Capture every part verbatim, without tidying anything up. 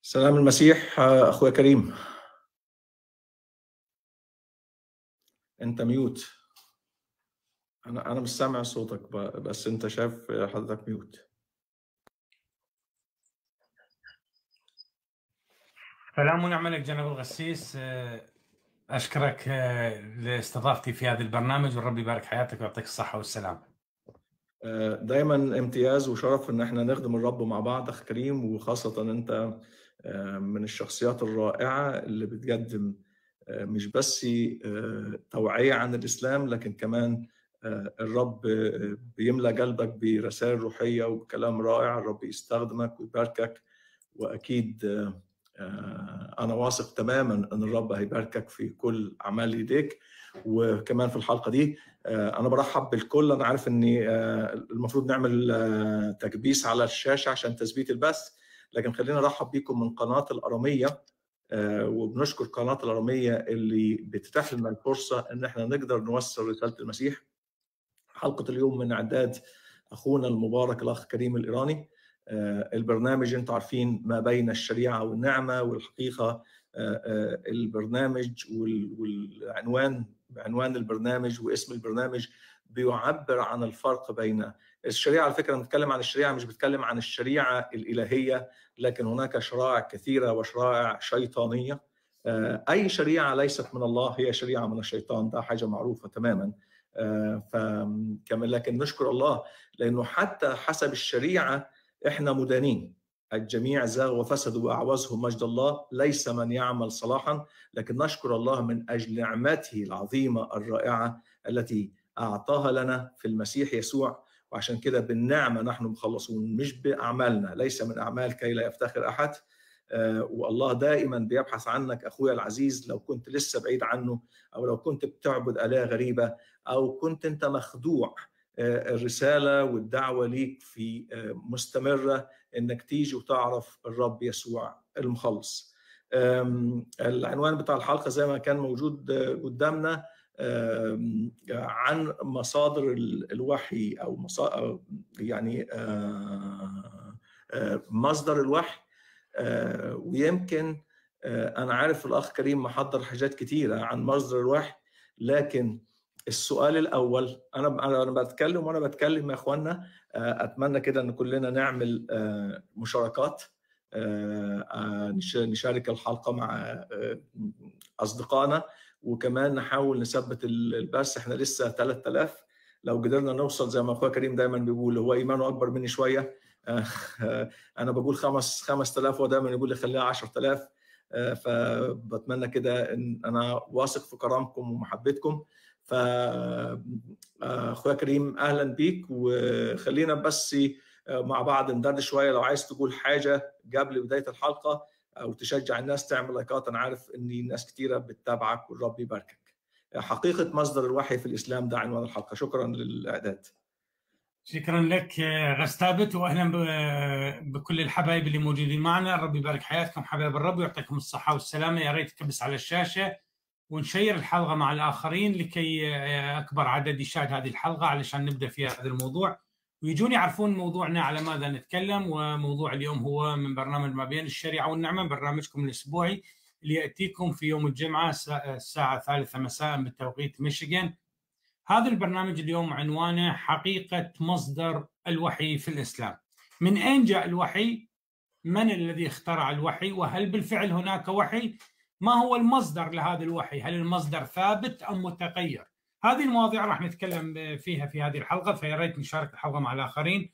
سلام المسيح. اخويا كريم، انت ميوت. انا انا مش سامع صوتك، ب- بس انت شايف حضرتك ميوت. سلام ونعم لك جناب الغسيس. أشكرك لاستضافتي في هذا البرنامج، والرب يبارك حياتك ويعطيك الصحة والسلام. دايما امتياز وشرف ان احنا نخدم الرب مع بعض اخ كريم، وخاصة انت من الشخصيات الرائعة اللي بتقدم مش بس توعية عن الإسلام، لكن كمان الرب بيملى قلبك برسائل روحية وبكلام رائع. الرب يستخدمك ويباركك، وأكيد أنا واثق تماما أن الرب هيباركك في كل أعمال يديك. وكمان في الحلقة دي أنا برحب بالكل. أنا عارف أني المفروض نعمل تكبيس على الشاشة عشان تثبيت البث، لكن خلينا نرحب بكم من قناة الأرامية، وبنشكر قناة الأرامية اللي بتتيح لنا الفرصة أن احنا نقدر نوصل رسالة المسيح. حلقة اليوم من إعداد أخونا المبارك الأخ كريم الإيراني. البرنامج أنتم عارفين ما بين الشريعة والنعمة، والحقيقة البرنامج والعنوان بعنوان البرنامج واسم البرنامج بيعبر عن الفرق بين الشريعة. على فكرة نتكلم عن الشريعة، مش بتكلم عن الشريعة الإلهية، لكن هناك شرائع كثيرة وشرائع شيطانية. أي شريعة ليست من الله هي شريعة من الشيطان، ده حاجة معروفة تماما. فكمان لكن نشكر الله لأنه حتى حسب الشريعة إحنا مدانين. الجميع زاغوا وفسدوا وأعوزهم مجد الله، ليس من يعمل صلاحا، لكن نشكر الله من أجل نعمته العظيمة الرائعة التي أعطاها لنا في المسيح يسوع. وعشان كده بالنعمة نحن مخلصون، مش بأعمالنا، ليس من أعمال كي لا يفتخر أحد. والله دائما بيبحث عنك أخويا العزيز، لو كنت لسه بعيد عنه، أو لو كنت بتعبد آلهة غريبة، أو كنت أنت مخدوع. الرسالة والدعوة ليك في مستمرة إنك تيجي وتعرف الرب يسوع المخلص. العنوان بتاع الحلقة زي ما كان موجود قدامنا عن مصادر الوحي، أو يعني مصدر الوحي. ويمكن أنا عارف الأخ كريم محضر حاجات كتيرة عن مصدر الوحي، لكن السؤال الأول، أنا أنا بتكلم وأنا بتكلم يا إخوانا، أتمنى كده إن كلنا نعمل مشاركات، نشارك الحلقة مع أصدقائنا، وكمان نحاول نثبت البث. إحنا لسه ثلاثة آلاف، لو قدرنا نوصل زي ما أخويا كريم دايما بيقول، هو إيمانه أكبر مني شوية، أنا بقول خمس خمسة آلاف، ودايما يقول لي خليها عشرة آلاف. فبتمنى كده إن أنا واثق في كرامكم ومحبتكم. ف اخويا كريم اهلا بيك، وخلينا بس مع بعض ندردش شويه. لو عايز تقول حاجه قبل بدايه الحلقه او تشجع الناس تعمل لايكات، انا عارف ان ناس كثيره بتتابعك والرب يباركك. حقيقه مصدر الوحي في الاسلام، ده عنوان الحلقه. شكرا للاعداد. شكرا لك غاز ثابت، واهلا بكل الحبايب اللي موجودين معنا. الرب يبارك حياتكم حبايب الرب ويعطيكم الصحه والسلامه. يا ريت تكبس على الشاشه ونشير الحلقه مع الاخرين لكي اكبر عدد يشاهد هذه الحلقه، علشان نبدا في هذا الموضوع ويجون يعرفون موضوعنا على ماذا نتكلم. وموضوع اليوم هو من برنامج ما بين الشريعه والنعمه، برنامجكم الاسبوعي اللي ياتيكم في يوم الجمعه الساعه الثالثة مساء بتوقيت ميشيغان. هذا البرنامج اليوم عنوانه حقيقة مصدر الوحي في الإسلام. من أين جاء الوحي؟ من الذي اخترع الوحي؟ وهل بالفعل هناك وحي؟ ما هو المصدر لهذا الوحي؟ هل المصدر ثابت أم متغير؟ هذه المواضيع راح نتكلم فيها في هذه الحلقة، فيا ريت نشارك الحلقة مع الآخرين.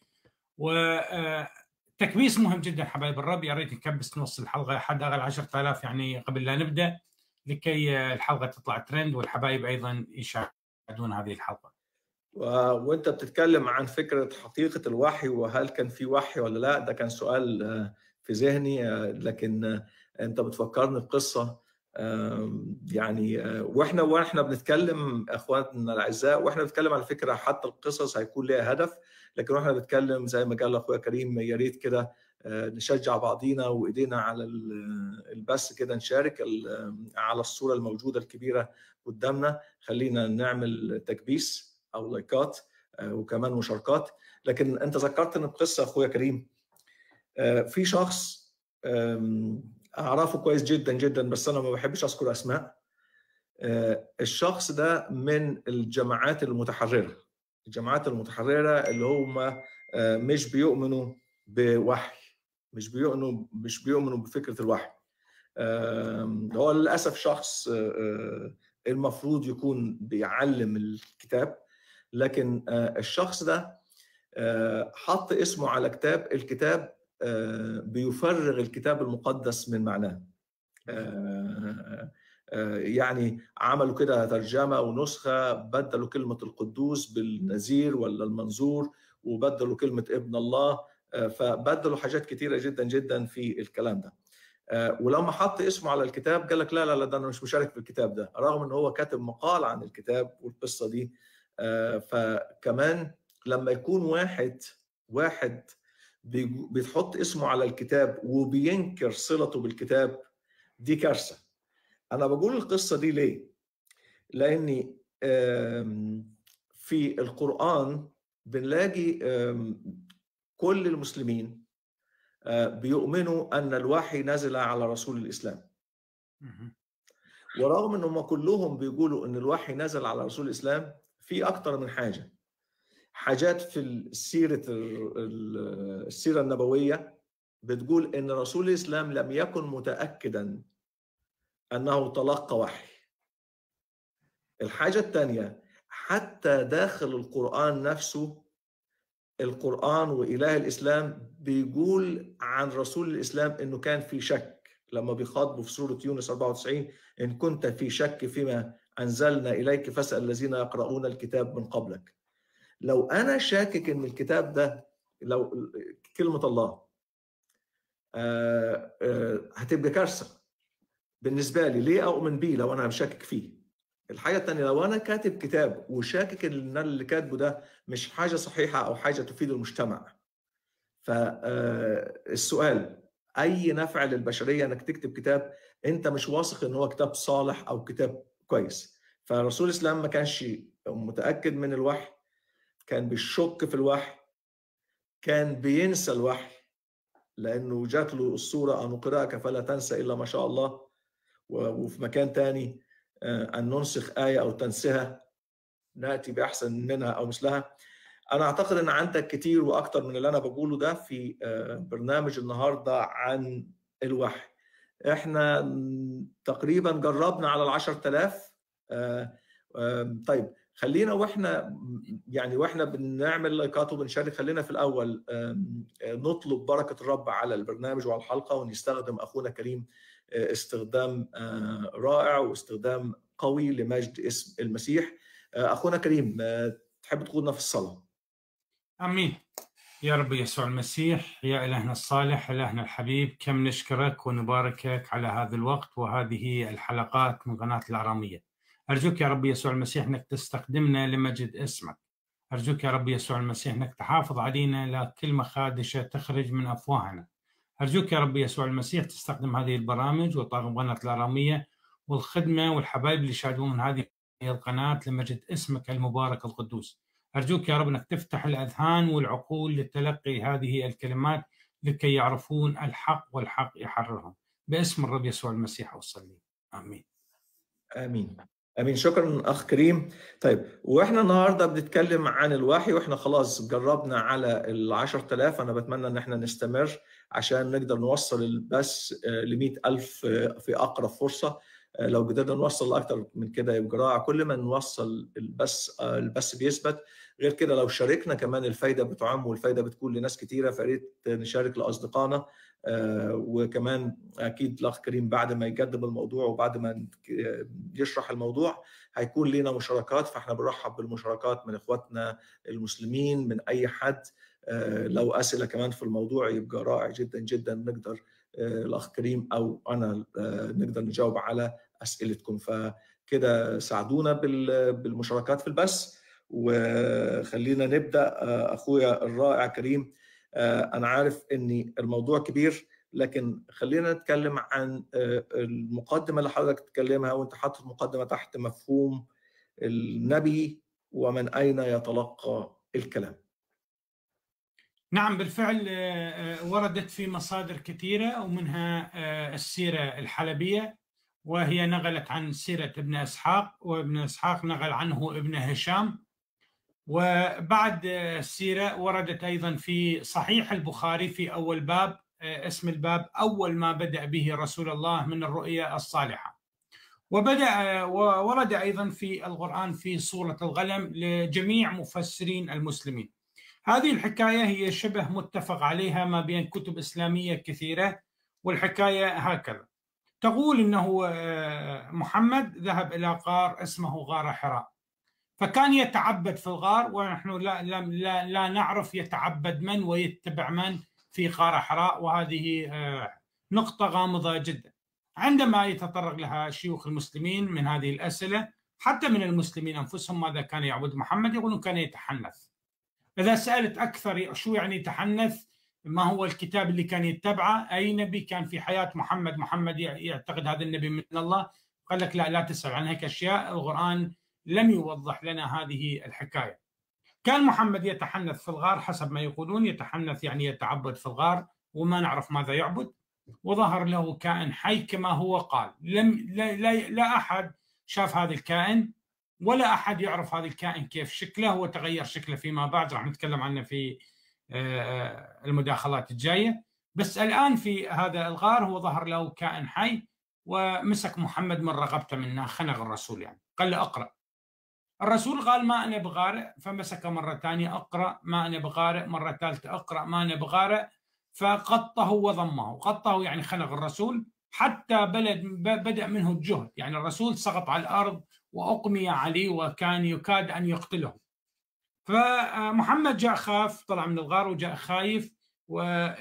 وتكبيس مهم جدا حبايب الرب، يا ريت نكبس نوصل الحلقة حد أقل عشرة آلاف يعني قبل لا نبدأ، لكي الحلقة تطلع ترند والحبايب أيضا يشاهدون دون هذه الحلقة. وانت بتتكلم عن فكرة حقيقة الوحي وهل كان في وحي ولا لا، ده كان سؤال في ذهني، لكن انت بتفكرني بقصة. يعني واحنا واحنا بنتكلم اخواتنا الاعزاء، واحنا بنتكلم على فكرة حتى القصص هيكون لها هدف، لكن واحنا بنتكلم زي ما قال اخويا كريم، يا ريت كده نشجع بعضينا وايدينا على البث كده، نشارك على الصورة الموجودة الكبيرة قدامنا. خلينا نعمل تكبيس او لايكات وكمان مشاركات. لكن انت ذكرتني بقصه اخويا كريم. في شخص اعرفه كويس جدا جدا، بس انا ما بحبش اذكر اسماء. الشخص ده من الجماعات المتحرره، الجماعات المتحرره اللي هم مش بيؤمنوا بوحي، مش بيؤمنوا مش بيؤمنوا بفكره الوحي. هو للاسف شخص المفروض يكون بيعلم الكتاب، لكن الشخص ده حط اسمه على كتاب، الكتاب بيفرغ الكتاب المقدس من معناه. يعني عملوا كده ترجمة ونسخة، بدلوا كلمة القدوس بالنذير ولا المنظور، وبدلوا كلمة ابن الله، فبدلوا حاجات كتيرة جدا جدا في الكلام ده. ولما حط اسمه على الكتاب قال لك لا لا لا، ده أنا مش مشارك في الكتاب ده، رغم أنه هو كاتب مقال عن الكتاب والقصة دي. فكمان لما يكون واحد واحد بيحط اسمه على الكتاب وبينكر صلته بالكتاب، دي كارثة. أنا بقول القصة دي ليه؟ لأني في القرآن بنلاقي كل المسلمين بيؤمنوا أن الوحي نزل على رسول الإسلام، ورغم أنهم كلهم بيقولوا أن الوحي نزل على رسول الإسلام، في أكتر من حاجة، حاجات في السيرة السيرة النبوية بتقول أن رسول الإسلام لم يكن متأكدا أنه تلقى وحي. الحاجة الثانية، حتى داخل القرآن نفسه، القرآن وإله الإسلام بيقول عن رسول الإسلام أنه كان في شك، لما بيخاطبوا في سورة يونس أربعة وتسعين: إن كنت في شك فيما أنزلنا إليك فاسأل الذين يقرؤون الكتاب من قبلك. لو أنا شاكك أن الكتاب ده لو كلمة الله آه آه هتبقى كارثة بالنسبة لي. ليه أؤمن بيه لو أنا شاكك فيه؟ الحاجة الثانية، لو أنا كاتب كتاب وشاكك إن اللي كاتبه ده مش حاجة صحيحة أو حاجة تفيد المجتمع، فالسؤال أي نفع للبشرية إنك تكتب كتاب أنت مش واثق إن هو كتاب صالح أو كتاب كويس؟ فرسول الإسلام ما كانش متأكد من الوحي، كان بيشك في الوحي، كان بينسى الوحي لأنه جات له الصورة أن نقرأك فلا تنسى إلا ما شاء الله، وفي مكان تاني أن ننسخ آية أو تنسها نأتي بأحسن منها أو مثلها. أنا أعتقد أن عندك كتير وأكتر من اللي أنا بقوله ده في برنامج النهاردة عن الوحي. إحنا تقريبا جربنا على العشرة آلاف. طيب خلينا وإحنا يعني وإحنا بنعمل لايكات وبنشارك، خلينا في الأول نطلب بركة الرب على البرنامج وعلى الحلقة، ونستخدم أخونا كريم استخدام رائع واستخدام قوي لمجد اسم المسيح. أخونا كريم، تحب تقودنا في الصلاة؟ آمين. يا رب يسوع المسيح، يا إلهنا الصالح، إلهنا الحبيب، كم نشكرك ونباركك على هذا الوقت وهذه الحلقات من قناة الأرامية. أرجوك يا رب يسوع المسيح أنك تستخدمنا لمجد اسمك. أرجوك يا رب يسوع المسيح أنك تحافظ علينا لا كلمة خادشة تخرج من أفواهنا. أرجوك يا رب يسوع المسيح تستخدم هذه البرامج وطاقم قناة الأرامية والخدمة والحبايب اللي يشاهدون هذه القناة لمجد اسمك المبارك القدوس. أرجوك يا رب أنك تفتح الأذهان والعقول لتلقي هذه الكلمات لكي يعرفون الحق والحق يحررهم. باسم الرب يسوع المسيح أصلي، آمين. آمين آمين. شكرا أخ كريم. طيب، وإحنا النهاردة بنتكلم عن الوحي، وإحنا خلاص جربنا على العشرة آلاف. أنا بتمنى إن إحنا نستمر عشان نقدر نوصل البث لمئة ألف في أقرب فرصة. لو قدرنا نوصل أكتر من كده يبقى رائع. كل ما نوصل البث البث بيثبت. غير كده لو شاركنا كمان الفايدة بتعم والفايدة بتكون لناس كتيرة، فريت نشارك لأصدقائنا. وكمان أكيد الأخ كريم بعد ما يقدم الموضوع وبعد ما يشرح الموضوع هيكون لنا مشاركات، فاحنا بنرحب بالمشاركات من إخواتنا المسلمين، من أي حد. لو أسئلة كمان في الموضوع يبقى رائع جدا جدا، نقدر الأخ كريم أو أنا نقدر نجاوب على أسئلتكم. فكده ساعدونا بالمشاركات في البث. وخلينا نبدأ. أخويا الرائع كريم، أنا عارف أن الموضوع كبير، لكن خلينا نتكلم عن المقدمة اللي حضرتك تتكلمها، وأنت حاطط مقدمة تحت مفهوم النبي ومن أين يتلقى الكلام. نعم بالفعل وردت في مصادر كثيرة ومنها السيرة الحلبية، وهي نقلت عن سيرة ابن إسحاق، وابن إسحاق نقل عنه ابن هشام. وبعد السيرة وردت أيضا في صحيح البخاري في أول باب، اسم الباب أول ما بدأ به رسول الله من الرؤيا الصالحة. وبدأ وورد أيضا في القرآن في سورة القلم لجميع مفسرين المسلمين. هذه الحكاية هي شبه متفق عليها ما بين كتب إسلامية كثيرة، والحكاية هكذا تقول إنه محمد ذهب إلى غار اسمه غار حراء، فكان يتعبد في الغار، ونحن لا, لا, لا, لا نعرف يتعبد من ويتبع من في غار حراء، وهذه نقطة غامضة جدا. عندما يتطرق لها شيوخ المسلمين من هذه الأسئلة، حتى من المسلمين أنفسهم، ماذا كان يعبد محمد؟ يقولون كان يتحنث. إذا سألت أكثر شو يعني تحنث، ما هو الكتاب اللي كان يتبعه، أي نبي كان في حياة محمد محمد يعتقد هذا النبي من الله؟ قال لك لا لا تسأل عن هيك أشياء، القرآن لم يوضح لنا هذه الحكاية. كان محمد يتحنث في الغار حسب ما يقولون، يتحنث يعني يتعبد في الغار، وما نعرف ماذا يعبد. وظهر له كائن حي كما هو قال، لم لا, لا, لا أحد شاف هذا الكائن، ولا أحد يعرف هذا الكائن كيف شكله، وتغير شكله فيما بعد، راح نتكلم عنه في المداخلات الجاية. بس الآن في هذا الغار هو ظهر له كائن حي، ومسك محمد من رقبته منه، خنق الرسول يعني، قال له أقرأ. الرسول قال ما أنا بغارئ، فمسك مرة ثانية أقرأ، ما أنا بغارئ، مرة ثالثة أقرأ، ما أنا بغارئ، فقطه وضمه. قطه يعني خنق الرسول حتى بلد بدأ منه الجهد، يعني الرسول سقط على الأرض وأقمي عليه وكان يكاد أن يقتله. فمحمد جاء خاف، طلع من الغار وجاء خايف، وبعض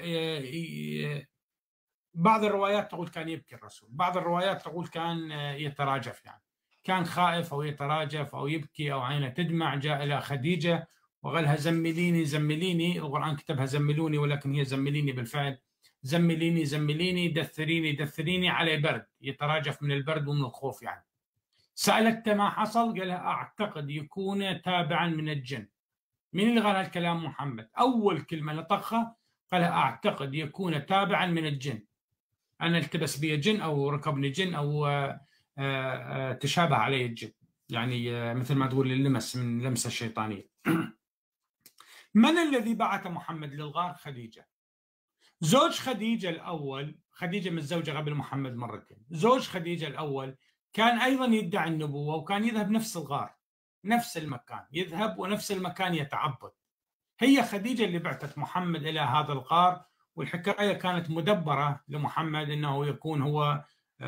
الروايات تقول كان يبكي الرسول، بعض الروايات تقول كان يتراجف، يعني كان خائف أو يتراجف أو يبكي أو عينه تدمع. جاء إلى خديجة وقالها زمليني زمليني، القرآن كتبها زملوني ولكن هي زمليني بالفعل، زمليني زمليني دثريني دثريني على برد، يتراجف من البرد ومن الخوف يعني. سألت ما حصل؟ قالها أعتقد يكون تابعا من الجن. مين اللي قال هالكلام؟ محمد. أول كلمة نطقها قالها أعتقد يكون تابعا من الجن، أنا التبس بي جن أو ركبني جن أو تشابه علي الجن، يعني مثل ما تقول اللمس من لمسة الشيطانية. من الذي بعث محمد للغار؟ خديجة. زوج خديجة الأول، خديجة متزوجة قبل محمد مرتين، زوج خديجة الأول كان أيضا يدعي النبوة، وكان يذهب نفس الغار، نفس المكان يذهب ونفس المكان يتعبد. هي خديجة اللي بعثت محمد إلى هذا الغار، والحكاية كانت مدبرة لمحمد أنه يكون هو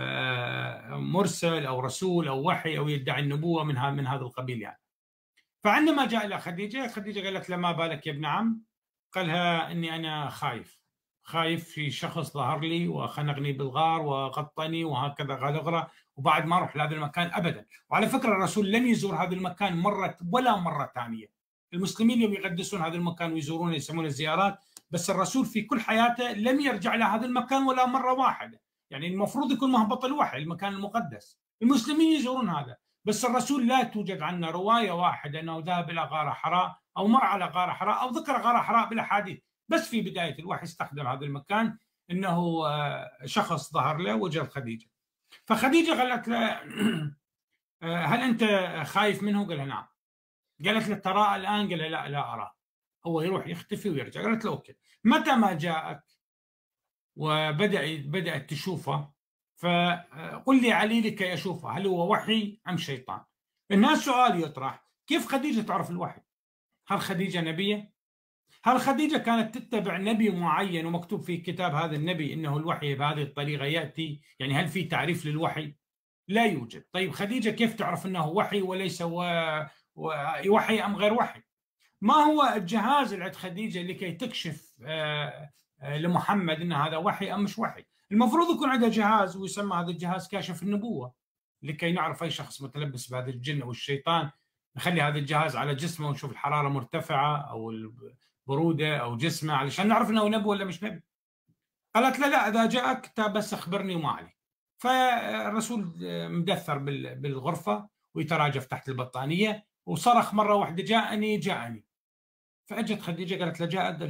مرسل أو رسول أو وحي أو يدعي النبوة من هذا من هذا القبيل يعني. فعندما جاء إلى خديجة، خديجة قالت له ما بالك يا ابن عم؟ قالها إني أنا خايف، خايف في شخص ظهر لي وخنقني بالغار وغطني وهكذا، قال اغرى، وبعد ما أروح لهذا المكان أبدا. وعلى فكرة الرسول لم يزور هذا المكان مرة ولا مرة ثانية، المسلمين يوم يقدسون هذا المكان ويزورونه يسمونه الزيارات، بس الرسول في كل حياته لم يرجع إلى هذا المكان ولا مرة واحدة. يعني المفروض يكون مهبط الوحي، المكان المقدس، المسلمين يزورون هذا، بس الرسول لا توجد عنا رواية واحدة أنه ذهب إلى غار حراء أو مر على غار حراء أو ذكر غار حراء بالأحاديث. بس في بداية الوحي استخدم هذا المكان أنه شخص ظهر له وجد خديجة. فخديجة قالت له هل أنت خايف منه؟ قال نعم. قالت له تراه الآن؟ قال لا لا أراه، هو يروح يختفي ويرجع. قالت له أوكي، متى ما جاءك وبدأ بدأت تشوفه فقل لي علي لكي أشوفه، هل هو وحي أم شيطان؟ الناس سؤال يطرح، كيف خديجة تعرف الوحي؟ هل خديجة نبية؟ هل خديجة كانت تتبع نبي معين ومكتوب في كتاب هذا النبي إنه الوحي بهذه الطريقة يأتي؟ يعني هل في تعريف للوحي؟ لا يوجد. طيب خديجة كيف تعرف أنه وحي وليس وحي أم غير وحي؟ ما هو الجهاز اللي عند خديجة لكي تكشف لمحمد أن هذا وحي أم مش وحي؟ المفروض يكون عندها جهاز ويسمى هذا الجهاز كاشف النبوة، لكي نعرف أي شخص متلبس بهذا الجن أو الشيطان، نخلي هذا الجهاز على جسمه ونشوف الحرارة مرتفعة أو البرودة أو جسمه علشان نعرف أنه نبي ولا مش نبي. قالت لا لا، إذا جاءك كتاب بس أخبرني وما علي. فالرسول مدثر بالغرفة ويتراجف تحت البطانية وصرخ مرة واحدة جاءني جاءني. فأجت خديجة قالت له جاءك؟ قال نعم.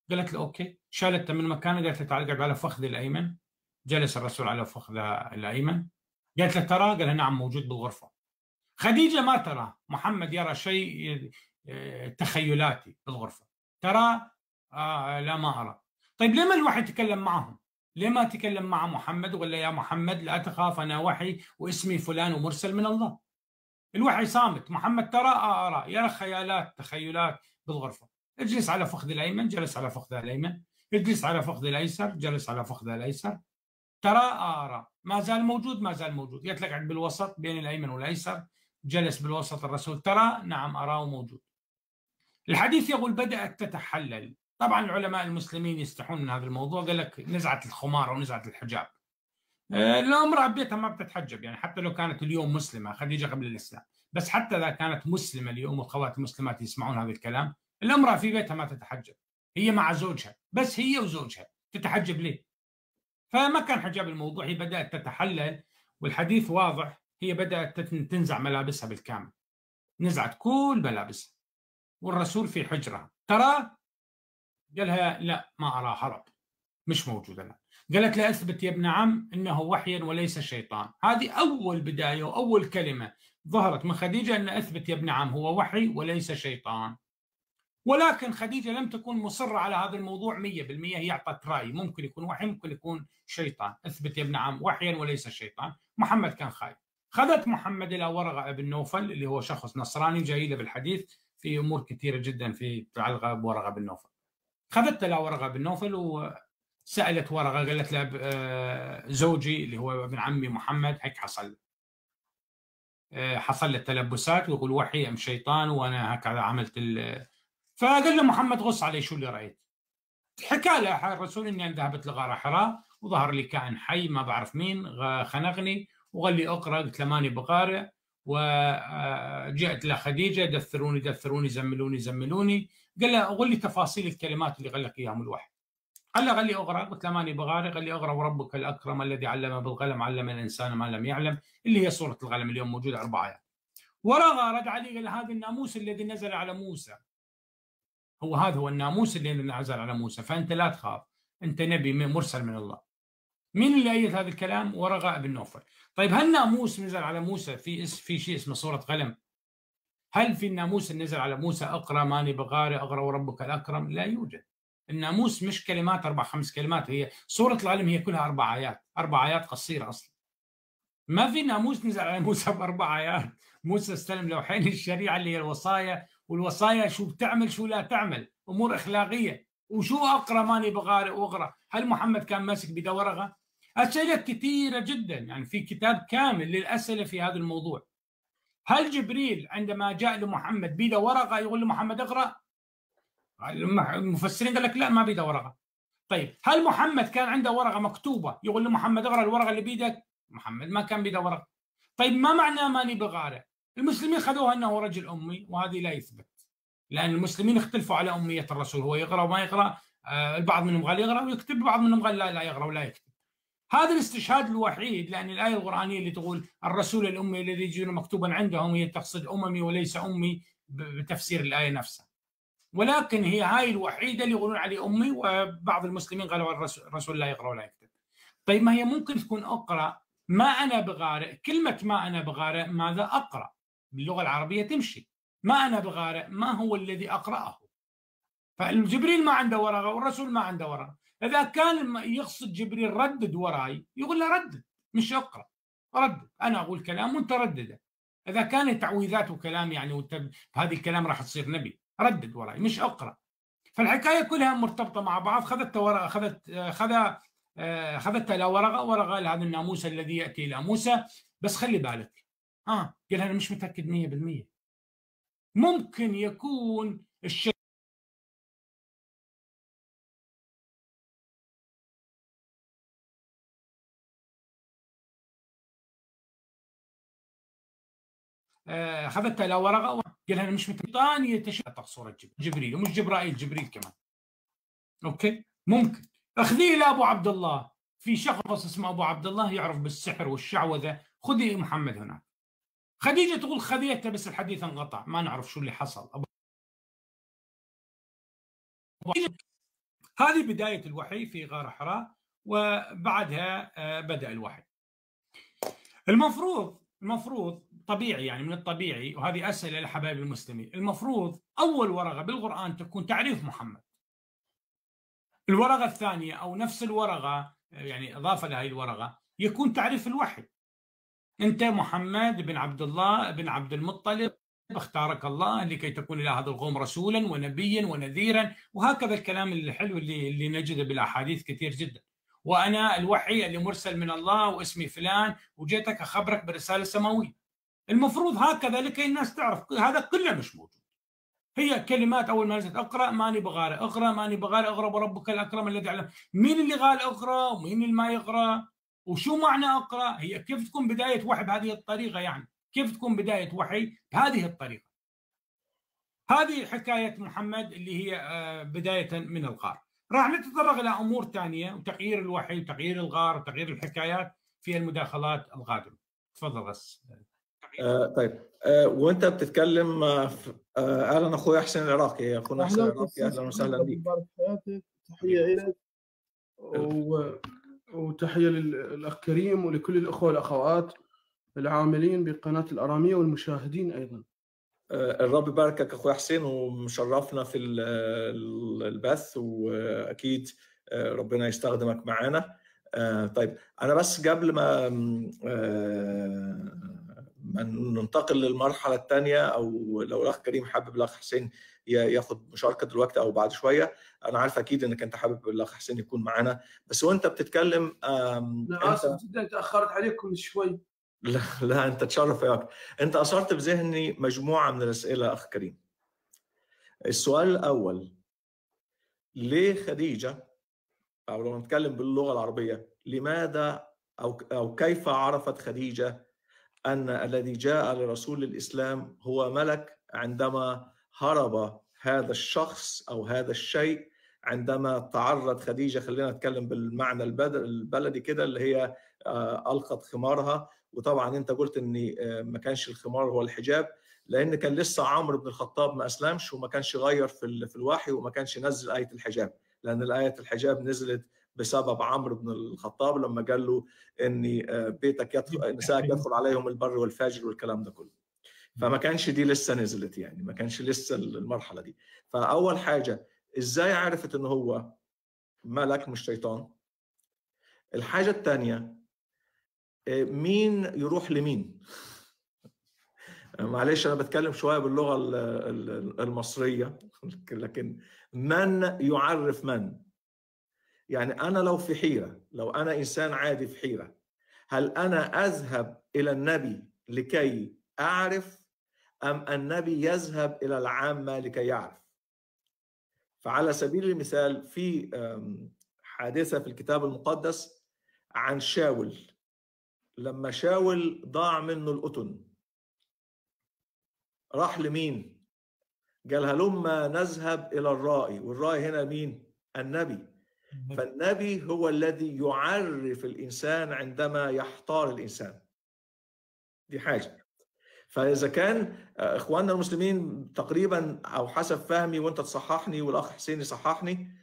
قالت له أوكي، شالته من مكانه، قالت له تعال اقعد على فخذ الأيمن. جلس الرسول على فخذها الأيمن. قالت له ترى؟ قال نعم موجود بالغرفة. خديجة ما ترى، محمد يرى شيء تخيلاتي بالغرفة. ترى؟ آه لا ما أرى. طيب لما الوحي يتكلم معهم؟ لما تكلم مع محمد ولا يا محمد لا تخاف أنا وحي واسمي فلان ومرسل من الله؟ الوحي صامت. محمد ترى؟ آه أرى. يرى خيالات تخيلات بالغرفة. اجلس على فخذ الأيمن، جلس على فخذ الأيمن. اجلس على فخذ الأيسر، جلس على فخذ الأيسر. ترى؟ آه أرى. ما زال موجود؟ ما زال موجود. قلت لك بالوسط بين الأيمن والأيسر، جلس بالوسط الرسول. ترى؟ نعم أراه موجود. الحديث يقول بدأت تتحلل. طبعا العلماء المسلمين يستحون من هذا الموضوع، قال لك نزعة الخمار أو نزعة الحجاب. الامرأة بيتها ما بتتحجب، يعني حتى لو كانت اليوم مسلمة، خديجة قبل الإسلام، بس حتى إذا كانت مسلمة اليوم والخوات المسلمات يسمعون هذا الكلام، الامرأة في بيتها ما تتحجب، هي مع زوجها، بس هي وزوجها، تتحجب ليه؟ فما كان حجاب الموضوع، هي بدأت تتحلل، والحديث واضح، هي بدأت تنزع ملابسها بالكامل، نزعت كل ملابسها، والرسول في حجرها. ترى؟ قالها لا ما أرى، هرب، مش موجود الآن. قالت له أثبت يا ابن عم إنه وحي وليس شيطان. هذه أول بداية وأول كلمة ظهرت من خديجة، أن أثبت يا ابن عم هو وحي وليس شيطان. ولكن خديجة لم تكن مصرة على هذا الموضوع مية بالمية، هي أعطت رأي، ممكن يكون وحي ممكن يكون شيطان. أثبت يا ابن عم وحيا وليس شيطان. محمد كان خايف. خذت محمد إلى ورقة بن نوفل اللي هو شخص نصراني جاي له بالحديث في أمور كثيرة جدا في تعلق بورقة بن نوفل. خذت إلى ورقة بن نوفل وسألت ورقة، قالت له زوجي اللي هو ابن عمي محمد هيك حصل حصل له تلبسات، ويقول وحي أم شيطان وأنا هكذا عملت ال... فقال له محمد غص علي شو اللي رأيت. حكى له الرسول إني أنا ذهبت لغار حراء وظهر لي كائن حي ما بعرف مين خنقني وقال لي أقرأ، قلت له ماني بقارئ، وجئت لخديجة دثروني دثروني زملوني زملوني. قال له قل لي تفاصيل الكلمات اللي قال لك إياهم الوحي. قال له قال لي أقرأ، قلت له ماني بقارئ. قال لي أقرأ وربك الأكرم الذي علم بالقلم علم الإنسان ما لم يعلم، اللي هي سورة القلم اليوم موجودة أربع آيات. ورغى رد علي قال هذا الناموس الذي نزل على موسى، هو هذا هو الناموس اللي نزل على موسى، فأنت لا تخاف، أنت نبي مرسل من الله. مين اللي أيد هذا الكلام؟ ورقة بن نوفل. طيب هل الناموس نزل على موسى في في شيء اسمه سورة قلم؟ هل في الناموس اللي نزل على موسى أقرأ ماني بقارئ أقرأ وربك الأكرم؟ لا يوجد. الناموس مش كلمات أربع خمس كلمات، هي سورة القلم هي كلها أربع آيات، أربع آيات قصيرة أصلا. ما في ناموس نزل على موسى بأربع آيات. موسى استلم لوحين الشريعة اللي هي الوصايا، والوصايا شو بتعمل شو لا تعمل، أمور أخلاقية. وشو أقرأ ماني بقارئ وأقرأ؟ هل محمد كان ماسك بيده ورقة؟ أسئلة كثيرة جدا، يعني في كتاب كامل للأسئلة في هذا الموضوع. هل جبريل عندما جاء لمحمد بيده ورقة يقول لمحمد اقرأ؟ المفسرين قال لك لا ما بيده ورقة. طيب هل محمد كان عنده ورقة مكتوبة يقول لمحمد اقرأ الورقة اللي بيدك؟ محمد ما كان بيده ورقة. طيب ما معنى ماني بقارئ؟ المسلمين خذوها أنه رجل أمي، وهذه لا يثبت، لأن المسلمين اختلفوا على أمية الرسول، هو يقرأ وما يقرأ، البعض منهم قال يقرأ ويكتب، البعض منهم قال لا لا يقرأ ولا يكتب. هذا الاستشهاد الوحيد، لأن الآية القرآنية اللي تقول الرسول الأمي الذي يجون مكتوبا عندهم هي تقصد أممي وليس أمي بتفسير الآية نفسها، ولكن هي هاي الوحيدة اللي يقولون عليه أمي، وبعض المسلمين قالوا الرسول لا يقرأ ولا يكتب. طيب ما هي ممكن تكون أقرأ ما أنا بقارئ، كلمة ما أنا بقارئ ماذا أقرأ؟ باللغة العربية تمشي، ما أنا بقارئ ما هو الذي أقرأه؟ فالجبريل ما عنده ورقة والرسول ما عنده ورقة. إذا كان يقصد جبريل ردد وراي يقول له ردد مش أقرأ، ردد، أنا أقول كلام وأنت ردده. إذا كان تعويذات وكلام يعني وانت هذه الكلام راح تصير نبي، ردد وراي مش أقرأ. فالحكاية كلها مرتبطة مع بعض. خذت ورقة، خذت خذ خذت له ورقة ورقة لهذا الناموس الذي يأتي إلى موسى، بس خلي بالك آه قال أنا مش متأكد مية بالمية، ممكن يكون الشيء اخذت له ورقه قال انا مش متأكد، يتشابه صوره جبريل، ومش جبرائيل، جبريل كمان. اوكي ممكن اخذيه لابو عبد الله، في شخص اسمه ابو عبد الله يعرف بالسحر والشعوذه، خذي محمد هناك. خديجه تقول خذيته بس الحديث انقطع، ما نعرف شو اللي حصل. هذه بداية الوحي في غار حراء، وبعدها بدأ الوحي. المفروض المفروض طبيعي، يعني من الطبيعي، وهذه أسئلة لحبايب المسلمين، المفروض أول ورقة بالقرآن تكون تعريف محمد. الورقة الثانية أو نفس الورقة، يعني إضافة لهذه الورقة، يكون تعريف الوحي. أنت محمد بن عبد الله بن عبد المطلب، اختارك الله لكي تكون إلى هذا القوم رسولا ونبيا ونذيرا، وهكذا الكلام الحلو اللي, اللي نجده بالأحاديث كثير جدا. وأنا الوحي اللي مرسل من الله واسمي فلان وجيتك أخبرك برسالة سماوية. المفروض هكذا لكي الناس تعرف. هذا كله مش موجود. هي كلمات أول ما نزلت: اقرأ ماني بغارة، اقرأ ماني بغارة، اقرأ وربك الأكرم الذي علم. مين اللي قال اقرأ ومين اللي ما يقرأ؟ وشو معنى اقرأ؟ هي كيف تكون بداية وحي بهذه الطريقة؟ يعني كيف تكون بداية وحي بهذه الطريقة؟ هذه حكاية محمد اللي هي بداية من الغار. راح نتطرق إلى أمور ثانية وتغيير الوحي وتغيير الغار وتغيير الحكايات في المداخلات القادمة. تفضل غس. آه طيب، آه وانت بتتكلم، آه اهلا اخويا حسين العراقي. اخونا حسين العراقي، اهلا وسهلا بك. بارك حياتك، تحيه لك و... وتحيه للاخ كريم ولكل الاخوه والاخوات العاملين بقناه الاراميه والمشاهدين ايضا. آه الرب يباركك اخويا حسين، ومشرفنا في البث، واكيد آه ربنا يستخدمك معنا. آه طيب، انا بس قبل ما آه ننتقل للمرحله الثانيه، او لو الاخ كريم حابب الاخ حسين ياخذ مشاركه دلوقتي او بعد شويه، انا عارف اكيد انك انت حابب الاخ حسين يكون معنا. بس وانت بتتكلم، انا اسف جدا تاخرت عليكم شوي. لا لا، انت تشرف ياك. انت اثرت بذهني مجموعه من الاسئله اخ كريم. السؤال الاول: ليه خديجه، او لو نتكلم باللغه العربيه، لماذا او او كيف عرفت خديجه أن الذي جاء لرسول الإسلام هو ملك، عندما هرب هذا الشخص أو هذا الشيء، عندما تعرض خديجة، خلينا نتكلم بالمعنى البلدي كده، اللي هي ألقت خمارها. وطبعا أنت قلت أن ما كانش الخمار هو الحجاب، لأن كان لسه عمرو بن الخطاب ما أسلمش، وما كانش غير في في الوحي، وما كانش نزل آية الحجاب، لأن الآية الحجاب نزلت بسبب عمرو بن الخطاب لما قال له ان بيتك يدخل نسائك يدخل عليهم البر والفاجر والكلام ده كله. فما كانش دي لسه نزلت، يعني ما كانش لسه المرحله دي. فاول حاجه، ازاي عرفت ان هو ملك مش شيطان؟ الحاجه الثانيه، مين يروح لمين؟ معلش انا بتكلم شويه باللغه المصريه، لكن من يعرف من؟ يعني أنا لو في حيرة، لو أنا إنسان عادي في حيرة، هل أنا أذهب إلى النبي لكي أعرف، أم النبي يذهب إلى العامة لكي يعرف؟ فعلى سبيل المثال، في حادثة في الكتاب المقدس عن شاول، لما شاول ضاع منه الأتن، راح لمين؟ قال هلما نذهب إلى الرائي، والرائي هنا مين؟ النبي. فالنبي هو الذي يعرف الإنسان عندما يحتار الإنسان. دي حاجة. فإذا كان إخواننا المسلمين تقريبا، أو حسب فهمي وأنت تصححني والأخ حسين يصححني،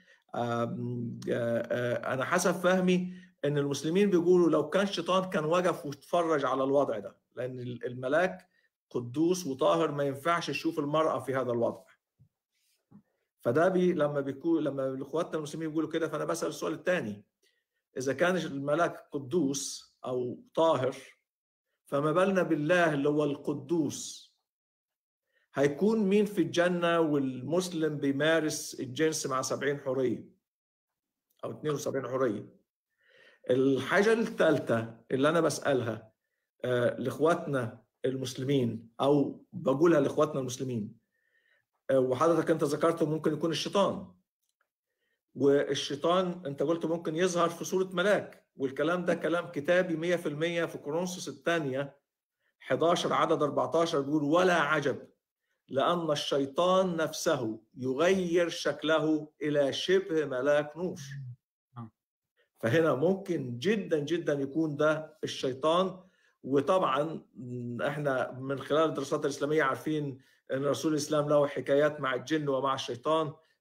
أنا حسب فهمي أن المسلمين بيقولوا لو كان شيطان كان وقف واتفرج على الوضع ده، لأن الملاك قدوس وطاهر، ما ينفعش يشوف المرأة في هذا الوضع. فده بي لما بيكون لما اخواتنا المسلمين بيقولوا كده، فانا بسال السؤال الثاني: اذا كان الملاك قدوس او طاهر، فما بالنا بالله اللي هو القدوس؟ هيكون مين في الجنه والمسلم بيمارس الجنس مع سبعين حوريه او اثنين وسبعين حوريه؟ الحاجه الثالثه اللي انا بسالها آه لاخواتنا المسلمين، او بقولها لاخواتنا المسلمين، وحضرتك انت ذكرته ممكن يكون الشيطان، والشيطان انت قلت ممكن يظهر في صورة ملاك، والكلام ده كلام كتابي مية في المية. في كورنثوس الثانية حداشر عدد أربعتاشر بيقول: ولا عجب، لأن الشيطان نفسه يغير شكله إلى شبه ملاك نور. فهنا ممكن جدا جدا يكون ده الشيطان. وطبعا احنا من خلال الدراسات الإسلامية عارفين ان رسول الإسلام له حكايات مع الجن ومع الشيطان،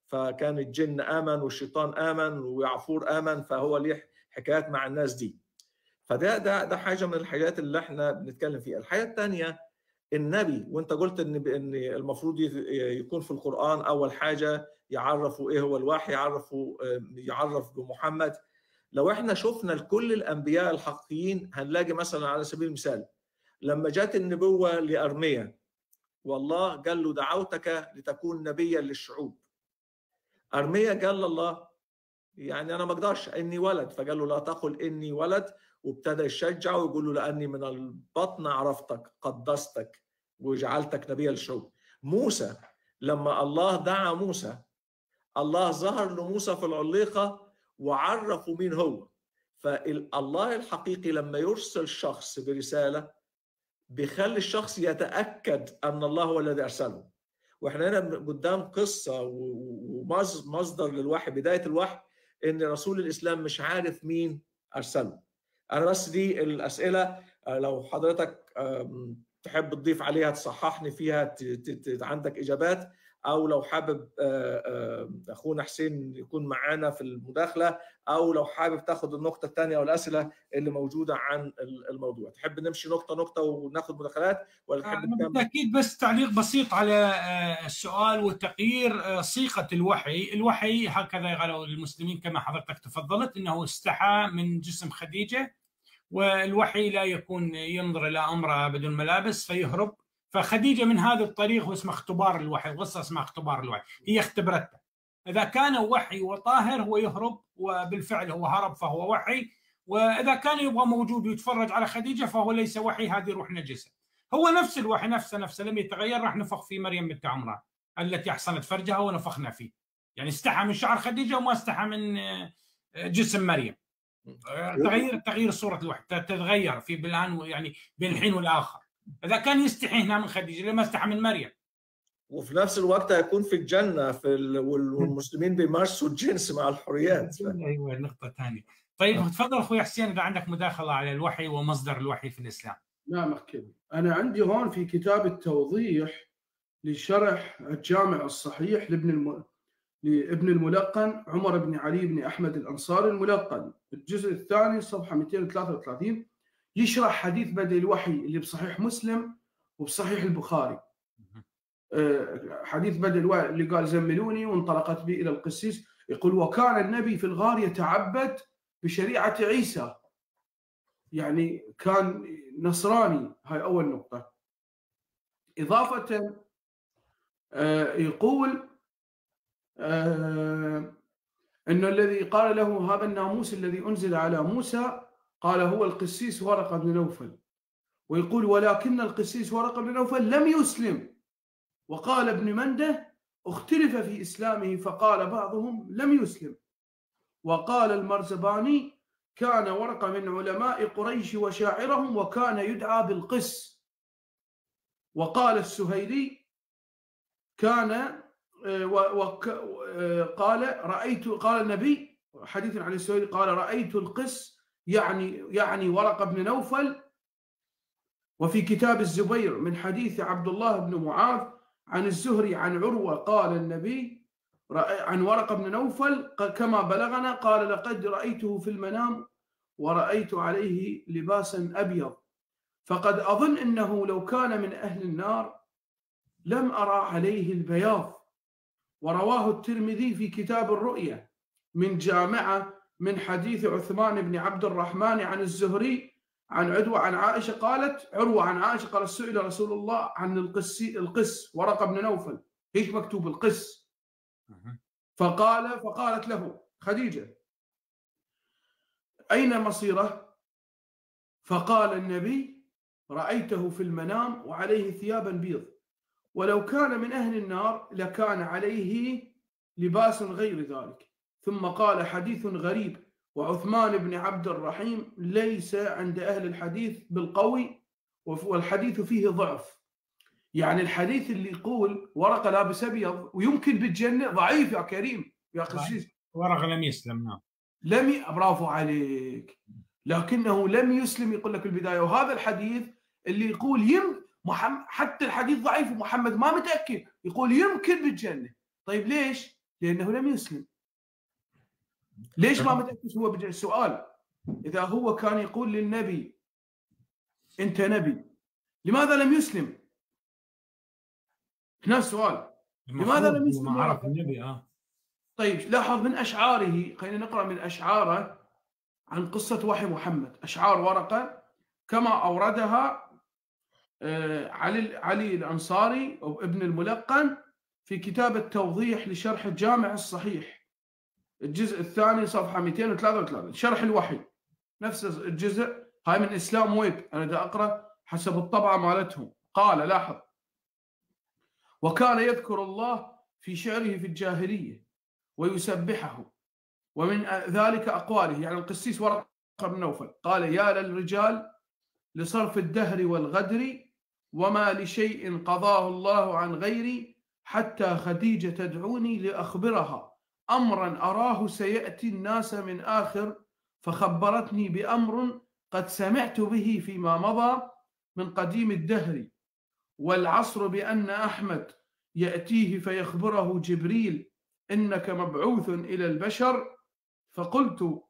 فكان الجن آمن والشيطان آمن ويعفور آمن، فهو ليه حكايات مع الناس دي. فده ده ده حاجة من الحاجات اللي احنا بنتكلم فيها. الحاجة الثانية النبي، وانت قلت ان ان المفروض يكون في القرآن اول حاجة يعرفوا ايه هو الوحي، يعرفوا يعرف بمحمد. لو احنا شفنا لكل الانبياء الحقيقيين هنلاقي مثلا على سبيل المثال لما جات النبوة لأرميا والله قال له دعوتك لتكون نبيا للشعوب. أرميا قال الله يعني أنا ما أقدرش إني ولد، فقال له لا تقل إني ولد، وابتدى يشجعه ويقول له لأني من البطن عرفتك قدستك وجعلتك نبيا للشعوب. موسى لما الله دعا موسى الله ظهر لموسى في العليقة وعرفه مين هو. فالله الحقيقي لما يرسل شخص برسالة بيخلي الشخص يتأكد أن الله هو الذي أرسله. وإحنا هنا قدام قصة ومصدر للوحي، بداية الوحي إن رسول الإسلام مش عارف مين أرسله. أنا بس دي الأسئلة لو حضرتك تحب تضيف عليها تصححني فيها عندك إجابات، أو لو حابب أخونا حسين يكون معانا في المداخلة، أو لو حابب تاخد النقطة الثانية والأسئلة اللي موجودة عن الموضوع. تحب نمشي نقطة نقطة وناخد مداخلات ولا تحب نكمل؟ بالتأكيد بس تعليق بسيط على السؤال وتغيير صيغة الوحي. الوحي هكذا قالوا المسلمين كما حضرتك تفضلت أنه استحى من جسم خديجة، والوحي لا يكون ينظر إلى أمرها بدون ملابس فيهرب. فخديجة من هذا الطريق واسمه اختبار الوحي، قصة اسمها اختبار الوحي، هي اختبرته. إذا كان وحي وطاهر هو يهرب، وبالفعل هو هرب فهو وحي. وإذا كان يبغى موجود ويتفرج على خديجة فهو ليس وحي، هذه روح نجسة. هو نفس الوحي نفسه نفسه لم يتغير. راح نفخ في مريم بنت عمران التي أحصنت فرجها ونفخنا فيه. يعني استحى من شعر خديجة وما استحى من جسم مريم. تغيير تغيير صورة الوحي تتغير في بالآن، يعني بين الحين والآخر. إذا كان يستحي هنا من خديجة لما استحى من مريم. وفي نفس الوقت هيكون في الجنة في ال... والمسلمين بيمارسوا الجنس مع الحريات. ف... أيوة نقطة ثانية. طيب تفضل أخوي حسين إذا عندك مداخلة على الوحي ومصدر الوحي في الإسلام. نعم أكيد. أنا عندي هون في كتاب التوضيح لشرح الجامع الصحيح لابن الم... لابن الملقن عمر بن علي بن أحمد الأنصاري الملقن، الجزء الثاني صفحة مئتين وثلاثة وثلاثين، يشرح حديث بدء الوحي اللي بصحيح مسلم وبصحيح البخاري. حديث بدء الوحي اللي قال زملوني وانطلقت بي إلى القسيس، يقول وكان النبي في الغار يتعبد بشريعة عيسى، يعني كان نصراني. هاي أول نقطة. إضافة يقول أنه الذي قال له هذا الناموس الذي أنزل على موسى قال هو القسيس ورقة بن نوفل. ويقول ولكن القسيس ورقة بن نوفل لم يسلم. وقال ابن منده اختلف في إسلامه فقال بعضهم لم يسلم. وقال المرزباني كان ورقة من علماء قريش وشاعرهم وكان يدعى بالقس. وقال السهيلي كان وقال رأيت قال النبي حديث عن السهيلي قال رأيت القس يعني يعني ورقة بن نوفل. وفي كتاب الزبير من حديث عبد الله بن معاذ عن الزهري عن عروة قال النبي عن ورقة بن نوفل كما بلغنا قال لقد رأيته في المنام ورأيت عليه لباسا أبيض فقد أظن أنه لو كان من أهل النار لم أرى عليه البياض. ورواه الترمذي في كتاب الرؤيا من جامعة من حديث عثمان بن عبد الرحمن عن الزهري عن عدوى عن عائشة قالت عروة عن عائشة قال سئل رسول الله عن القس القس ورقة بن نوفل ايش مكتوب القس؟ فقال فقالت له خديجة أين مصيره؟ فقال النبي رأيته في المنام وعليه ثيابا بيض ولو كان من أهل النار لكان عليه لباس غير ذلك. ثم قال حديث غريب وعثمان بن عبد الرحيم ليس عند أهل الحديث بالقوي والحديث فيه ضعف. يعني الحديث اللي يقول ورقة لابس أبيض ويمكن بالجنة ضعيف يا كريم يا خسيس. ورقة لم يسلم. نعم لم ي... برافو عليك. لكنه لم يسلم يقول لك البداية. وهذا الحديث اللي يقول يم محمد حتى الحديث ضعيف ومحمد ما متأكد يقول يمكن بالجنة. طيب ليش؟ لأنه لم يسلم. ليش ما متأكد هو بالسؤال؟ إذا هو كان يقول للنبي أنت نبي، لماذا لم يسلم؟ هنا السؤال، لماذا لم يسلم؟ ما عرف النبي. آه. طيب لاحظ من أشعاره، خلينا نقرأ من أشعاره عن قصة وحي محمد، أشعار ورقة كما أوردها علي علي الأنصاري أو ابن الملقن في كتاب التوضيح لشرح الجامع الصحيح الجزء الثاني صفحة مئتين وثلاثة وثلاثين، شرح الوحي نفس الجزء. هاي من إسلام ويب، أنا دا أقرأ حسب الطبعة مالتهم. قال لاحظ: وكان يذكر الله في شعره في الجاهلية ويسبحه، ومن ذلك أقواله، يعني القسيس ورقة بن نوفل قال: يا للرجال لصرف الدهر والغدر، وما لشيء قضاه الله عن غيري، حتى خديجة تدعوني لأخبرها أمرا أراه سيأتي الناس من آخر، فخبرتني بأمر قد سمعت به فيما مضى من قديم الدهر والعصر، بأن أحمد يأتيه فيخبره جبريل إنك مبعوث إلى البشر. فقلت: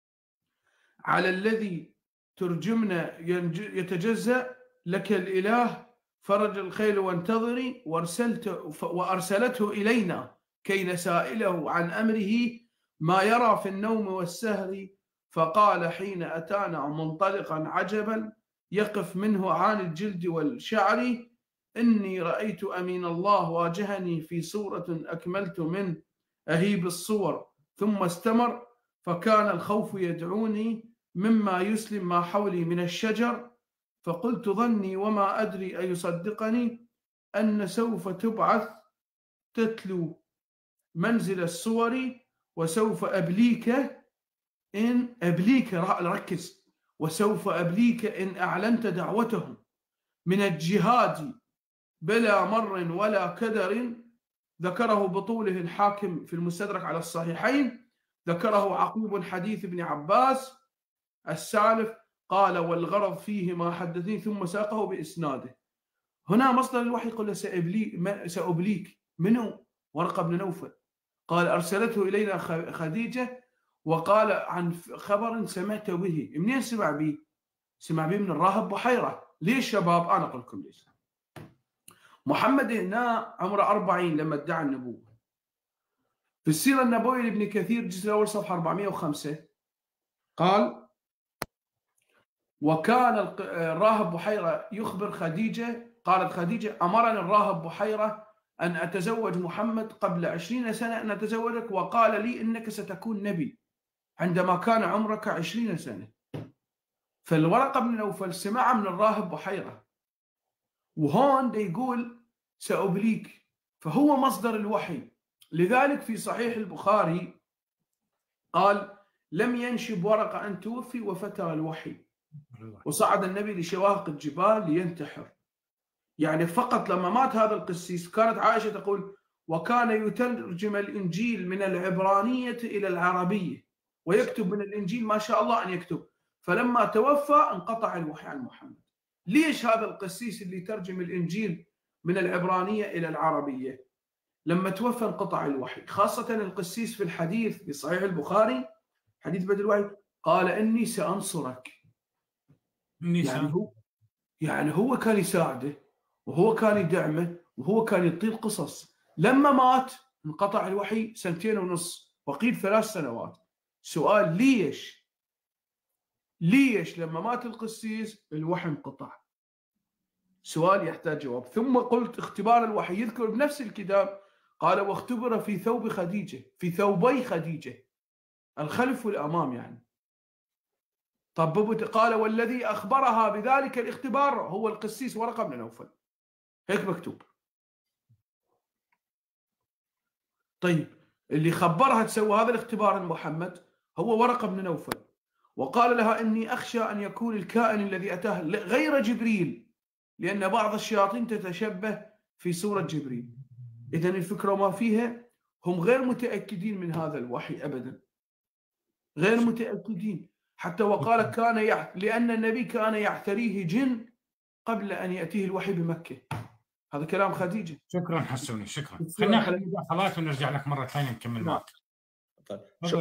على الذي ترجمنا يتجزأ لك الإله، فرج الخيل وانتظري، وارسلت وأرسلته إلينا كي نسائله عن أمره ما يرى في النوم والسهر. فقال حين أتانا منطلقا عجبا يقف منه عن الجلد والشعر: إني رأيت أمين الله واجهني في صورة أكملت من أهيب الصور. ثم استمر: فكان الخوف يدعوني مما يسلم ما حولي من الشجر، فقلت ظني وما أدري أيصدقني أن سوف تبعث تتلو منزل الصور، وسوف أبليك إن أبليك، ركز، وسوف أبليك إن أعلنت دعوتهم من الجهاد بلا مر ولا كدر. ذكره بطوله الحاكم في المستدرك على الصحيحين، ذكره عقوب حديث ابن عباس السالف، قال: والغرض فيه ما حدثني، ثم ساقه بإسناده. هنا مصدر الوحي يقول سأبليك, سأبليك منه ورقة بن نوفل، قال أرسلته إلينا خديجة، وقال عن خبر سمعت به. منين سمع به؟ سمع به من الراهب بحيرة. ليش شباب؟ أنا أقول لكم ليش. محمد هنا عمره أربعين لما ادعى النبوة. في السيرة النبوية لابن كثير الجزء الأول صفحة أربعمئة وخمسة قال: وكان الراهب بحيرة يخبر خديجة، قالت خديجة: أمرني الراهب بحيرة أن أتزوج محمد قبل عشرين سنة، أن أتزوجك، وقال لي إنك ستكون نبي عندما كان عمرك عشرين سنة. فالورقة بن نوفل سمع من الراهب بحيرة، وهون دا يقول سأبليك، فهو مصدر الوحي. لذلك في صحيح البخاري قال: لم ينشب ورقة أن توفي وفتر الوحي، وصعد النبي لشواهق الجبال لينتحر. يعني فقط لما مات هذا القسيس كانت عائشة تقول: وكان يترجم الإنجيل من العبرانية إلى العربية، ويكتب من الإنجيل ما شاء الله أن يكتب. فلما توفى انقطع الوحي عن محمد. ليش هذا القسيس اللي ترجم الإنجيل من العبرانية إلى العربية لما توفى انقطع الوحي؟ خاصة القسيس في الحديث في صحيح البخاري حديث بدء الوحي قال: إني سأنصرك. يعني هو يعني هو كان يساعده، وهو كان يدعمه، وهو كان يعطيه القصص. لما مات انقطع الوحي سنتين ونص، وقيل ثلاث سنوات. سؤال: ليش؟ ليش لما مات القسيس الوحي انقطع؟ سؤال يحتاج جواب. ثم قلت: اختبار الوحي يذكر بنفس الكتاب قال: واختبر في ثوب خديجة، في ثوبي خديجة، الخلف والأمام يعني. طب قال: والذي أخبرها بذلك الاختبار هو القسيس ورقة بن نوفل، هيك مكتوب. طيب اللي خبرها تسوي هذا الاختبار محمد هو ورقة بن نوفل، وقال لها: إني أخشى أن يكون الكائن الذي أتاه غير جبريل، لأن بعض الشياطين تتشبه في صورة جبريل. إذن الفكرة ما فيها، هم غير متأكدين من هذا الوحي أبدا، غير متأكدين. حتى وقال: كان يح... لأن النبي كان يعتريه جن قبل أن يأتيه الوحي بمكة. هذا كلام خديجة. شكرا حسوني، شكرا. خلينا ناخذ مداخلات ونرجع لك مرة ثانية نكمل معك. طيب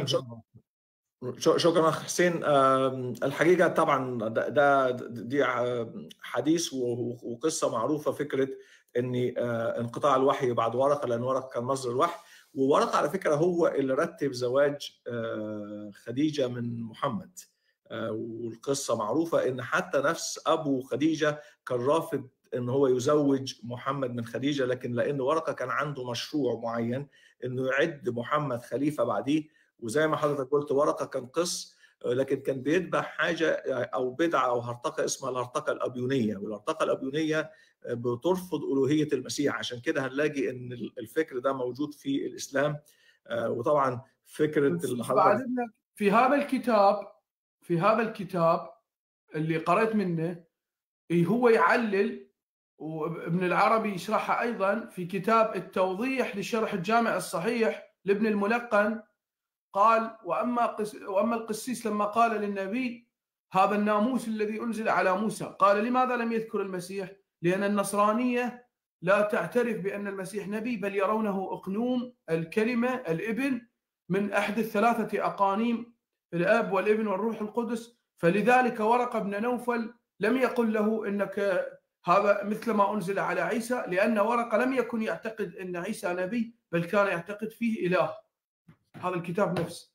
شكرا اخ حسين. الحقيقه طبعا ده, ده دي حديث وقصه معروفه، فكره ان انقطاع الوحي بعد ورقه، لان ورقه كان مصدر الوحي، وورقه على فكره هو اللي رتب زواج خديجه من محمد. والقصه معروفه ان حتى نفس ابو خديجه كان رافض ان هو يزوج محمد من خديجه، لكن لان ورقه كان عنده مشروع معين انه يعد محمد خليفه بعديه. وزي ما حضرتك قلت ورقه كان قس، لكن كان بيتبع حاجه او بدعه او هرطقه اسمها الهرطقه الابيونيه، والهرطقه الابيونيه بترفض الوهيه المسيح. عشان كده هنلاقي ان الفكر ده موجود في الاسلام. وطبعا فكره في هذا الكتاب في هذا الكتاب اللي قرأت منه هو يعلل، وابن العربي يشرحها ايضا في كتاب التوضيح لشرح الجامع الصحيح لابن الملقن. قال واما قس واما القسيس لما قال للنبي هذا الناموس الذي انزل على موسى، قال لماذا لم يذكر المسيح؟ لان النصرانيه لا تعترف بان المسيح نبي، بل يرونه اقنوم الكلمه الابن من احد الثلاثه اقانيم، الاب والابن والروح القدس. فلذلك ورقه بن نوفل لم يقل له انك هذا مثل ما انزل على عيسى، لان ورقه لم يكن يعتقد ان عيسى نبي، بل كان يعتقد فيه اله. هذا الكتاب نفسه.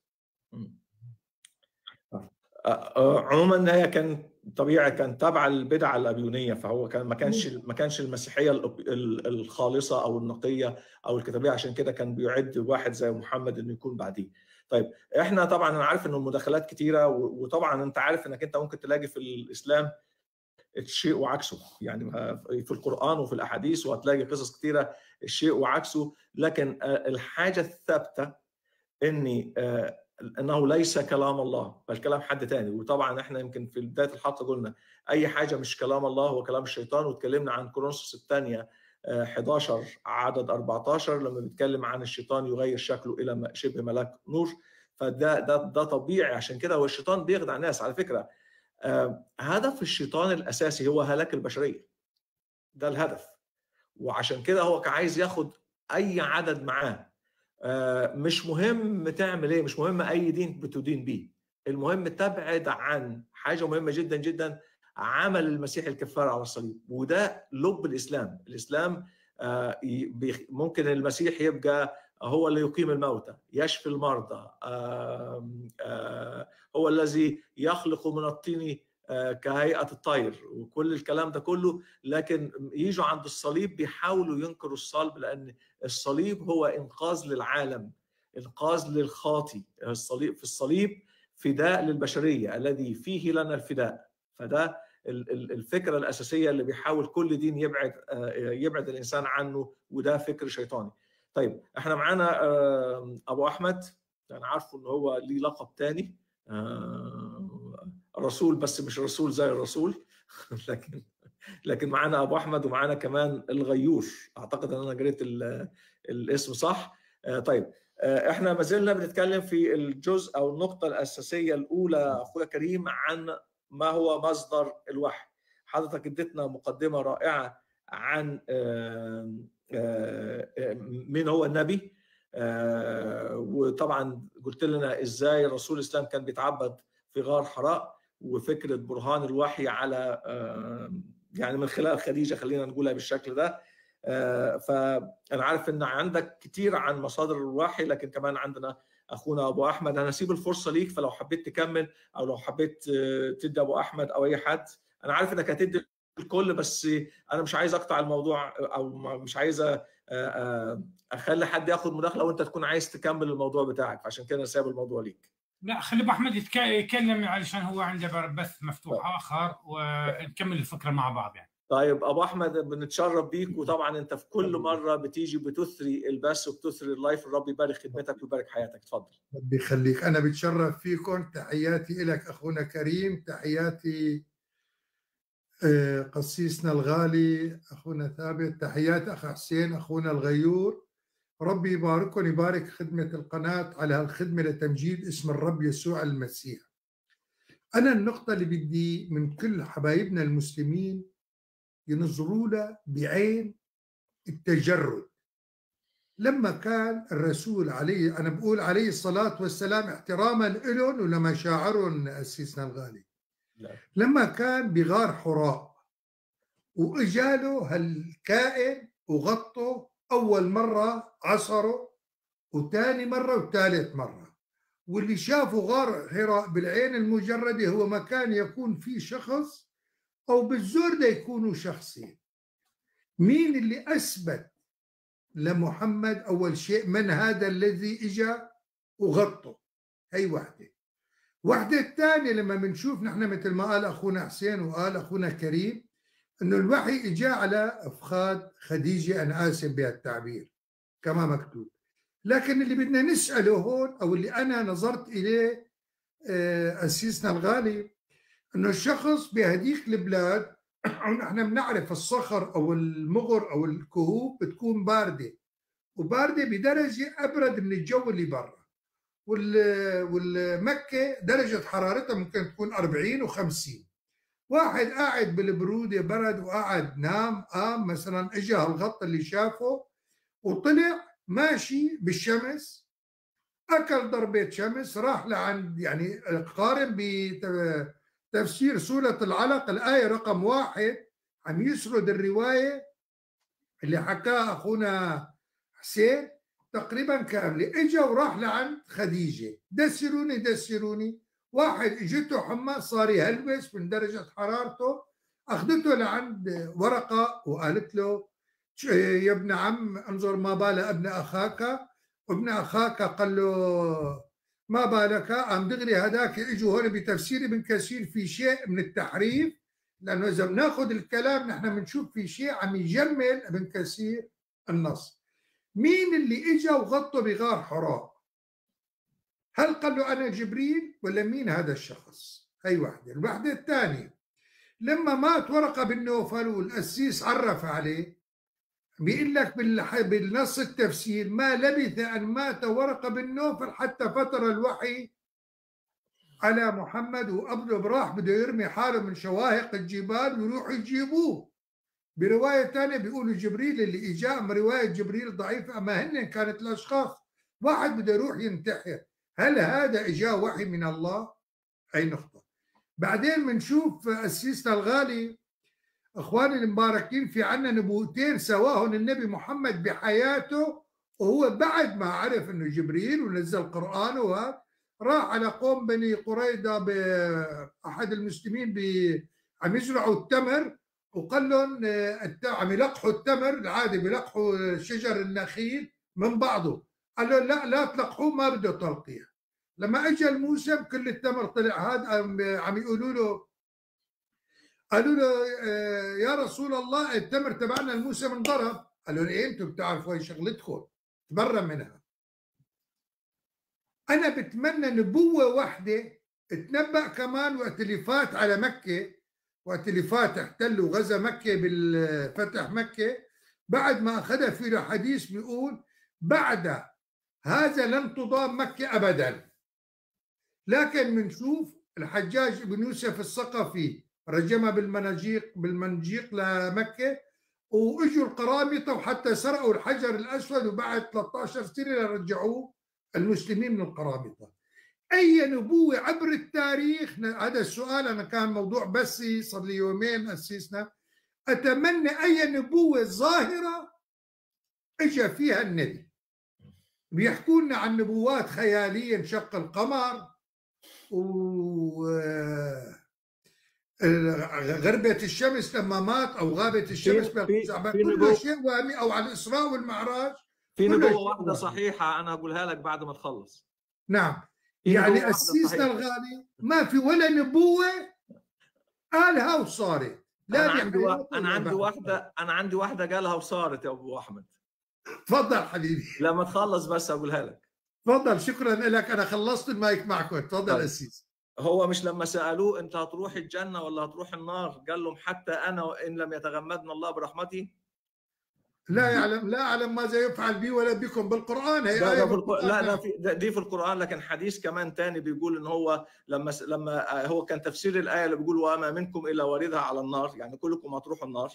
عموما هي كان طبيعي، كان تبع البدعه الابيونيه، فهو كان ما كانش ما كانش المسيحيه الخالصه او النقيه او الكتابيه، عشان كده كان بيعد واحد زي محمد انه يكون بعديه. طيب احنا طبعا انا عارف انه المداخلات كتيره، وطبعا انت عارف انك انت ممكن تلاقي في الاسلام الشيء وعكسه، يعني في القرآن وفي الأحاديث، وهتلاقي قصص كثيرة الشيء وعكسه. لكن الحاجة الثابتة إني أنه ليس كلام الله بل كلام حد تاني. وطبعا إحنا يمكن في بداية الحلقة قلنا أي حاجة مش كلام الله هو كلام الشيطان، وتكلمنا عن كورنثوس الثانية أحد عشر عدد أربعة عشر لما بيتكلم عن الشيطان يغير شكله إلى شبه ملاك نور. فده ده ده طبيعي، عشان كده هو الشيطان بيخدع الناس على فكرة. آه، هدف الشيطان الأساسي هو هلاك البشرية، ده الهدف. وعشان كده هو كان عايز ياخد أي عدد معاه. آه، مش مهم تعمل إيه، مش مهم أي دين بتدين بيه، المهم تبعد عن حاجة مهمة جدا جدا، عمل المسيح الكفارة على الصليب. وده لب الإسلام. الإسلام آه، ممكن المسيح يبقى هو اللي يقيم الموتى، يشفي المرضى، آه، آه، هو الذي يخلق من الطين كهيئة الطير، وكل الكلام ده كله. لكن يجوا عند الصليب بيحاولوا ينكروا الصلب، لأن الصليب هو إنقاذ للعالم، إنقاذ للخاطي. الصليب في الصليب فداء للبشرية الذي فيه لنا الفداء. فده الفكرة الأساسية اللي بيحاول كل دين يبعد يبعد الإنسان عنه، وده فكر شيطاني. طيب احنا معانا أبو أحمد، أنا عارفه إن هو ليه لقب تاني، رسول، بس مش رسول زي الرسول لكن لكن معانا ابو احمد، ومعانا كمان الغيور. اعتقد ان انا قريت الاسم صح. طيب احنا ما زلنا بنتكلم في الجزء او النقطه الاساسيه الاولى اخويا كريم عن ما هو مصدر الوحي. حضرتك اديتنا مقدمه رائعه عن مين هو النبي، وطبعا قلت لنا ازاي رسول الاسلام كان بيتعبد في غار حراء، وفكره برهان الوحي على يعني من خلال خديجه، خلينا نقولها بالشكل ده. فانا عارف ان عندك كتير عن مصادر الوحي، لكن كمان عندنا اخونا ابو احمد. انا هسيب الفرصه ليك، فلو حبيت تكمل او لو حبيت تدي ابو احمد او اي حد. انا عارف انك هتدي الكل، بس انا مش عايز اقطع الموضوع، او مش عايز اخلي حد ياخد مداخله وانت تكون عايز تكمل الموضوع بتاعك، فعشان كده سايب الموضوع ليك. لا خلي ابو احمد يتكلم علشان هو عنده بث مفتوح طيب. اخر ونكمل الفكره مع بعض يعني. طيب ابو احمد بنتشرف بيك، وطبعا انت في كل مره بتيجي بتثري البث وبتثري اللايف. الرب يبارك خدمتك ويبارك حياتك. اتفضل. ربي يخليك. انا بتشرف فيكم. تحياتي لك اخونا كريم، تحياتي قسيسنا الغالي اخونا ثابت، تحيات اخ حسين اخونا الغيور. ربي يبارككم، يبارك خدمة القناة على هالخدمة لتمجيد اسم الرب يسوع المسيح. أنا النقطة اللي بدي من كل حبايبنا المسلمين ينظروا لها بعين التجرد. لما كان الرسول عليه، أنا بقول عليه الصلاة والسلام احتراما لهم ولمشاعرهم أسيسنا الغالي، لما كان بغار حراء وإجاله هالكائن وغطه، أول مرة عصره وثاني مرة وثالث مرة، واللي شافوا غار حراء بالعين المجردة هو مكان يكون فيه شخص أو بالزور ده يكونوا شخصين. مين اللي أثبت لمحمد أول شيء من هذا الذي إجا وغطه؟ هي واحدة. واحدة الثانية لما بنشوف نحن مثل ما قال أخونا حسين وقال أخونا كريم إنه الوحي إجا على أفخاذ خديجة، أنا آسف بهالتعبير كما مكتوب، لكن اللي بدنا نسأله هون أو اللي أنا نظرت إليه أسيسنا الغالي إنه الشخص بهديك البلاد ونحن بنعرف الصخر أو المغر أو الكهوف بتكون باردة، وباردة بدرجة أبرد من الجو اللي برا، والمكة درجة حرارتها ممكن تكون أربعين وخمسين. واحد قاعد بالبرودة برد وقاعد نام قام مثلا اجى هالغط اللي شافه وطلع ماشي بالشمس، أكل ضربة شمس، راح لعند يعني قارن بتفسير سورة العلق الآية رقم واحد عم يسرد الرواية اللي حكاها أخونا حسين تقريبا كاملة. اجى وراح لعند خديجة، دسروني دسروني، واحد اجته حمى صار يهلبس من درجة حرارته، أخذته لعند ورقة وقالت له يا ابن عم انظر ما بال ابن أخاك، وابن أخاك قال له ما بالك، قام دغري هذاك اجوا هون بتفسير ابن كثير في شيء من التحريف، لأنه إذا بناخذ الكلام نحن بنشوف في شيء عم يجمل ابن كثير النص. مين اللي اجى وغطه بغار حراء؟ هل قال له أنا جبريل ولا مين هذا الشخص؟ هي واحدة. الواحدة الثانية لما مات ورقة بن نوفل والقسيس عرف عليه بيقول لك بالنص التفسير ما لبث أن مات ورقة بن نوفل حتى فتر الوحي على محمد، وقبله براح بده يرمي حاله من شواهق الجبال ويروح يجيبوه. برواية ثانية بيقولوا جبريل اللي إجا، أما رواية جبريل ضعيفة، أما هن كانت الأشخاص واحد بده يروح ينتحر. هل هذا إجا وحي من الله؟ أي نقطة. بعدين بنشوف أسيسنا الغالي أخواني المباركين في عنا نبوتين سواهم النبي محمد بحياته، وهو بعد ما عرف أنه جبريل ونزل قرآنه وهذا راح على قوم بني قريظة بأحد المسلمين عم يزرعوا التمر، وقال لهم عم يلقحوا التمر العادي بيلقحوا شجر النخيل من بعضه، قال له لا لا تلقحوه ما بده تلقيح. لما اجى الموسم كل التمر طلع، هذا عم يقولوا له قالوا له يا رسول الله التمر تبعنا الموسم انضرب، قال له ايه انتم بتعرفوا هي شغلتكم تبرم منها. انا بتمنى نبوه واحده تنبأ كمان وقت اللي فات على مكه، وقت اللي فات احتل وغزا مكه بالفتح مكه، بعد ما اخذها في له حديث بيقول بعد هذا لن تضام مكه ابدا. لكن بنشوف الحجاج بن يوسف الثقفي رجمها بالمناجيق بالمنجيق لمكه، واجوا القرامطه وحتى سرقوا الحجر الاسود، وبعد ثلاثة عشر سنه رجعوه المسلمين من القرامطه. اي نبوه عبر التاريخ؟ هذا السؤال انا كان موضوع بسي صار لي يومين اسسنا، اتمنى اي نبوه ظاهره اجى فيها النبي. بيحكوا لنا عن نبوات خياليه انشق القمر و غربة الشمس لما مات او غابت الشمس، كل شيء وهمي، او على الاسراء والمعراج. في نبوه واحده صحيحه انا اقولها لك بعد ما تخلص. نعم، يعني أسيسنا الغالي ما في ولا نبوه قالها وصارت. لا انا عندي و... انا عندي واحده انا عندي واحده قالها وصارت يا ابو احمد. تفضل حبيبي لما تخلص بس اقولها لك. تفضل. شكرا لك، انا خلصت المايك معكم. تفضل طيب. أسيس. هو مش لما سالوه انت هتروح الجنه ولا هتروح النار قال لهم حتى انا وان لم يتغمدنا الله برحمته لا يعلم لا اعلم ماذا يفعل بي ولا بكم بالقران. هي ده آية ده القرآن. لا ده في دي في القران، لكن حديث كمان تاني بيقول ان هو لما لما هو كان تفسير الايه اللي بيقول وما منكم الا واردها على النار، يعني كلكم هتروحوا النار.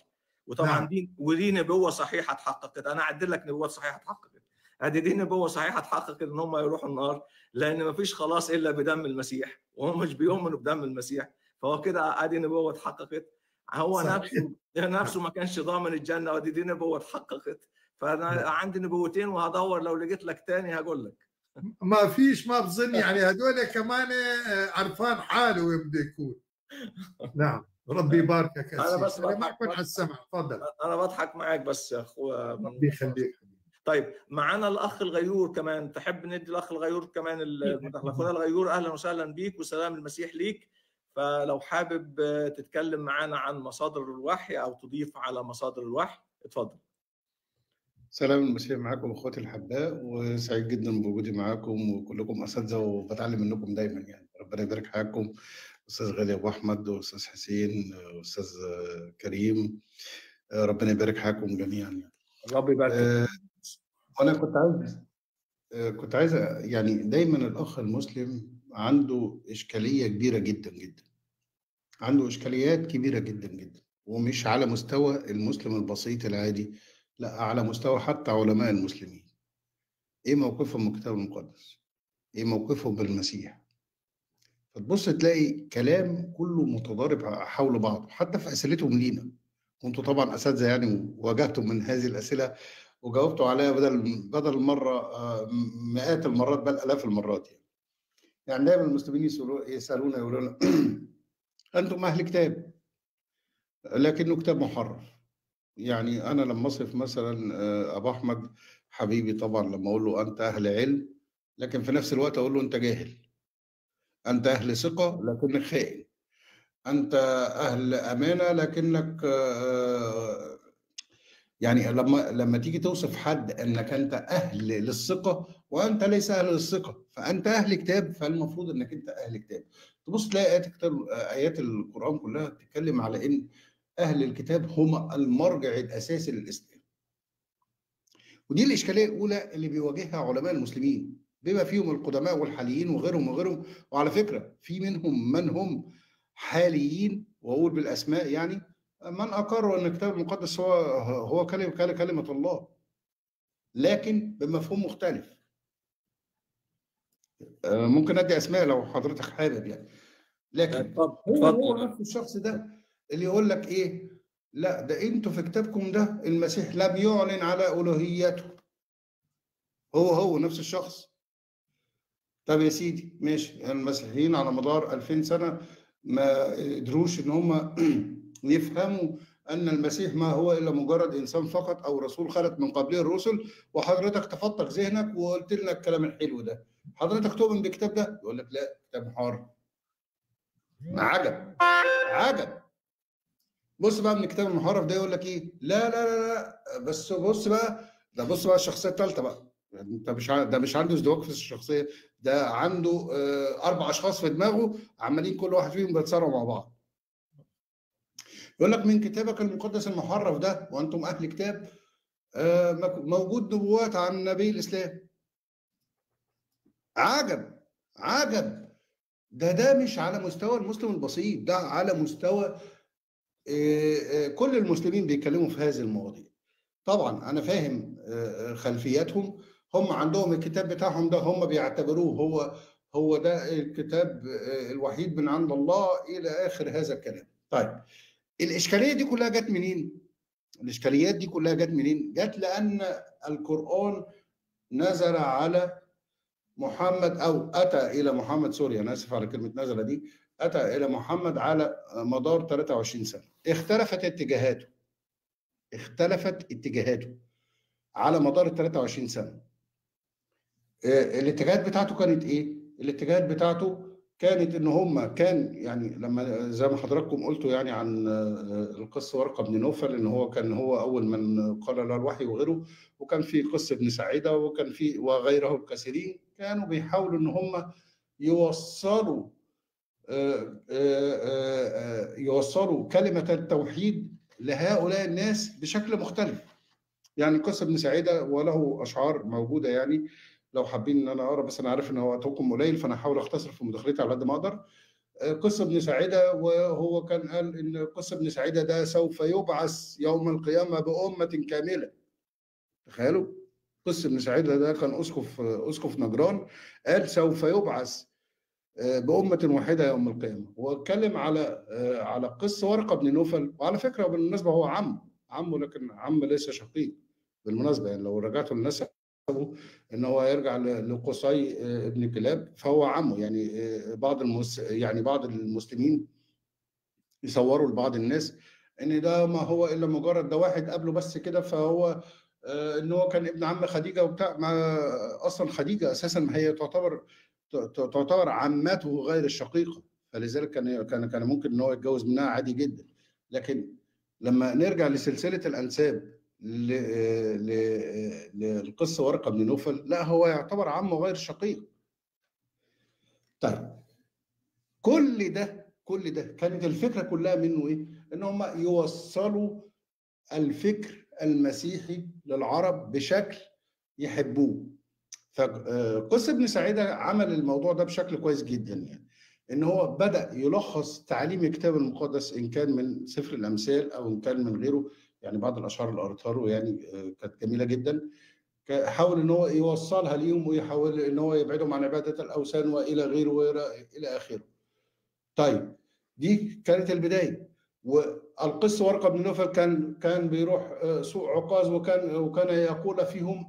وطبعا نعم. دي ودي نبوه صحيحه اتحققت. انا اعدل لك نبوات صحيحه اتحققت. ادي دي نبوه صحيحه اتحققت ان هم يروحوا النار، لان ما فيش خلاص الا بدم المسيح، وهم مش بيؤمنوا بدم المسيح. فهو كده ادي نبوه اتحققت. هو صحيح. نفسه نفسه ما كانش ضامن الجنه، ودي دي نبوه اتحققت. فانا نعم. عندي نبوتين وهدور، لو لقيت لك تاني هقول لك. ما فيش، ما بظن يعني هدول كمان عرفان حاله بده يكون. نعم، ربي يباركك يا انا سيدي. بس انا بضحك معكم على السمع، تفضل. انا بضحك معاك بس يا اخويا. ربي يخليك. طيب معانا الاخ الغيور كمان، تحب ندي الاخ الغيور كمان المداخله؟ اخونا الغيور اهلا وسهلا بيك وسلام المسيح ليك. فلو حابب تتكلم معانا عن مصادر الوحي او تضيف على مصادر الوحي اتفضل. سلام المسيح معاكم اخواتي الاحباء، وسعيد جدا بوجودي معاكم، وكلكم اساتذه وبتعلم منكم دايما يعني. ربنا يبارك حياتكم استاذ غالي ابو احمد واستاذ حسين واستاذ كريم، ربنا يبارك حياتكم جميعا يعني. ربي يبارك. آه وانا كنت عايز آه كنت عايز يعني دايما الاخ المسلم عنده اشكاليه كبيره جدا جدا، عنده اشكاليات كبيره جدا جدا، ومش على مستوى المسلم البسيط العادي، لا على مستوى حتى علماء المسلمين. ايه موقفهم من الكتاب المقدس؟ ايه موقفهم بالمسيح؟ فتبص تلاقي كلام كله متضارب حول بعضه، حتى في اسئلتهم لينا. وانتوا طبعا اساتذه يعني، وواجهتم من هذه الاسئله وجاوبتوا عليها بدل بدل مره مئات المرات بل الاف المرات يعني. يعني دايما المسلمين يسالونا يقولوا لنا انتم اهل كتاب لكنه كتاب محرف. يعني انا لما اصف مثلا ابو احمد حبيبي طبعا، لما اقول له انت اهل علم لكن في نفس الوقت اقول له انت جاهل، انت اهل ثقه لكنك خائن، انت اهل امانه لكنك يعني لما لما تيجي توصف حد انك انت اهل للثقه وانت ليس اهل للثقه، فانت اهل كتاب، فالمفروض انك انت اهل كتاب. تبص تلاقي ايات الكتاب، ايات القران كلها بتتكلم على ان اهل الكتاب هم المرجع الاساسي للاسلام. ودي الاشكاليه الاولى اللي بيواجهها علماء المسلمين بما فيهم القدماء والحاليين وغيرهم وغيرهم. وعلى فكره في منهم من هم حاليين، واقول بالاسماء يعني، من اقروا ان الكتاب المقدس هو هو كلمه كلمه الله، لكن بمفهوم مختلف. ممكن ادي اسماء لو حضرتك حابب يعني. لكن هو هو نفس الشخص ده اللي يقول لك ايه، لا ده انتوا في كتابكم ده المسيح لم يعلن على الوهيته. هو هو نفس الشخص. طب يا سيدي ماشي، المسيحيين على مدار ألفين سنه ما قدروش ان هم يفهموا ان المسيح ما هو الا مجرد انسان فقط او رسول خلت من قبله الرسل، وحضرتك تفطر ذهنك وقلت لنا الكلام الحلو ده. حضرتك تؤمن بالكتاب ده؟ يقول لك لا كتاب محرف. عجب عجب. بص بقى من الكتاب المحرف ده يقول لك ايه؟ لا لا لا لا بس بص بقى، ده بص بقى الشخصيه الثالثه بقى. انت مش ده مش عنده ازدواج في الشخصيه، ده عنده اربع اشخاص في دماغه عمالين كل واحد فيهم بيتصارعوا مع بعض. يقول لك من كتابك المقدس المحرف ده وانتم اهل كتاب موجود نبوات عن نبي الاسلام. عجب عجب. ده ده مش على مستوى المسلم البسيط، ده على مستوى كل المسلمين بيتكلموا في هذه المواضيع. طبعا انا فاهم خلفياتهم، هم عندهم الكتاب بتاعهم ده هم بيعتبروه هو هو ده الكتاب الوحيد من عند الله الى اخر هذا الكلام. طيب الاشكاليه دي كلها جت منين؟ الاشكاليات دي كلها جت منين؟ جت لان القران نزل على محمد او اتى الى محمد، سوري انا اسف على كلمه نزل دي، اتى الى محمد على مدار ثلاثة وعشرين سنه. اختلفت اتجاهاته اختلفت اتجاهاته على مدار ال ثلاثة وعشرين سنه. الاتجاهات بتاعته كانت ايه؟ الاتجاهات بتاعته كانت ان هم كان يعني لما زي ما حضراتكم قلتوا يعني عن القس ورقه بن نوفل ان هو كان هو اول من قال له الوحي وغيره، وكان في قس ابن سعيده وكان في وغيره الكثيرين كانوا بيحاولوا ان هم يوصلوا يوصلوا كلمه التوحيد لهؤلاء الناس بشكل مختلف. يعني القس ابن سعيده وله اشعار موجوده يعني لو حابين ان انا اقرا، بس انا عارف ان وقتكم قليل فانا هحاول اختصر في مداخلتي على قد ما اقدر. قس بن ساعدة، وهو كان قال إن قس بن ساعدة ده سوف يبعث يوم القيامة بأمة كاملة. تخيلوا، قس بن ساعدة ده كان أسقف أسقف نجران، قال سوف يبعث بأمة واحدة يوم القيامة. واتكلم على على قس ورقة بن نوفل، وعلى فكرة بالمناسبة هو عم عمه، لكن عم ليس شقيق بالمناسبة. يعني لو رجعتوا للناس ان هو يرجع لقصي ابن كلاب فهو عمه. يعني بعض المس... يعني بعض المسلمين يصوروا لبعض الناس ان ده ما هو الا مجرد ده واحد قبله بس كده، فهو ان هو كان ابن عم خديجه وبتاع. ما اصلا خديجه اساسا ما هي تعتبر تعتبر عمته غير الشقيقه، فلذلك كان كان كان ممكن ان هو يتجوز منها عادي جدا. لكن لما نرجع لسلسله الانساب للقس ورقه بن نوفل، لا هو يعتبر عمه غير شقيق. طيب كل ده كل ده كانت الفكره كلها منه ايه؟ ان هم يوصلوا الفكر المسيحي للعرب بشكل يحبوه. فقس بن ساعدة عمل الموضوع ده بشكل كويس جدا، يعني ان هو بدأ يلخص تعاليم الكتاب المقدس ان كان من سفر الامثال او ان كان من غيره. يعني بعض الاشعار اللي قريتها له يعني كانت جميله جدا، حاول ان هو يوصلها ليهم ويحاول ان هو يبعدهم عن عباده الاوثان والى غيره والى اخره. طيب دي كانت البدايه. والقس ورقه بن نوفل كان كان بيروح سوق عكاظ، وكان وكان يقول فيهم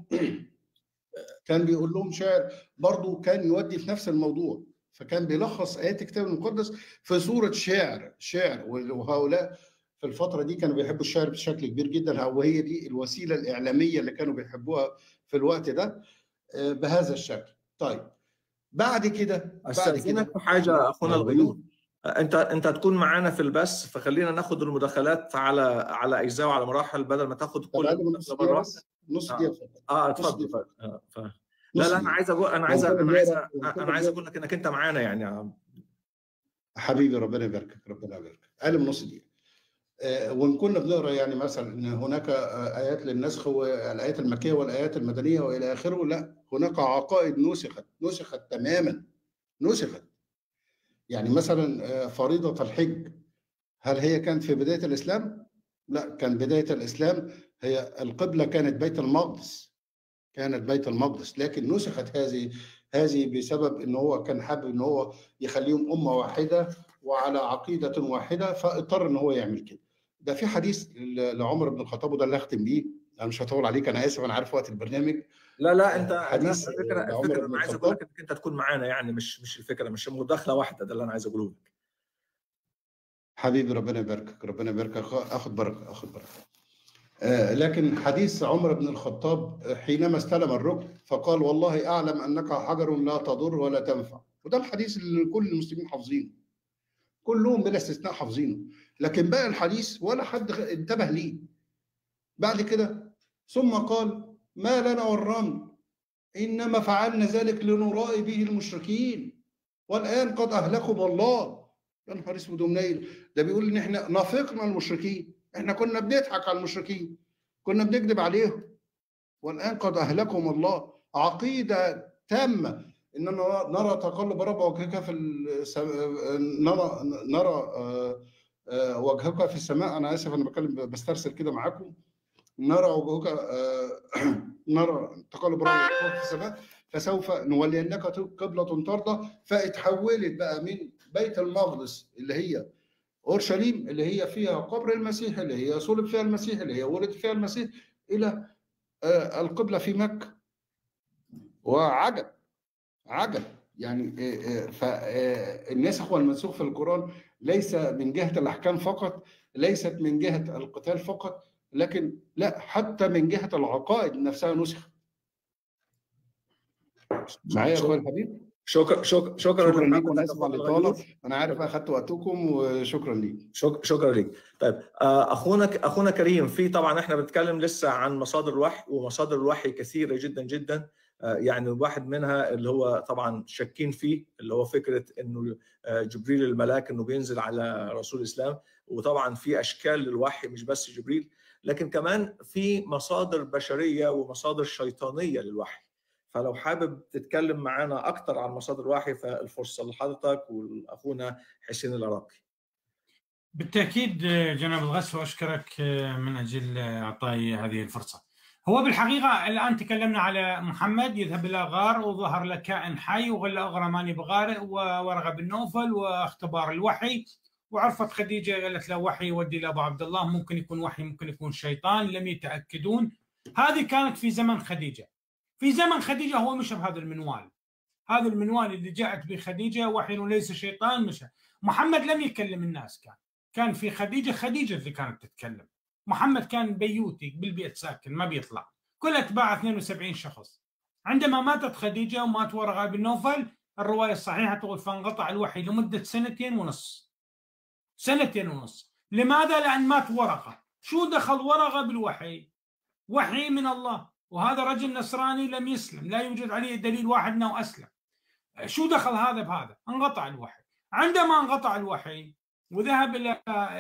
كان بيقول لهم شعر برضه، كان يودي في نفس الموضوع. فكان بيلخص ايات الكتاب المقدس في صوره شعر شعر وهؤلاء في الفتره دي كانوا بيحبوا الشعر بشكل كبير جدا، وهي دي الوسيله الاعلاميه اللي كانوا بيحبوها في الوقت ده بهذا الشكل. طيب بعد كده بعد كده في حاجه اخونا الغيور، انت انت هتكون معانا في البث، فخلينا ناخد المداخلات على على اجزاء وعلى مراحل بدل ما تاخد كل المداخله مره واحده. نص دقيقه اه اتفضل. اه ف... لا لا انا عايز اقول انا عايز انا عايز انا عايز اقول لك انك انت معانا يعني. حبيبي ربنا يباركك ربنا يباركك. اقل من نص دقيقه. آه وان كنا بنقرا يعني مثلا ان هناك ايات للنسخ والايات المكيه والايات المدنيه والى اخره، لا هناك عقائد نسخت نسخت تماما نسخت. يعني مثلا فريضه الحج، هل هي كانت في بدايه الاسلام؟ لا، كان بدايه الاسلام هي القبله كانت بيت المقدس، كانت بيت المقدس، لكن نسخت هذه هذه بسبب ان هو كان حابب ان هو يخليهم امه واحده وعلى عقيده واحده، فاضطر ان هو يعمل كده. ده في حديث لعمر بن الخطاب، وده اللي هختم بيه، انا مش هطول عليك، انا اسف، انا عارف وقت البرنامج. لا لا انت حديث الفكره الفكره انا عايز اقول لك انك انت تكون معانا، يعني مش مش الفكره مش مداخله واحده، ده اللي انا عايز اقوله لك. حبيبي ربنا يباركك ربنا يباركك، اخد بركه اخد بركه. آه لكن حديث عمر بن الخطاب حينما استلم الركن فقال والله اعلم انك حجر لا تضر ولا تنفع، وده الحديث اللي كل المسلمين حافظينه، كلهم بلا استثناء حافظينه، لكن باقي الحديث ولا حد انتبه ليه. بعد كده ثم قال ما لنا والرمل انما فعلنا ذلك لنرائي به المشركين والان قد اهلكهم الله. يا نهار اسود ومنيل، ده بيقول ان احنا نافقنا المشركين، احنا كنا بنضحك على المشركين، كنا بنكذب عليهم، والان قد اهلكهم الله. عقيده تامه اننا نرى تقلب رب وجهك في السم... نرى نرى وجهك في السماء. انا اسف انا بتكلم بسترسل كده معاكم. نرى وجهك نرى تقلب رب وجهك في السماء فسوف نولينك قبلة ترضى. فاتحولت بقى من بيت المقدس اللي هي اورشليم اللي هي فيها قبر المسيح، اللي هي صلب فيها المسيح، اللي هي ولد فيها المسيح، الى القبلة في مكة. وعجب عجب يعني. فالناسخ والمنسوخ في القرآن ليس من جهة الأحكام فقط، ليست من جهة القتال فقط، لكن لا حتى من جهة العقائد نفسها نسخ. معايا يا اخويا الحبيب؟ شكرا شكرا شكرا, شكرا ليك، وانا اسف على الاطاله، انا عارف اخذت وقتكم، وشكرا ليك. شكرا شكرا ليك. طيب اخونا اخونا كريم، في طبعا احنا بنتكلم لسه عن مصادر الوحي، ومصادر الوحي كثيره جدا جدا، يعني واحد منها اللي هو طبعا شاكين فيه، اللي هو فكره انه جبريل الملاك انه بينزل على رسول الاسلام، وطبعا في اشكال للوحي مش بس جبريل، لكن كمان في مصادر بشريه ومصادر شيطانيه للوحي. فلو حابب تتكلم معنا اكثر عن مصادر الوحي فالفرصه لحضرتك واخونا حسين العراقي. بالتاكيد جناب الغس، واشكرك من اجل اعطائي هذه الفرصه. هو بالحقيقه الان تكلمنا على محمد يذهب الى غار وظهر له كائن حي وقال له اغرماني بغارق، وورقه بن نوفل واختبار الوحي، وعرفت خديجه قالت له وحي يودي لابو عبد الله، ممكن يكون وحي ممكن يكون شيطان، لم يتاكدون. هذه كانت في زمن خديجه. في زمن خديجه هو مشى بهذا المنوال، هذا المنوال اللي جاءت به خديجه وحي وليس شيطان مشى. محمد لم يكلم الناس، كان كان في خديجه، خديجه اللي كانت تتكلم. محمد كان بيوتي بالبيت ساكن ما بيطلع، كل اتباع اثنين وسبعين شخص. عندما ماتت خديجه ومات ورقه بن نوفل، الروايه الصحيحه تقول فانقطع الوحي لمده سنتين ونص. سنتين ونص. لماذا؟ لان مات ورقه. شو دخل ورقه بالوحي؟ وحي من الله، وهذا رجل نصراني لم يسلم، لا يوجد عليه دليل واحد انه اسلم. شو دخل هذا بهذا؟ انقطع الوحي. عندما انقطع الوحي وذهب الى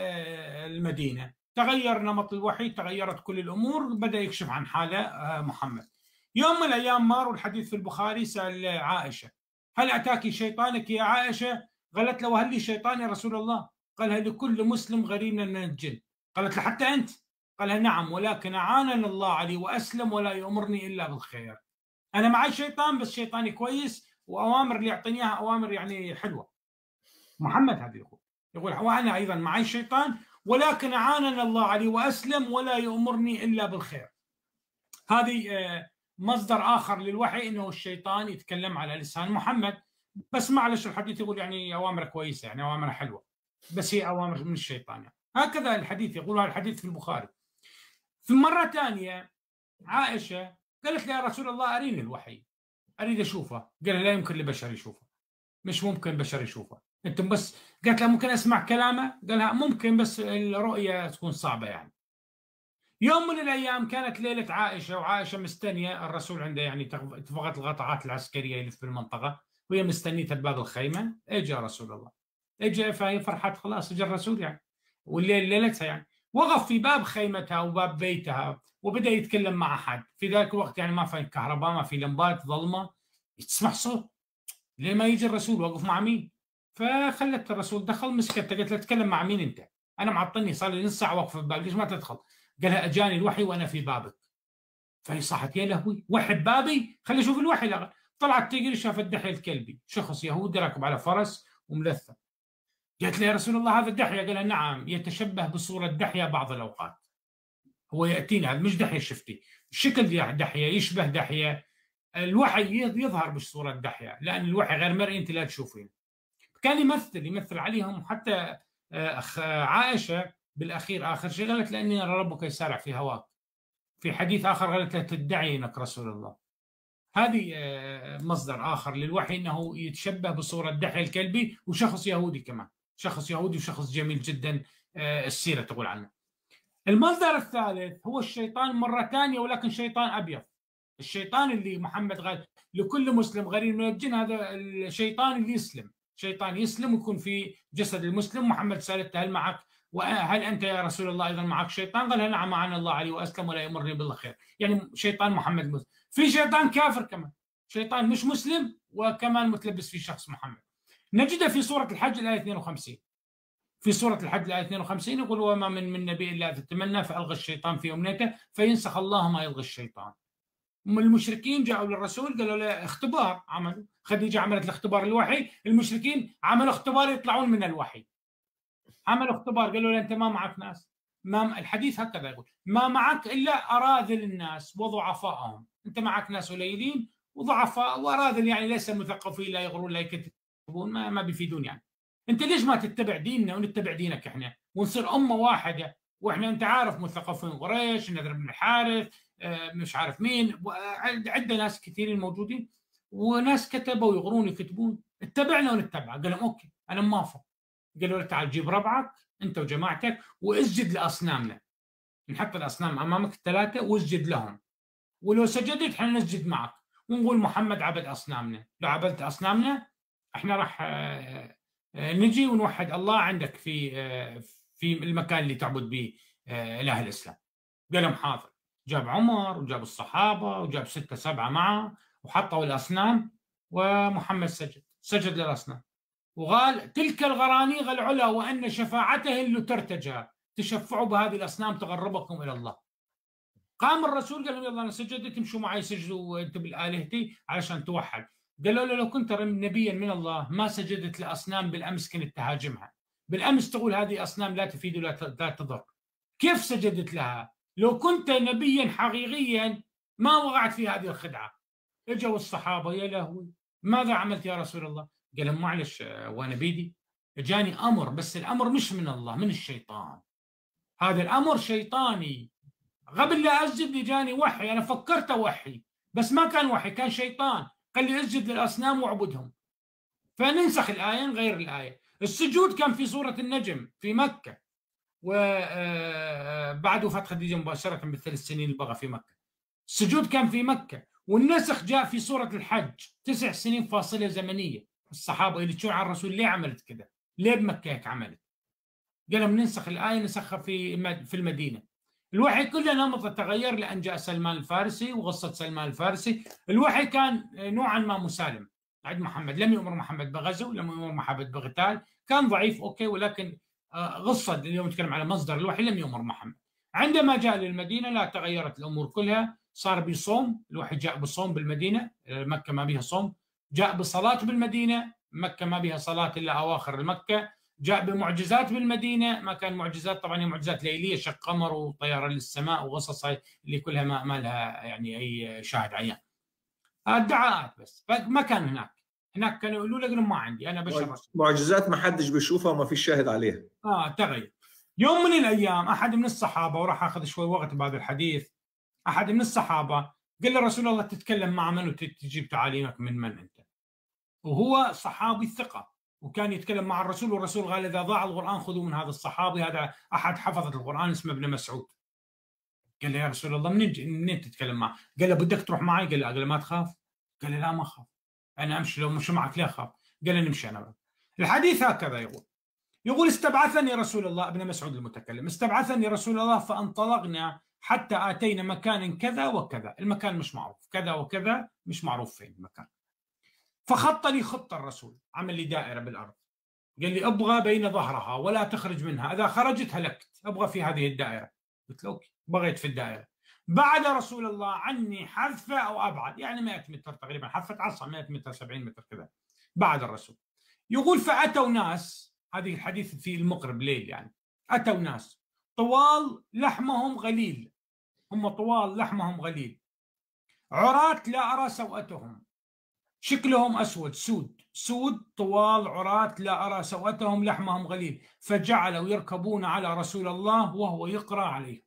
المدينه تغير نمط الوحي، تغيرت كل الامور، بدا يكشف عن حاله محمد. يوم من الايام مار، والحديث في البخاري، سال عائشه هل اتاك شيطانك يا عائشه؟ قالت له وهل لي شيطان يا رسول الله؟ قالها لكل مسلم غريم من الجن. قالت له حتى انت؟ قالها نعم، ولكن اعانني الله علي واسلم ولا يامرني الا بالخير. انا معي شيطان بس شيطاني كويس، واوامر اللي يعطيني اياها اوامر يعني حلوه. محمد هذا يقول يقول وانا ايضا معي شيطان ولكن اعانني الله علي واسلم ولا يامرني الا بالخير. هذه مصدر اخر للوحي، انه الشيطان يتكلم على لسان محمد. بس معلش الحديث يقول يعني اوامر كويسه، يعني اوامر حلوه، بس هي اوامر من الشيطان يعني. هكذا الحديث يقول، هذا الحديث في البخاري. في مره ثانيه عائشه قالت له يا رسول الله اريني الوحي، اريد اشوفه. قال لا يمكن لبشر يشوفه، مش ممكن بشر يشوفه، انتم بس. قالت له ممكن اسمع كلامه؟ قالها ممكن بس الرؤيه تكون صعبه يعني. يوم من الايام كانت ليله عائشه، وعائشه مستنيه الرسول عنده يعني اتفقت القطاعات العسكريه يلف بالمنطقه، وهي مستنيته بباب الخيمه. اجى رسول الله، اجى، فهي فرحت خلاص اجى الرسول يعني، والليل ليلتها يعني. وقف في باب خيمتها وباب بيتها وبدا يتكلم مع احد. في ذاك الوقت يعني ما في كهرباء، ما في لمبات، ظلمه، تسمع صوت. ليه ما يجي الرسول؟ وقف مع مين؟ فخلت الرسول دخل، مسكته قالت له تتكلم مع مين انت؟ انا معطلني صار لي نص ساعه واقف في الباب، ليش ما تدخل؟ قالها اجاني الوحي وانا في بابك. فهي صاحت يا لهوي، وحي بابي، خلي اشوف الوحي. لغة. طلعت تجري، شافت دحية الكلبي، شخص يهودي راكب على فرس وملثم. قالت له يا رسول الله هذا دحية؟ قال نعم، يتشبه بصورة دحية بعض الأوقات، هو يأتينا، هذا مش دحية شفتي، شكل دحية، يشبه دحية، الوحي يظهر بصورة دحية، لأن الوحي غير مرئي أنت لا تشوفين. كان يمثل يمثل عليهم. حتى عائشة بالأخير آخر شيء قالت لأني أرى ربك يسارع في هواك. في حديث آخر قالت له تدعي أنك رسول الله. هذه مصدر آخر للوحي، أنه يتشبه بصورة دحية الكلبي، وشخص يهودي كمان، شخص يهودي وشخص جميل جدا السيرة تقول عنه. المصدر الثالث هو الشيطان مرة ثانية، ولكن شيطان أبيض. الشيطان اللي محمد قال لكل مسلم غريب من الجن، هذا الشيطان اللي يسلم، شيطان يسلم ويكون في جسد المسلم. محمد سألته هل معك وهل أنت يا رسول الله أيضا معك شيطان؟ قال نعم معنا الله علي وأسلم ولا يمرني بالخير. يعني شيطان محمد مسلم. في شيطان كافر كمان، شيطان مش مسلم وكمان متلبس في شخص محمد. نجده في سورة الحج الآية اثنين وخمسين. في سورة الحج الآية اثنين وخمسين يقول وما من من نبي إلا تتمنى فألغى الشيطان في أمنيته فينسخ الله ما يلغي الشيطان. المشركين جاءوا للرسول قالوا له اختبار عملوا، خديجة عملت الاختبار الوحي، المشركين عملوا اختبار يطلعون من الوحي. عملوا اختبار قالوا له أنت ما معك ناس، ما الحديث هكذا يقول ما معك إلا أراذل الناس وضعفائهم، أنت معك ناس قليلين وضعفاء وأراذل، يعني ليس مثقفين لا يغرون لا يكذبون، ما, ما بيفيدون يعني. أنت ليش ما تتبع ديننا ونتبع دينك إحنا ونصير أمة واحدة؟ وإحنا أنت عارف مثقفين قريش، النذر بن الحارث، مش عارف مين، عندنا ناس كثيرين موجودين وناس كتبوا ويغرون يكتبون، اتبعنا ونتبع. قال لهم اوكي انا موافق. قالوا له تعال جيب ربعك انت وجماعتك واسجد لاصنامنا، نحط الاصنام امامك الثلاثه واسجد لهم، ولو سجدت احنا نسجد معك ونقول محمد عبد اصنامنا، لو عبدت اصنامنا احنا راح نجي ونوحد الله عندك في في المكان اللي تعبد به اله الاسلام. قال لهم حاضر. جاب عمر وجاب الصحابة وجاب ستة سبعة معه وحطوا الأصنام ومحمد سجد سجد للأصنام وقال تلك الغرانيق العلا وأن شفاعتهن لترتجى تشفعوا بهذه الأصنام تقربكم إلى الله. قام الرسول قال لهم يلا أنا سجدت امشوا معي سجدوا أنتم بالآلهتي علشان توحد. قالوا له لو كنت نبيا من الله ما سجدت لأصنام بالأمس كنت تهاجمها، بالأمس تقول هذه أصنام لا تفيد ولا تضر، كيف سجدت لها؟ لو كنت نبيا حقيقيا ما وقعت في هذه الخدعة. اجوا الصحابة يا لهوي ماذا عملت يا رسول الله؟ قال لهم معلش وانا بيدي جاني أمر، بس الأمر مش من الله من الشيطان، هذا الأمر شيطاني. قبل لا أسجد جاني وحي، أنا فكرت وحي بس ما كان وحي، كان شيطان قال لي اسجد للأصنام واعبدهم. فننسخ الآية نغير الآية. السجود كان في سورة النجم في مكة، وبعد وفاة خديجة مباشرة بالثلاث سنين اللي بقى في مكة. السجود كان في مكة، والنسخ جاء في سورة الحج تسع سنين فاصلة زمنية. الصحابة اللي تشوع على الرسول ليه عملت كده؟ ليه بمكة هيك عملت؟ قال لهم ننسخ الآية نسخها في في المدينة. الوحي كله نمط تغير لأن جاء سلمان الفارسي وقصة سلمان الفارسي. الوحي كان نوعا ما مسالم عند محمد، لم يؤمر محمد بغزو، لم يؤمر محمد بقتال، كان ضعيف أوكي، ولكن قصة اليوم نتكلم على مصدر الوحي لم يؤمر محمد. عندما جاء للمدينة لا تغيرت الأمور كلها، صار بصوم، الوحي جاء بصوم بالمدينة، مكة ما بها صوم، جاء بصلاة بالمدينة، مكة ما بها صلاة إلا أواخر المكة، جاء بمعجزات بالمدينة، ما كان معجزات طبعا هي معجزات ليلية شق قمر وطيران للسماء وقصص اللي كلها ما, ما لها يعني أي شاهد عيان، ادعاءات بس. ما كان هناك، هناك كانوا يقولوا لك ما عندي أنا بشر. معجزات ما حدش بيشوفها وما فيش شاهد عليها. آه تغير. يوم من الأيام أحد من الصحابة، وراح أخذ شوي وقت بهذا الحديث، أحد من الصحابة قال له رسول الله تتكلم مع من وتجيب تعاليمك من من أنت؟ وهو صحابي ثقة وكان يتكلم مع الرسول، والرسول قال إذا ضاع القرآن خذوا من هذا الصحابي، هذا أحد حفظة القرآن اسمه ابن مسعود. قال له يا رسول الله منين منين تتكلم معه؟ قال له بدك تروح معي؟ قال له قال له ما تخاف؟ قال له لا ما أخاف، أنا أمشي لو مش معك لا أخاف. قال له نمشي أنا. الحديث هكذا يقول يقول استبعثني رسول الله، ابن مسعود المتكلم، استبعثني رسول الله فانطلقنا حتى آتينا مكان كذا وكذا، المكان مش معروف، كذا وكذا مش معروف فين المكان. فخط لي خط الرسول، عمل لي دائرة بالأرض، قال لي ابغى بين ظهرها ولا تخرج منها، إذا خرجت هلكت، ابغى في هذه الدائرة. قلت له أوكي، بغيت في الدائرة. بعد رسول الله عني حذفة أو أبعد، يعني مئة متر تقريبا، حذفة عصا مئة متر سبعين متر كذا بعد الرسول. يقول فأتوا ناس، هذه الحديث في المقرب ليل يعني، أتوا ناس طوال لحمهم غليل، هم طوال لحمهم غليل، عراة لا أرى سوءتهم، شكلهم أسود سود سود طوال عراة لا أرى سوءتهم، لحمهم غليل، فجعلوا يركبون على رسول الله وهو يقرأ عليه،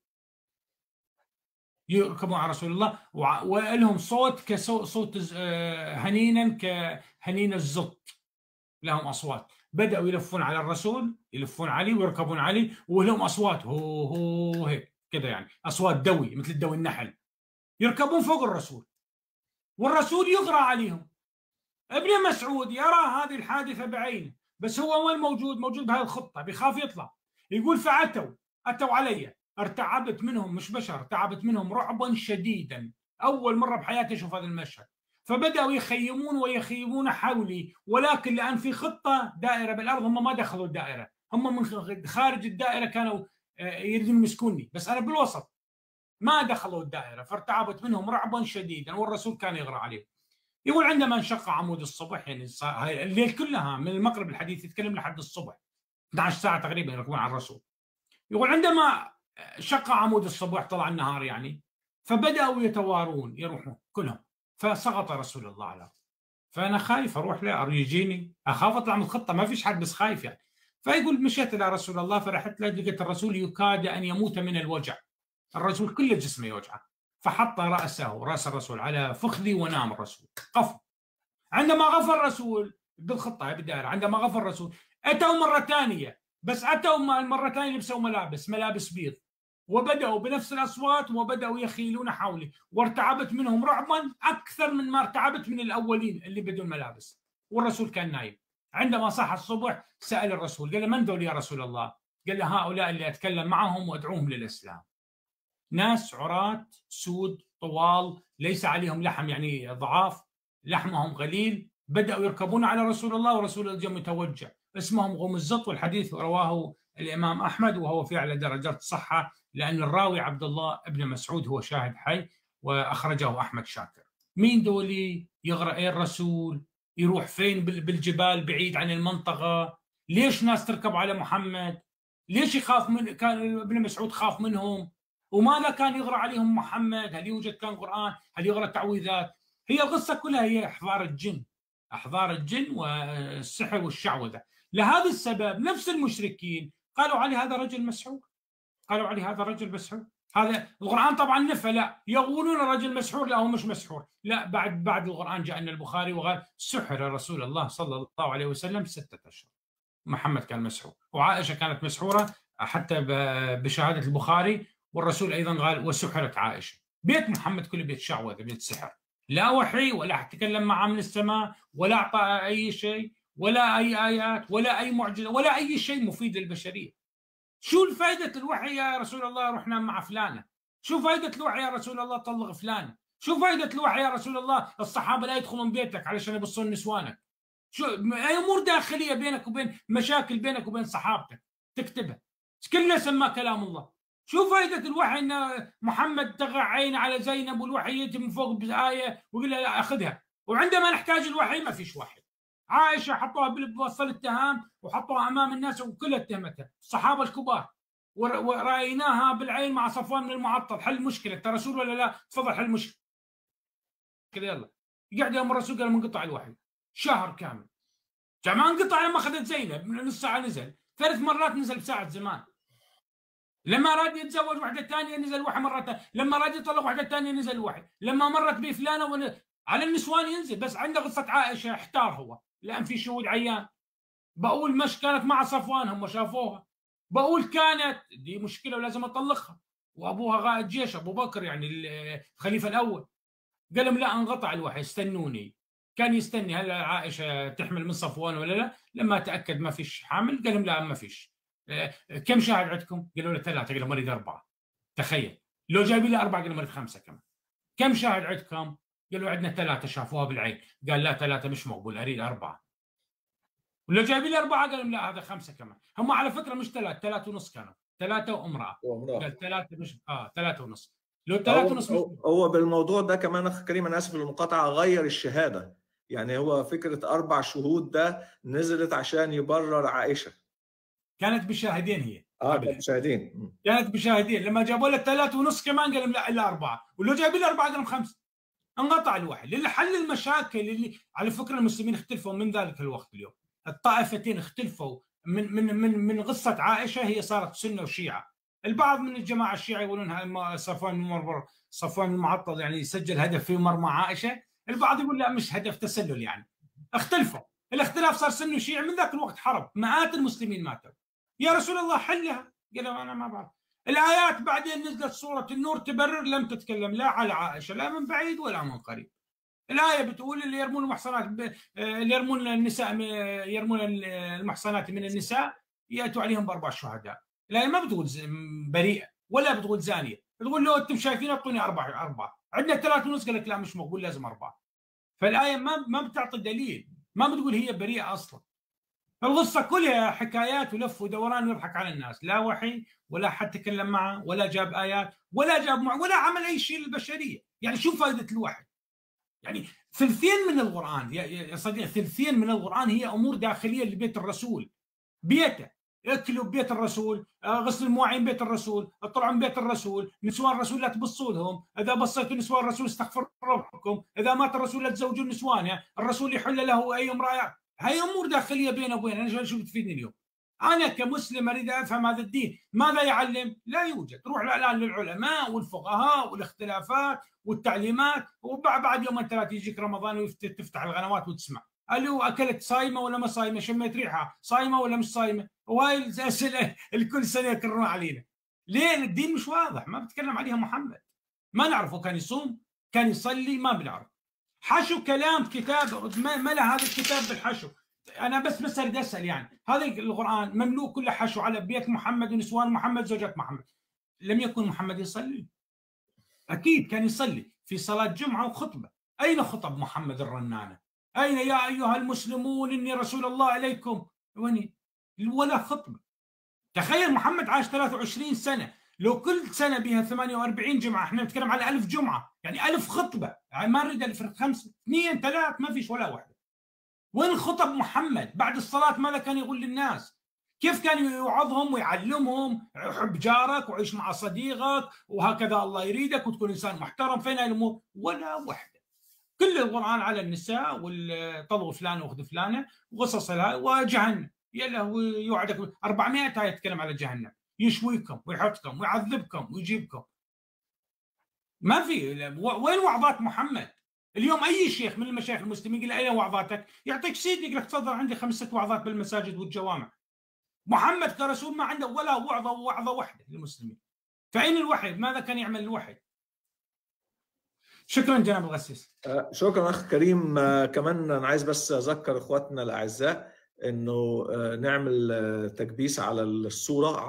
يركبون على رسول الله ولهم صوت كصوت هنينا كهنين الزط، لهم أصوات. بدأوا يلفون على الرسول، يلفون عليه ويركبون عليه ولهم أصوات هو هو هيك كذا، يعني أصوات دوي مثل دوي النحل، يركبون فوق الرسول والرسول يقرأ عليهم. ابن مسعود يرى هذه الحادثة بعينه، بس هو وين موجود؟ موجود بهذه الخطة، بيخاف يطلع. يقول فأتوا أتوا علي، ارتعبت منهم، مش بشر، ارتعبت منهم رعبا شديدا، أول مرة بحياتي أشوف هذا المشهد. فبدأوا يخيمون ويخيمون حولي، ولكن لأن في خطة دائرة بالأرض هم ما دخلوا الدائرة، هم من خارج الدائرة كانوا يريدون يمسكوني، بس أنا بالوسط ما دخلوا الدائرة، فارتعبت منهم رعبا شديدا، والرسول كان يقرأ عليهم. يقول عندما انشق عمود الصبح، يعني الليل كلها من المغرب الحديث يتكلم لحد الصبح اثنتي عشرة ساعة تقريبا يركبون على الرسول. يقول عندما شق عمود الصبح طلع النهار يعني، فبدأوا يتوارون يروحون كلهم، فسقط رسول الله على الأرض. فأنا خايف أروح له يجيني، أخاف أطلع من الخطة، ما فيش حد بس خايف يعني. فيقول مشيت إلى رسول الله فرحت له، لقيت الرسول يكاد أن يموت من الوجع، الرسول كل جسمه يوجعه، فحط رأسه رأس الرسول على فخذي ونام الرسول قف. عندما غفر الرسول بالخطة بالدائرة، عندما غفر الرسول أتوا مرة ثانية، بس أتوا المرة ثانية لبسوا ملابس ملابس بيض، وبدأوا بنفس الأصوات وبدأوا يخيلون حولي، وارتعبت منهم رعبا أكثر من ما ارتعبت من الأولين اللي بدون ملابس، والرسول كان نايم. عندما صح الصبح سأل الرسول قال له من ذول يا رسول الله؟ قال له هؤلاء اللي أتكلم معهم وأدعوهم للإسلام، ناس عراة سود طوال ليس عليهم لحم يعني ضعاف، لحمهم قليل، بدأوا يركبون على رسول الله ورسول الله متوجع، اسمهم غمزة، والحديث رواه الإمام أحمد وهو في أعلى درجات الصحة، لأن الراوي عبد الله بن مسعود هو شاهد حي وأخرجه أحمد شاكر. مين دولي؟ يغرق إيه الرسول؟ يروح فين؟ بالجبال بعيد عن المنطقة. ليش ناس تركب على محمد؟ ليش يخاف من كان ابن مسعود خاف منهم؟ وماذا كان يغرى عليهم محمد؟ هل يوجد كان قرآن؟ هل يغرى تعويذات؟ هي القصة كلها هي أحضار الجن، أحضار الجن والسحر والشعوذة. لهذا السبب نفس المشركين قالوا عليه هذا رجل مسحور، قالوا عليه هذا رجل مسحور. هذا القرآن طبعا نفى، لا يقولون رجل مسحور، لا هو مش مسحور، لا بعد بعد القرآن جاء أن البخاري وقال سحر رسول الله صلى الله عليه وسلم ستة أشهر. محمد كان مسحور وعائشة كانت مسحورة حتى بشهادة البخاري، والرسول أيضا قال وسحرت عائشة. بيت محمد كله بيت شعوذة، بيت سحر، لا وحي ولا تكلم معه من السماء ولا أعطى أي شيء ولا أي آيات ولا أي معجزة ولا أي شيء مفيد للبشرية. شو الفائدة الوحي يا رسول الله رحنا مع فلانة؟ شو فائدة الوحي يا رسول الله طلق فلانة؟ شو فائدة الوحي يا رسول الله الصحابة لا يدخلون بيتك علشان يبصون نسوانك؟ شو أي أمور داخلية بينك وبين مشاكل بينك وبين صحابتك تكتبها؟ كلنا سماه كلام الله. شو فائدة الوحي ان محمد تقع عين على زينب والوحي يجي من فوق بآية ويقول لها لا اخذها، وعندما نحتاج الوحي ما فيش وحي. عائشة حطوها بوصل الاتهام وحطوها امام الناس وكلها اتهمتها، الصحابة الكبار، ورأيناها بالعين مع صفوان من المعطل. حل المشكلة، انت رسول ولا لا؟ تفضل حل المشكلة كذا يلا. قاعد يوم الرسول قال منقطع الوحي شهر كامل، ما انقطع لما اخذت زينب من نص ساعة نزل، ثلاث مرات نزل بساعة زمان. لما أراد يتزوج واحدة ثانية نزل الوحي مرة ثانية، لما أراد يطلق واحدة ثانية نزل الوحي، لما مرت به فلانة ون... على النسوان ينزل. بس عنده قصة عائشة احتار هو لأن في شهود عيان. بقول مش كانت مع صفوان هم شافوها، بقول كانت دي مشكلة ولازم أطلقها، وأبوها قائد جيش أبو بكر يعني الخليفة الأول. قال لهم لا انقطع الوحي استنوني. كان يستني هل عائشة تحمل من صفوان ولا لا. لما تأكد ما فيش حامل قال لهم لا ما فيش. كم شاهد عندكم؟ قالوا له ثلاثة، قال له مريض أربعة. تخيل لو جايب لي أربعة قال له مريض خمسة كمان. كم شاهد عندكم؟ قالوا عندنا ثلاثة شافوها بالعين. قال لا ثلاثة مش مقبول أريد أربعة. ولو جايب لي أربعة قال لهم لا هذا خمسة كمان. هم على فكرة مش ثلاثة، ثلاثة ونص كانوا، ثلاثة وامرأة. قال ثلاثة مش آه ثلاثة ونص. لو ثلاثة ونص هو, هو بالموضوع ده كمان أخ كريم أنا آسف للمقاطعة غير الشهادة. يعني هو فكرة أربع شهود ده نزلت عشان يبرر عائشة. كانت بشاهدين هي. اه كانت بشاهدين. كانت بشاهدين. لما جابوا لها ثلاثة ونص كمان قال لهم لا الا أربعة، ولو جايب لي أربعة قال لهم خمسة. انقطع الوحي لحل المشاكل اللي على فكرة المسلمين اختلفوا من ذلك الوقت. اليوم الطائفتين اختلفوا من من من من قصة عائشة هي صارت سنة وشيعة. البعض من الجماعة الشيعة يقولون صفوان المربر صفوان المعطل يعني يسجل هدف في مرمى عائشة. البعض يقول لا مش هدف تسلل يعني. اختلفوا، الاختلاف صار سني وشيعي. من ذاك الوقت حرب، مئات المسلمين ماتوا. يا رسول الله حلها. قال انا ما بعرف. الايات بعدين نزلت سوره النور تبرر، لم تتكلم لا على عائشه لا من بعيد ولا من قريب. الايه بتقول اللي يرمون المحصنات ب... اللي يرمون النساء يرمون المحصنات من النساء ياتوا عليهم باربع شهداء. الايه ما بتقول بريئه ولا بتقول زانيه، بتقول لو انتم شايفين اعطوني اربعه اربعه. عندنا ثلاثة ونص قال لك لا مش مقبول لازم اربعه. فالايه ما ما بتعطي دليل، ما بتقول هي بريئه اصلا. القصه كلها حكايات ولف ودوران ويضحك على الناس، لا وحي ولا حد تكلم معه ولا جاب ايات ولا جاب معه ولا عمل اي شيء للبشريه. يعني شو فائده الوحي؟ يعني ثلثين من القران يا صديقي، ثلثين من القران هي امور داخليه لبيت الرسول. بيته اكلوا ببيت الرسول، غسل المواعين بيت الرسول، اطلعوا من بيت الرسول، نسوان الرسول لا تبصوا لهم، اذا بصيتوا نسوان الرسول استغفروا ربكم، اذا مات الرسول لا تزوجوا نسوانه، الرسول يحل له اي امراه. هاي امور داخليه بينه وبين. انا شو بتفيدني اليوم؟ انا كمسلم اريد افهم هذا الدين، ماذا يعلم؟ لا يوجد. روح الان للعلماء والفقهاء والاختلافات والتعليمات، وبعد بعد يومين ثلاثه يجيك رمضان وتفتح القنوات وتسمع قالوا اكلت صايمه ولا ما صايمه، شميت ريحها صايمه ولا مش صايمه، وهاي الاسئله اللي كل سنه يكررون علينا. ليه؟ الدين مش واضح، ما بتكلم عليها محمد. ما نعرفه كان يصوم، كان يصلي، ما بنعرف. حشو كلام كتاب ما له هذا الكتاب بالحشو. انا بس بس اريد اسال يعني هذا القران مملوء كله حشو على بيت محمد ونسوان محمد زوجات محمد. لم يكن محمد يصلي؟ اكيد كان يصلي في صلاه جمعه وخطبه. أين خطب محمد الرنانة؟ أين يا أيها المسلمون إني رسول الله إليكم؟ وين؟ ولا خطبة. تخيل محمد عاش ثلاثة وعشرين سنة، لو كل سنة بها ثمانية وأربعين جمعة، احنا نتكلم على ألف جمعة، يعني ألف خطبة، يعني ما نريد ألف، خمسة، اثنين، ثلاث، ما فيش ولا واحدة. وين خطب محمد؟ بعد الصلاة ماذا كان يقول للناس؟ كيف كان يوعظهم ويعلمهم حب جارك وعيش مع صديقك وهكذا الله يريدك وتكون إنسان محترم؟ فين الأمور؟ ولا واحدة. كل القرآن على النساء والطلق فلان واخذ فلانة وقصص لها وجهنم. يلا ويوعدك أربعمائة آية يتكلم على جهنم، يشويكم ويحطكم ويعذبكم ويجيبكم. ما في. وين وعظات محمد؟ اليوم اي شيخ من المشايخ المسلمين يقول اين وعظاتك؟ يعطيك سيد يقول لك تفضل عندي خمسة وعظات بالمساجد والجوامع. محمد كرسول ما عنده ولا وعظه وعظه واحده للمسلمين. فاين الوحي؟ ماذا كان يعمل الوحي؟ شكرا جناب الغسيس. آه شكرا اخ كريم. آه كمان انا عايز بس اذكر اخواتنا الاعزاء انه آه نعمل آه تكبيس على الصوره،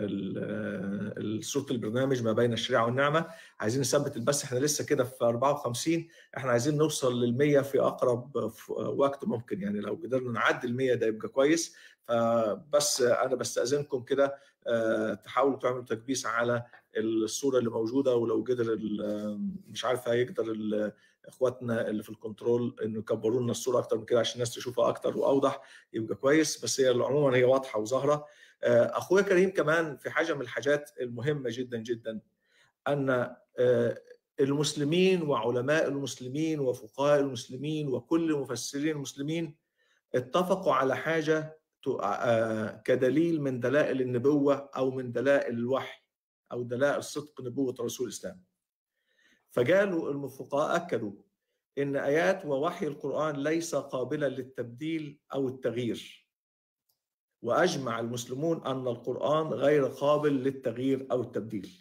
على صوره البرنامج ما بين الشريعه والنعمه. عايزين نثبت البث، احنا لسه كده في أربعة وخمسين، احنا عايزين نوصل للمية في اقرب في وقت ممكن. يعني لو قدرنا نعدي المية ده يبقى كويس. فبس انا بستاذنكم كده آه تحاولوا تعملوا تكبيس على الصوره اللي موجوده، ولو قدر مش عارف هيقدر اخواتنا اللي في الكنترول انه يكبروا لنا الصوره اكتر من كده عشان الناس تشوفها اكتر واوضح يبقى كويس. بس هي عموما هي واضحه وظاهره. اخويا كريم كمان في حاجه من الحاجات المهمه جدا جدا، ان المسلمين وعلماء المسلمين وفقهاء المسلمين وكل مفسرين المسلمين اتفقوا على حاجه كدليل من دلائل النبوه او من دلائل الوحي او دلائل صدق نبوه رسول الاسلام. فقالوا الفقهاء اكدوا ان ايات ووحي القران ليس قابلا للتبديل او التغيير، واجمع المسلمون ان القران غير قابل للتغيير او التبديل.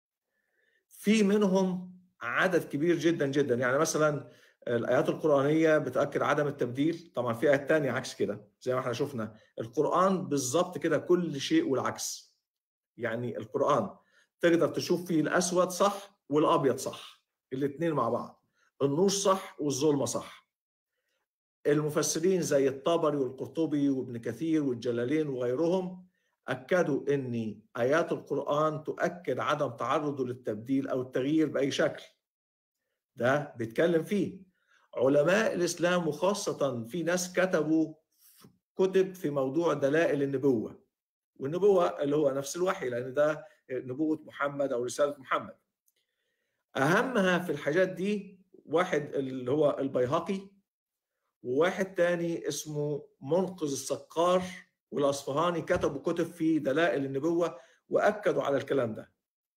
في منهم عدد كبير جدا جدا، يعني مثلا الايات القرانيه بتاكد عدم التبديل. طبعا في ايات ثانيه عكس كده زي ما احنا شفنا. القران بالظبط كده كل شيء والعكس. يعني القران تقدر تشوف فيه الاسود صح والابيض صح، الاثنين مع بعض، النور صح والظلمه صح. المفسرين زي الطبري والقرطبي وابن كثير والجلالين وغيرهم اكدوا ان ايات القران تؤكد عدم تعرضه للتبديل او التغيير باي شكل. ده بيتكلم فيه علماء الاسلام، وخاصه في ناس كتبوا كتب في موضوع دلائل النبوه، والنبوه اللي هو نفس الوحي، لان ده نبوه محمد او رساله محمد. اهمها في الحاجات دي واحد اللي هو البيهقي، وواحد تاني اسمه منقذ السقار والاصفهاني، كتبوا كتب في دلائل النبوه واكدوا على الكلام ده.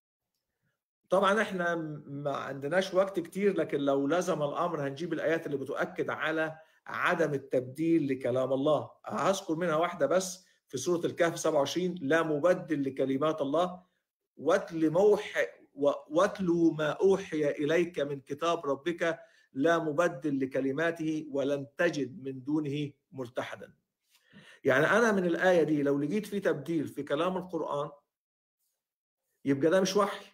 طبعا احنا ما عندناش وقت كتير، لكن لو لزم الامر هنجيب الايات اللي بتؤكد على عدم التبديل لكلام الله. هذكر منها واحده بس في سوره الكهف سبعة وعشرين: لا مبدل لكلمات الله واتل موحي واتلو ما اوحي اليك من كتاب ربك لا مبدل لكلماته ولن تجد من دونه ملتحدا. يعني انا من الايه دي لو لقيت في تبديل في كلام القران يبقى ده مش وحي،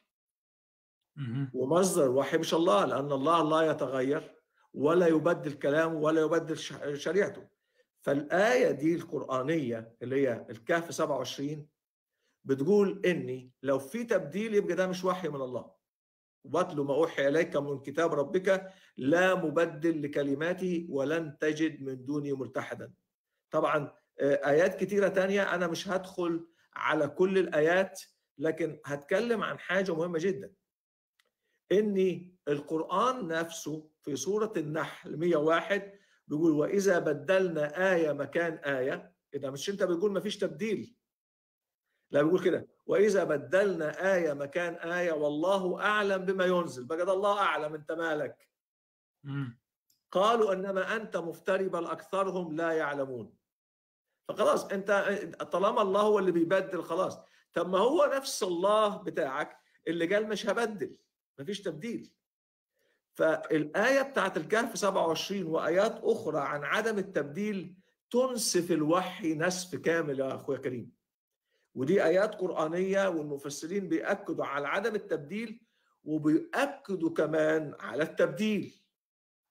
ومصدر وحي مش الله، لان الله لا يتغير ولا يبدل كلامه ولا يبدل شريعته. فالايه دي القرانيه اللي هي الكهف سبعة وعشرين بتقول اني لو في تبديل يبقى ده مش وحي من الله. واتلو ما اوحي اليك من كتاب ربك لا مبدل لكلماته ولن تجد من دونه ملتحدا. طبعا ايات كتيره تانية انا مش هدخل على كل الايات، لكن هتكلم عن حاجه مهمه جدا، ان القران نفسه في سوره النحل مئة وواحد بيقول واذا بدلنا ايه مكان ايه. اذا مش انت بتقول ما فيش تبديل، لا بيقول كده واذا بدلنا ايه مكان ايه والله اعلم بما ينزل. بقى ده الله اعلم، انت مالك؟ مم. قالوا انما انت مفتري بل اكثرهم لا يعلمون. فخلاص انت طالما الله هو اللي بيبدل خلاص. طب ما هو نفس الله بتاعك اللي قال مش هبدل، مفيش تبديل. فالايه بتاعت الكهف سبعة وعشرين وايات اخرى عن عدم التبديل تنسف الوحي نسف كامل يا اخويا كريم. ودي ايات قرانيه، والمفسرين بياكدوا على عدم التبديل وبيأكدوا كمان على التبديل.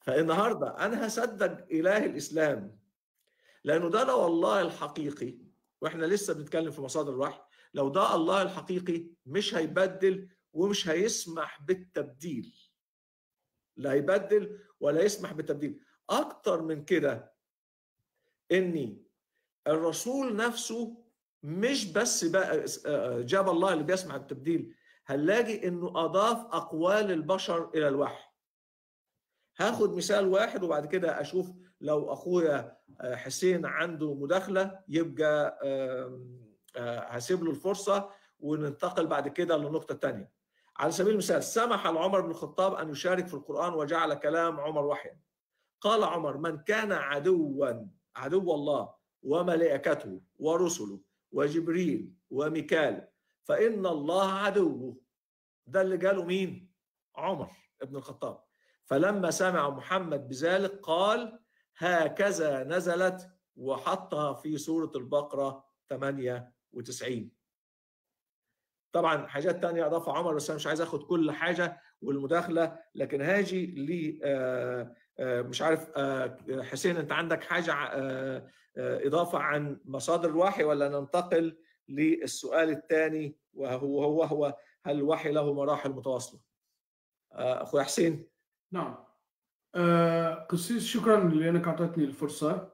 فالنهارده انا هصدق اله الاسلام لانه ده لو الله الحقيقي، واحنا لسه بنتكلم في مصادر الوحي، لو ده الله الحقيقي مش هيبدل ومش هيسمح بالتبديل، لا هيبدل ولا يسمح بالتبديل. اكتر من كده اني الرسول نفسه مش بس بقى جاب الله اللي بيسمح بالتبديل، هنلاقي انه اضاف اقوال البشر الى الوحي. هاخد مثال واحد وبعد كده اشوف لو اخويا حسين عنده مداخله يبقى هسيب له الفرصه وننتقل بعد كده للنقطه الثانيه. على سبيل المثال، سمح لعمر بن الخطاب ان يشارك في القران وجعل كلام عمر وحيا. قال عمر: من كان عدوا عدو الله وملائكته ورسله وجبريل وميكال فإن الله عدوه. ده اللي قاله مين؟ عمر بن الخطاب. فلما سمع محمد بذلك قال: هكذا نزلت، وحطها في سورة البقرة ثمانية وتسعين. طبعا حاجات تانية أضافها عمر، بس أنا مش عايز أخد كل حاجة والمداخلة، لكن هاجي لي مش عارف حسين أنت عندك حاجة إضافة عن مصادر الوحي، ولا ننتقل للسؤال الثاني وهو هو هو هل الوحي له مراحل متواصلة؟ أخوي حسين. نعم. أه قسيس، شكرا لأنك أعطيتني الفرصة.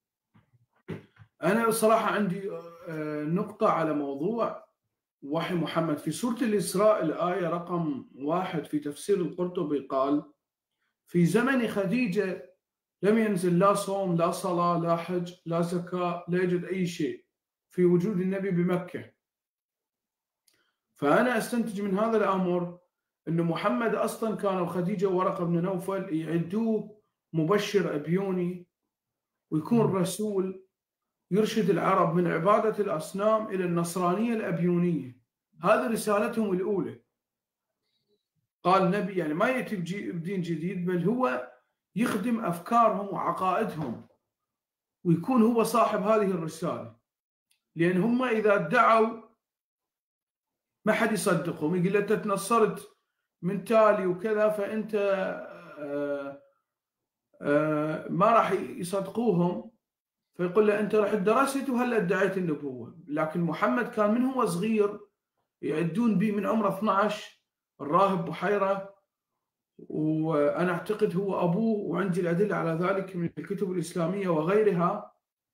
أنا الصراحة عندي أه نقطة على موضوع وحي محمد. في سورة الإسراء الآية رقم واحد في تفسير القرطبي قال: في زمن خديجة لم ينزل لا صوم لا صلاة لا حج لا زكاة، لا يوجد أي شيء في وجود النبي بمكة. فأنا أستنتج من هذا الأمر أن محمد أصلا كانوا خديجة وورقة بن نوفل يعدوه مبشر أبيوني، ويكون رسول يرشد العرب من عبادة الأصنام إلى النصرانية الأبيونية. هذه رسالتهم الأولى. قال نبي يعني ما يأتي بدين جديد، بل هو يخدم أفكارهم وعقائدهم، ويكون هو صاحب هذه الرسالة. لأن هم إذا ادعوا ما حد يصدقهم، يقول أنت تنصرت من تالي وكذا، فأنت آآ آآ ما راح يصدقوهم، فيقول له أنت رحت درست وهلا ادعيت النبوة. لكن محمد كان من هو صغير يعدون به من عمره اثنعش، الراهب بحيرة، وأنا أعتقد هو أبوه، وعندي الأدلة على ذلك من الكتب الإسلامية وغيرها.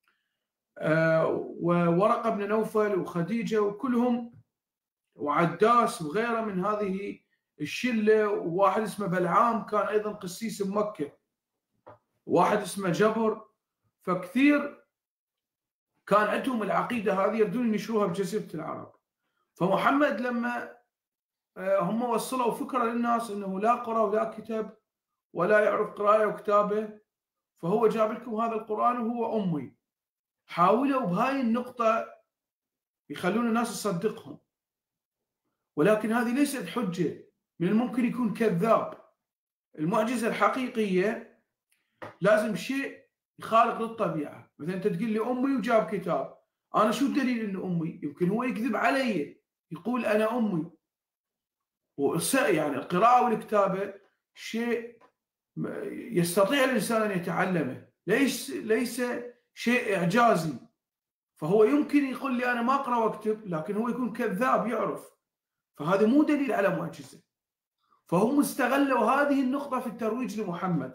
وورقة بن نوفل وخديجة وكلهم وعداس وغيره من هذه الشلة، وواحد اسمه بلعام كان أيضا قسيس بمكة، واحد اسمه جبر. فكثير كان عندهم العقيدة هذه يريدون ينشروها بجزيرة العرب. فمحمد لما هم وصلوا فكرة للناس أنه لا قرأ ولا كتب ولا يعرف قراءة وكتابة، فهو جاب لكم هذا القرآن وهو أمي. حاولوا بهاي النقطة يخلون الناس تصدقهم، ولكن هذه ليست حجة. من الممكن يكون كذاب. المعجزة الحقيقية لازم شيء يخالق للطبيعة. مثلا أنت تقول لي أمي وجاب كتاب، أنا شو الدليل إنه أمي؟ يمكن هو يكذب علي، يقول أنا أمي. يعني القراءة والكتابة شيء يستطيع الإنسان أن يتعلمه، ليس ليس شيء إعجازي. فهو يمكن يقول لي أنا ما أقرأ وأكتب، لكن هو يكون كذاب يعرف، فهذا مو دليل على معجزة. فهم استغلوا هذه النقطة في الترويج لمحمد.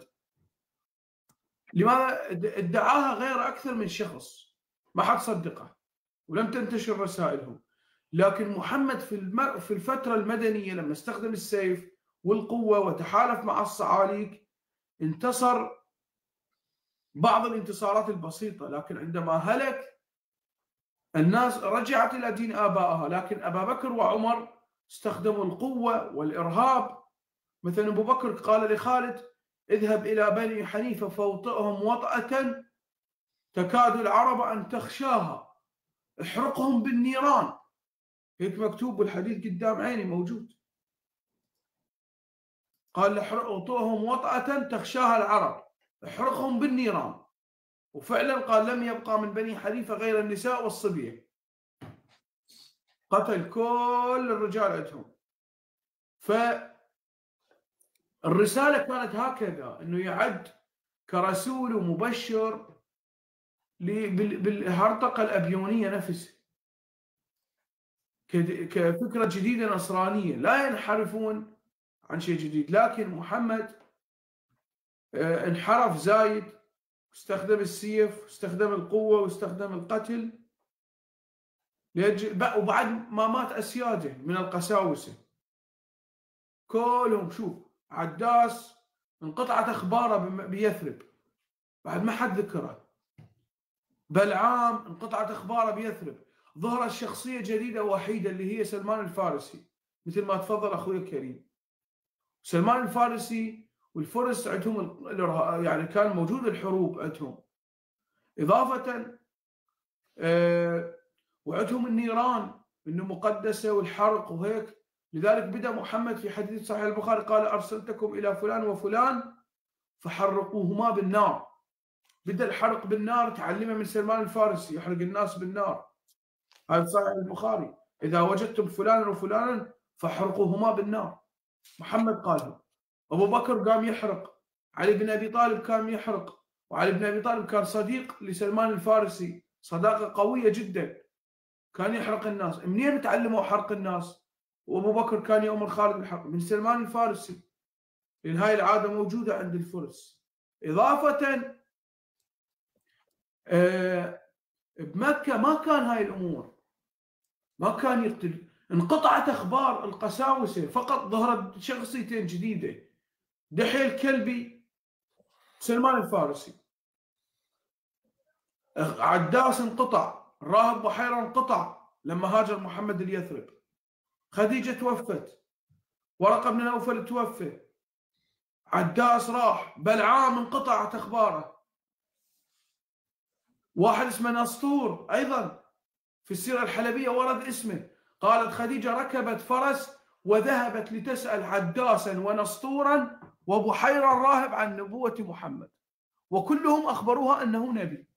لماذا؟ ادعاها غير أكثر من شخص، ما حد صدقه ولم تنتشر رسائلهم. لكن محمد في الم... في الفترة المدنية لما استخدم السيف والقوة وتحالف مع الصعاليك انتصر بعض الانتصارات البسيطة، لكن عندما هلك الناس رجعت إلى دين آبائها. لكن أبا بكر وعمر استخدموا القوة والإرهاب. مثلا أبو بكر قال لخالد: اذهب إلى بني حنيفة فوطئهم وطأة تكاد العرب أن تخشاها، احرقهم بالنيران. هيك مكتوب بالحديث قدام عيني موجود. قال احرقهم وطأة تخشاها العرب، احرقهم بالنيران. وفعلا قال لم يبقى من بني حنيفة غير النساء والصبية، قتل كل الرجال عندهم. الرسالة كانت هكذا، أنه يعد كرسول ومبشر بالهرطقة الأبيونية نفسها، كفكرة جديدة نصرانية، لا ينحرفون عن شيء جديد. لكن محمد انحرف زايد، استخدم السيف، استخدم القوة، واستخدم القتل، وبعد ما مات أسياده من القساوسة كلهم. شوف عداس انقطعت أخباره بيثرب بعد ما حد ذكره، بلعام انقطعت أخباره بيثرب، ظهرت شخصية جديدة وحيدة اللي هي سلمان الفارسي، مثل ما تفضل أخوي الكريم. سلمان الفارسي والفرس عندهم يعني كان موجود الحروب عندهم، إضافة أه وعندهم النيران إنه مقدسة والحرق وهيك. لذلك بدأ محمد في حديث صحيح البخاري قال أرسلتكم إلى فلان وفلان فحرقوهما بالنار. بدأ الحرق بالنار تعلمه من سلمان الفارسي، يحرق الناس بالنار. هذا صحيح البخاري، إذا وجدتم فلانا وفلانا فاحرقوهما بالنار. محمد قال. أبو بكر قام يحرق، علي بن أبي طالب كان يحرق، وعلي بن أبي طالب كان صديق لسلمان الفارسي، صداقة قوية جدا، كان يحرق الناس. منين تعلموا حرق الناس؟ وأبو بكر كان يؤمر خالد بالحرق من سلمان الفارسي، لأن هاي العادة موجودة عند الفرس. إضافة آه بمكة ما كان هاي الأمور، ما كان يقتل، انقطعت أخبار القساوسة، فقط ظهرت شخصيتين جديدة، دحية الكلبي، سلمان الفارسي. عداس انقطع، الراهب بحيرة انقطع لما هاجر محمد اليثرب، خديجة توفت، ورقة بن نوفل توفى، عداس راح، بلعام انقطعت أخباره. واحد اسمه نسطور أيضا في السيرة الحلبية ورد اسمه، قالت خديجة ركبت فرس وذهبت لتسأل عداسا ونسطورا وبحيرا الراهب عن نبوة محمد، وكلهم أخبروها أنه نبي.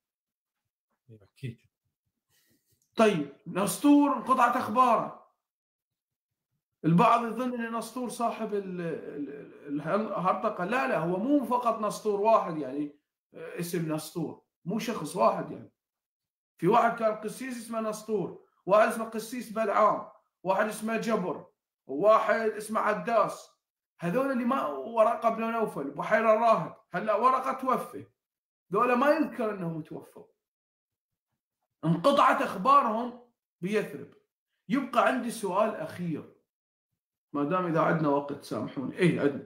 طيب نسطور انقطعت أخباره، البعض يظن أن نسطور صاحب الهرطقة، لا لا، هو مو فقط نسطور واحد يعني اسم نسطور، مو شخص واحد يعني. في واحد كان قسيس اسمه نسطور، واحد اسمه قسيس بلعام، واحد اسمه جبر، وواحد اسمه عداس. هذول اللي ما ورقة بن نوفل، بحيرة الراهب، هلا ورقة توفى، ذولا ما يذكر انهم توفوا، انقطعت اخبارهم بيثرب. يبقى عندي سؤال اخير، ما دام اذا عندنا وقت سامحوني. ايه عندنا.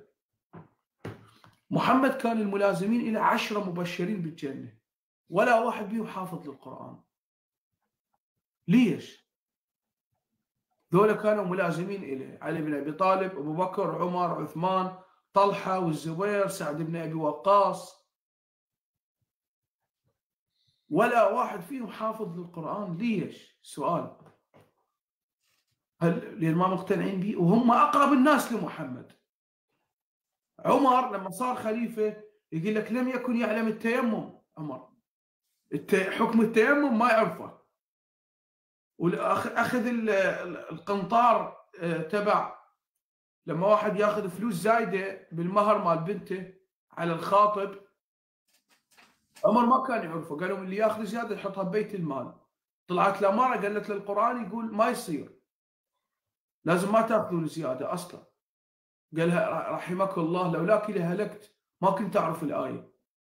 محمد كان الملازمين الى عشرة مبشرين بالجنة، ولا واحد بيهم حافظ للقرآن. ليش؟ ذولا كانوا ملازمين إليه، علي بن أبي طالب، أبو بكر، عمر، عثمان، طلحة والزبير، سعد بن أبي وقاص، ولا واحد فيهم حافظ للقرآن. ليش؟ سؤال. هل لأن ما مقتنعين به؟ وهم أقرب الناس لمحمد. عمر لما صار خليفة يقول لك لم يكن يعلم التيمم. عمر حكم التيمم ما يعرفه، واخذ القنطار تبع لما واحد ياخذ فلوس زايده بالمهر مال بنته على الخاطب، عمر ما كان يعرفه، قالوا اللي ياخذ زياده يحطها ببيت المال. طلعت الاماره قالت للقران يقول ما يصير، لازم ما تاخذون زياده اصلا. قالها رحمك الله لولاك لهلكت ما كنت اعرف الايه.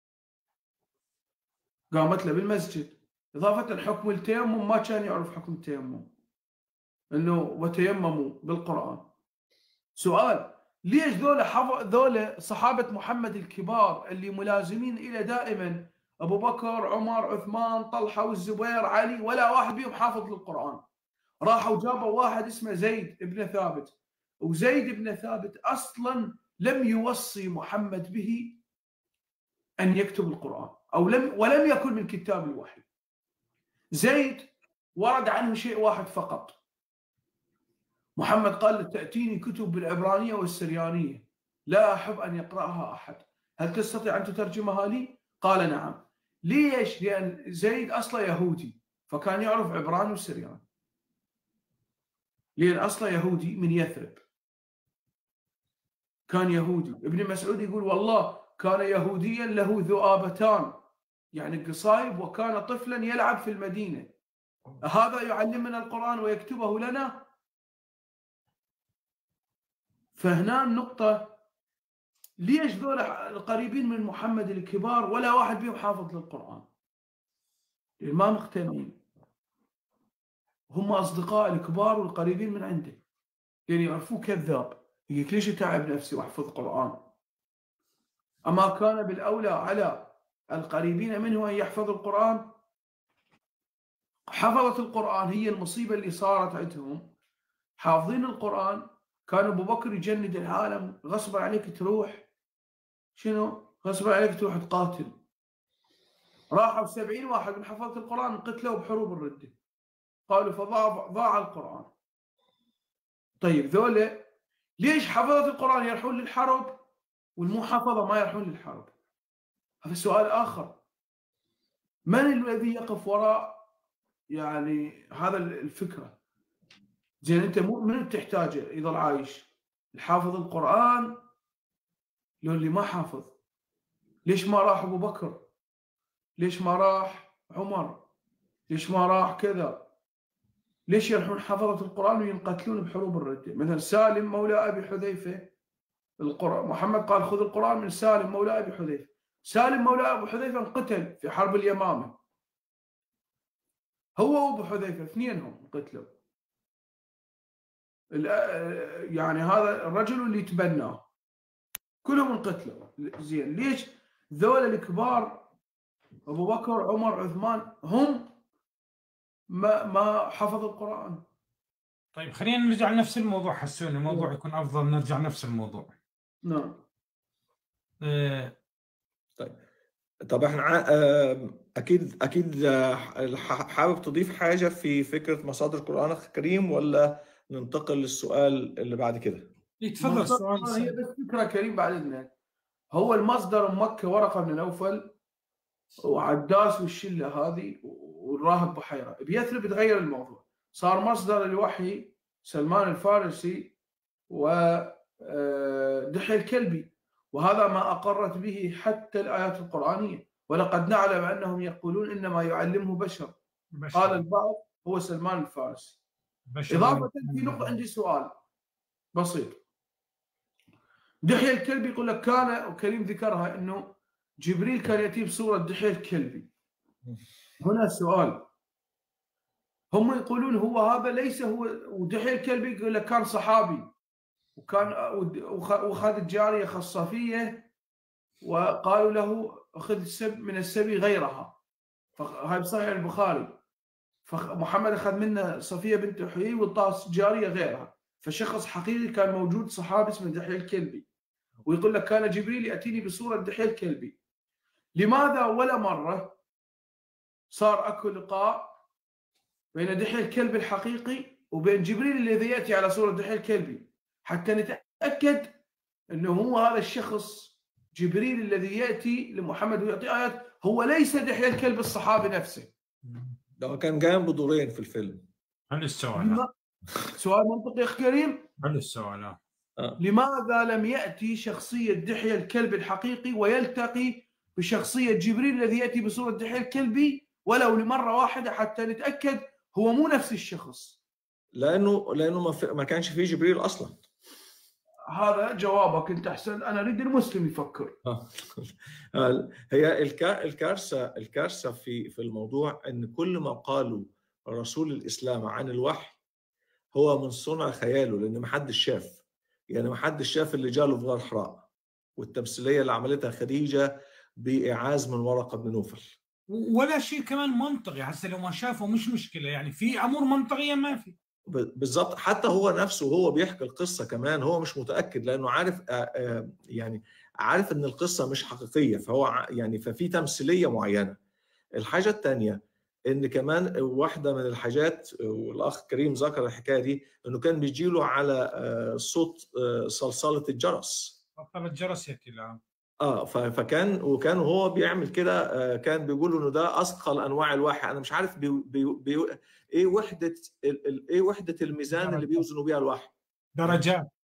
قامت له بالمسجد. إضافة حكم التيمم ما كان يعرف حكم التيمم، إنه وتيمموا بالقرآن. سؤال، ليش ذولا حف... ذولا صحابة محمد الكبار اللي ملازمين إلى دائما أبو بكر، عمر، عثمان، طلحة والزبير، علي، ولا واحد بيهم حافظ للقرآن؟ راحوا جابوا واحد اسمه زيد بن ثابت، وزيد بن ثابت أصلا لم يوصي محمد به أن يكتب القرآن، أو لم ولم يكن من كتاب الوحي. زيد ورد عنه شيء واحد فقط، محمد قال تأتيني كتب بالعبرانية والسريانية لا أحب أن يقرأها أحد، هل تستطيع أن تترجمها لي؟ قال نعم. ليش؟ لأن زيد أصلا يهودي فكان يعرف عبراني وسرياني، لأن أصلا يهودي من يثرب، كان يهودي. ابن مسعود يقول والله كان يهوديا له ذؤابتان، يعني قصايب، وكان طفلا يلعب في المدينة. هذا يعلمنا القرآن ويكتبه لنا؟ فهنا النقطة، ليش ذول القريبين من محمد الكبار ولا واحد بيهم حافظ للقرآن؟ لأن ما مقتنعين. هم أصدقاء الكبار والقريبين من عنده، لأن يعرفوه كذاب. يقول ليش أتعب نفسي وأحفظ قرآن؟ أما كان بالأولى على القريبين منه أن يحفظوا القرآن. حفظت القرآن هي المصيبة اللي صارت عندهم، حافظين القرآن. كان أبو بكر يجند العالم، غصبا عليك تروح شنو؟ غصبا عليك تروح تقاتل. راحوا سبعين واحد من حفظة القرآن انقتلوا بحروب الردة، قالوا فضاع ضاع القرآن. طيب ذولا ليش حفظة القرآن يروحون للحرب والمو حفظة ما يروحون للحرب؟ هذا سؤال آخر. من الذي يقف وراء يعني هذا الفكرة؟ زين أنت من تحتاجه يظل عايش؟ الحافظ القرآن لو اللي ما حافظ؟ ليش ما راح أبو بكر؟ ليش ما راح عمر؟ ليش ما راح كذا؟ ليش يروحون حفظة القرآن وينقتلون بحروب الردة؟ مثلا سالم مولى أبي حذيفة، القرآن محمد قال خذ القرآن من سالم مولى أبي حذيفة. سالم مولى أبو حذيفة انقتل في حرب اليمامة، هو وأبو حذيفة اثنينهم انقتلوا. يعني هذا الرجل اللي تبناه كلهم انقتلوا. زين ليش ذولا الكبار أبو بكر عمر عثمان هم ما ما حفظوا القرآن؟ طيب خلينا نرجع لنفس الموضوع حسون، الموضوع يكون أفضل نرجع نفس الموضوع. نعم. أه طيب طب احنا اكيد اكيد حابب تضيف حاجه في فكره مصادر القرآن الكريم ولا ننتقل للسؤال اللي بعد كده؟ يتفضل السؤال. هي بس فكره كريم بعد اذنك. هو المصدر مكه ورقه بن نوفل وعداس والشله هذه والراهب بحيره. بيثرب تغير الموضوع، صار مصدر الوحي سلمان الفارسي ودحية الكلبي، وهذا ما أقرت به حتى الآيات القرآنية. ولقد نعلم أنهم يقولون إنما يعلمه بشر، بشر. قال البعض هو سلمان الفارسي. بشر. إضافة في نقطة عندي سؤال بسيط. دحية الكلبي يقول لك كان، وكريم ذكرها، أنه جبريل كان يأتي بصورة دحية الكلبي. هنا سؤال، هم يقولون هو هذا ليس هو، ودحية الكلبي يقول لك كان صحابي وكان وخذ جارية خصافية وقالوا له أخذ السب من السبي غيرها، هاي بصحيح البخاري. فمحمد أخذ منه صفية بنت حيي وطاس جارية غيرها، فشخص حقيقي كان موجود صحابي اسمه دحية الكلبي، ويقول لك كان جبريل يأتيني بصورة دحية الكلبي. لماذا ولا مرة صار أكو لقاء بين دحية الكلبي الحقيقي وبين جبريل الذي يأتي على صورة دحية الكلبي، حتى نتأكد أنه هو هذا الشخص جبريل الذي يأتي لمحمد ويعطي آيات، هو ليس دحية الكلب الصحابي نفسه. ده كان قايم بدورين في الفيلم. هل السؤال سؤال منطقي أخ كريم؟ هل السؤال آه. لماذا لم يأتي شخصية دحية الكلب الحقيقي ويلتقي بشخصية جبريل الذي يأتي بصورة دحية الكلبي ولو لمرة واحدة حتى نتأكد هو مو نفس الشخص؟ لأنه لأنه ما, في... ما كانش فيه جبريل أصلا. هذا جوابك أنت أحسن، أنا أريد المسلم يفكر. هي الكارثة الكارثة في في الموضوع أن كل ما قالوا رسول الإسلام عن الوحي هو من صنع خياله، لأن ما حدش شاف. يعني ما حدش شاف اللي جاله في غار حراء والتمثيلية اللي عملتها خديجة بإعاز من ورقة بن نوفل، ولا شيء كمان منطقي. هسه لو ما شافه مش مشكلة، يعني في أمور منطقية ما في بالضبط. حتى هو نفسه هو بيحكي القصة كمان هو مش متأكد، لأنه عارف يعني عارف إن القصة مش حقيقية، فهو يعني ففي تمثيلية معينة. الحاجة الثانية إن كمان واحدة من الحاجات، والأخ كريم ذكر الحكاية دي، إنه كان بيجيله على صوت صلصلة الجرس. صلصلة الجرس يا كلام. اه فكان وكان هو بيعمل كده، كان بيقولوا انه ده اثقل انواع الوحي. انا مش عارف بي بي بي ايه وحده ال ايه وحده الميزان اللي بيوزنوا بيها الوحي. درجات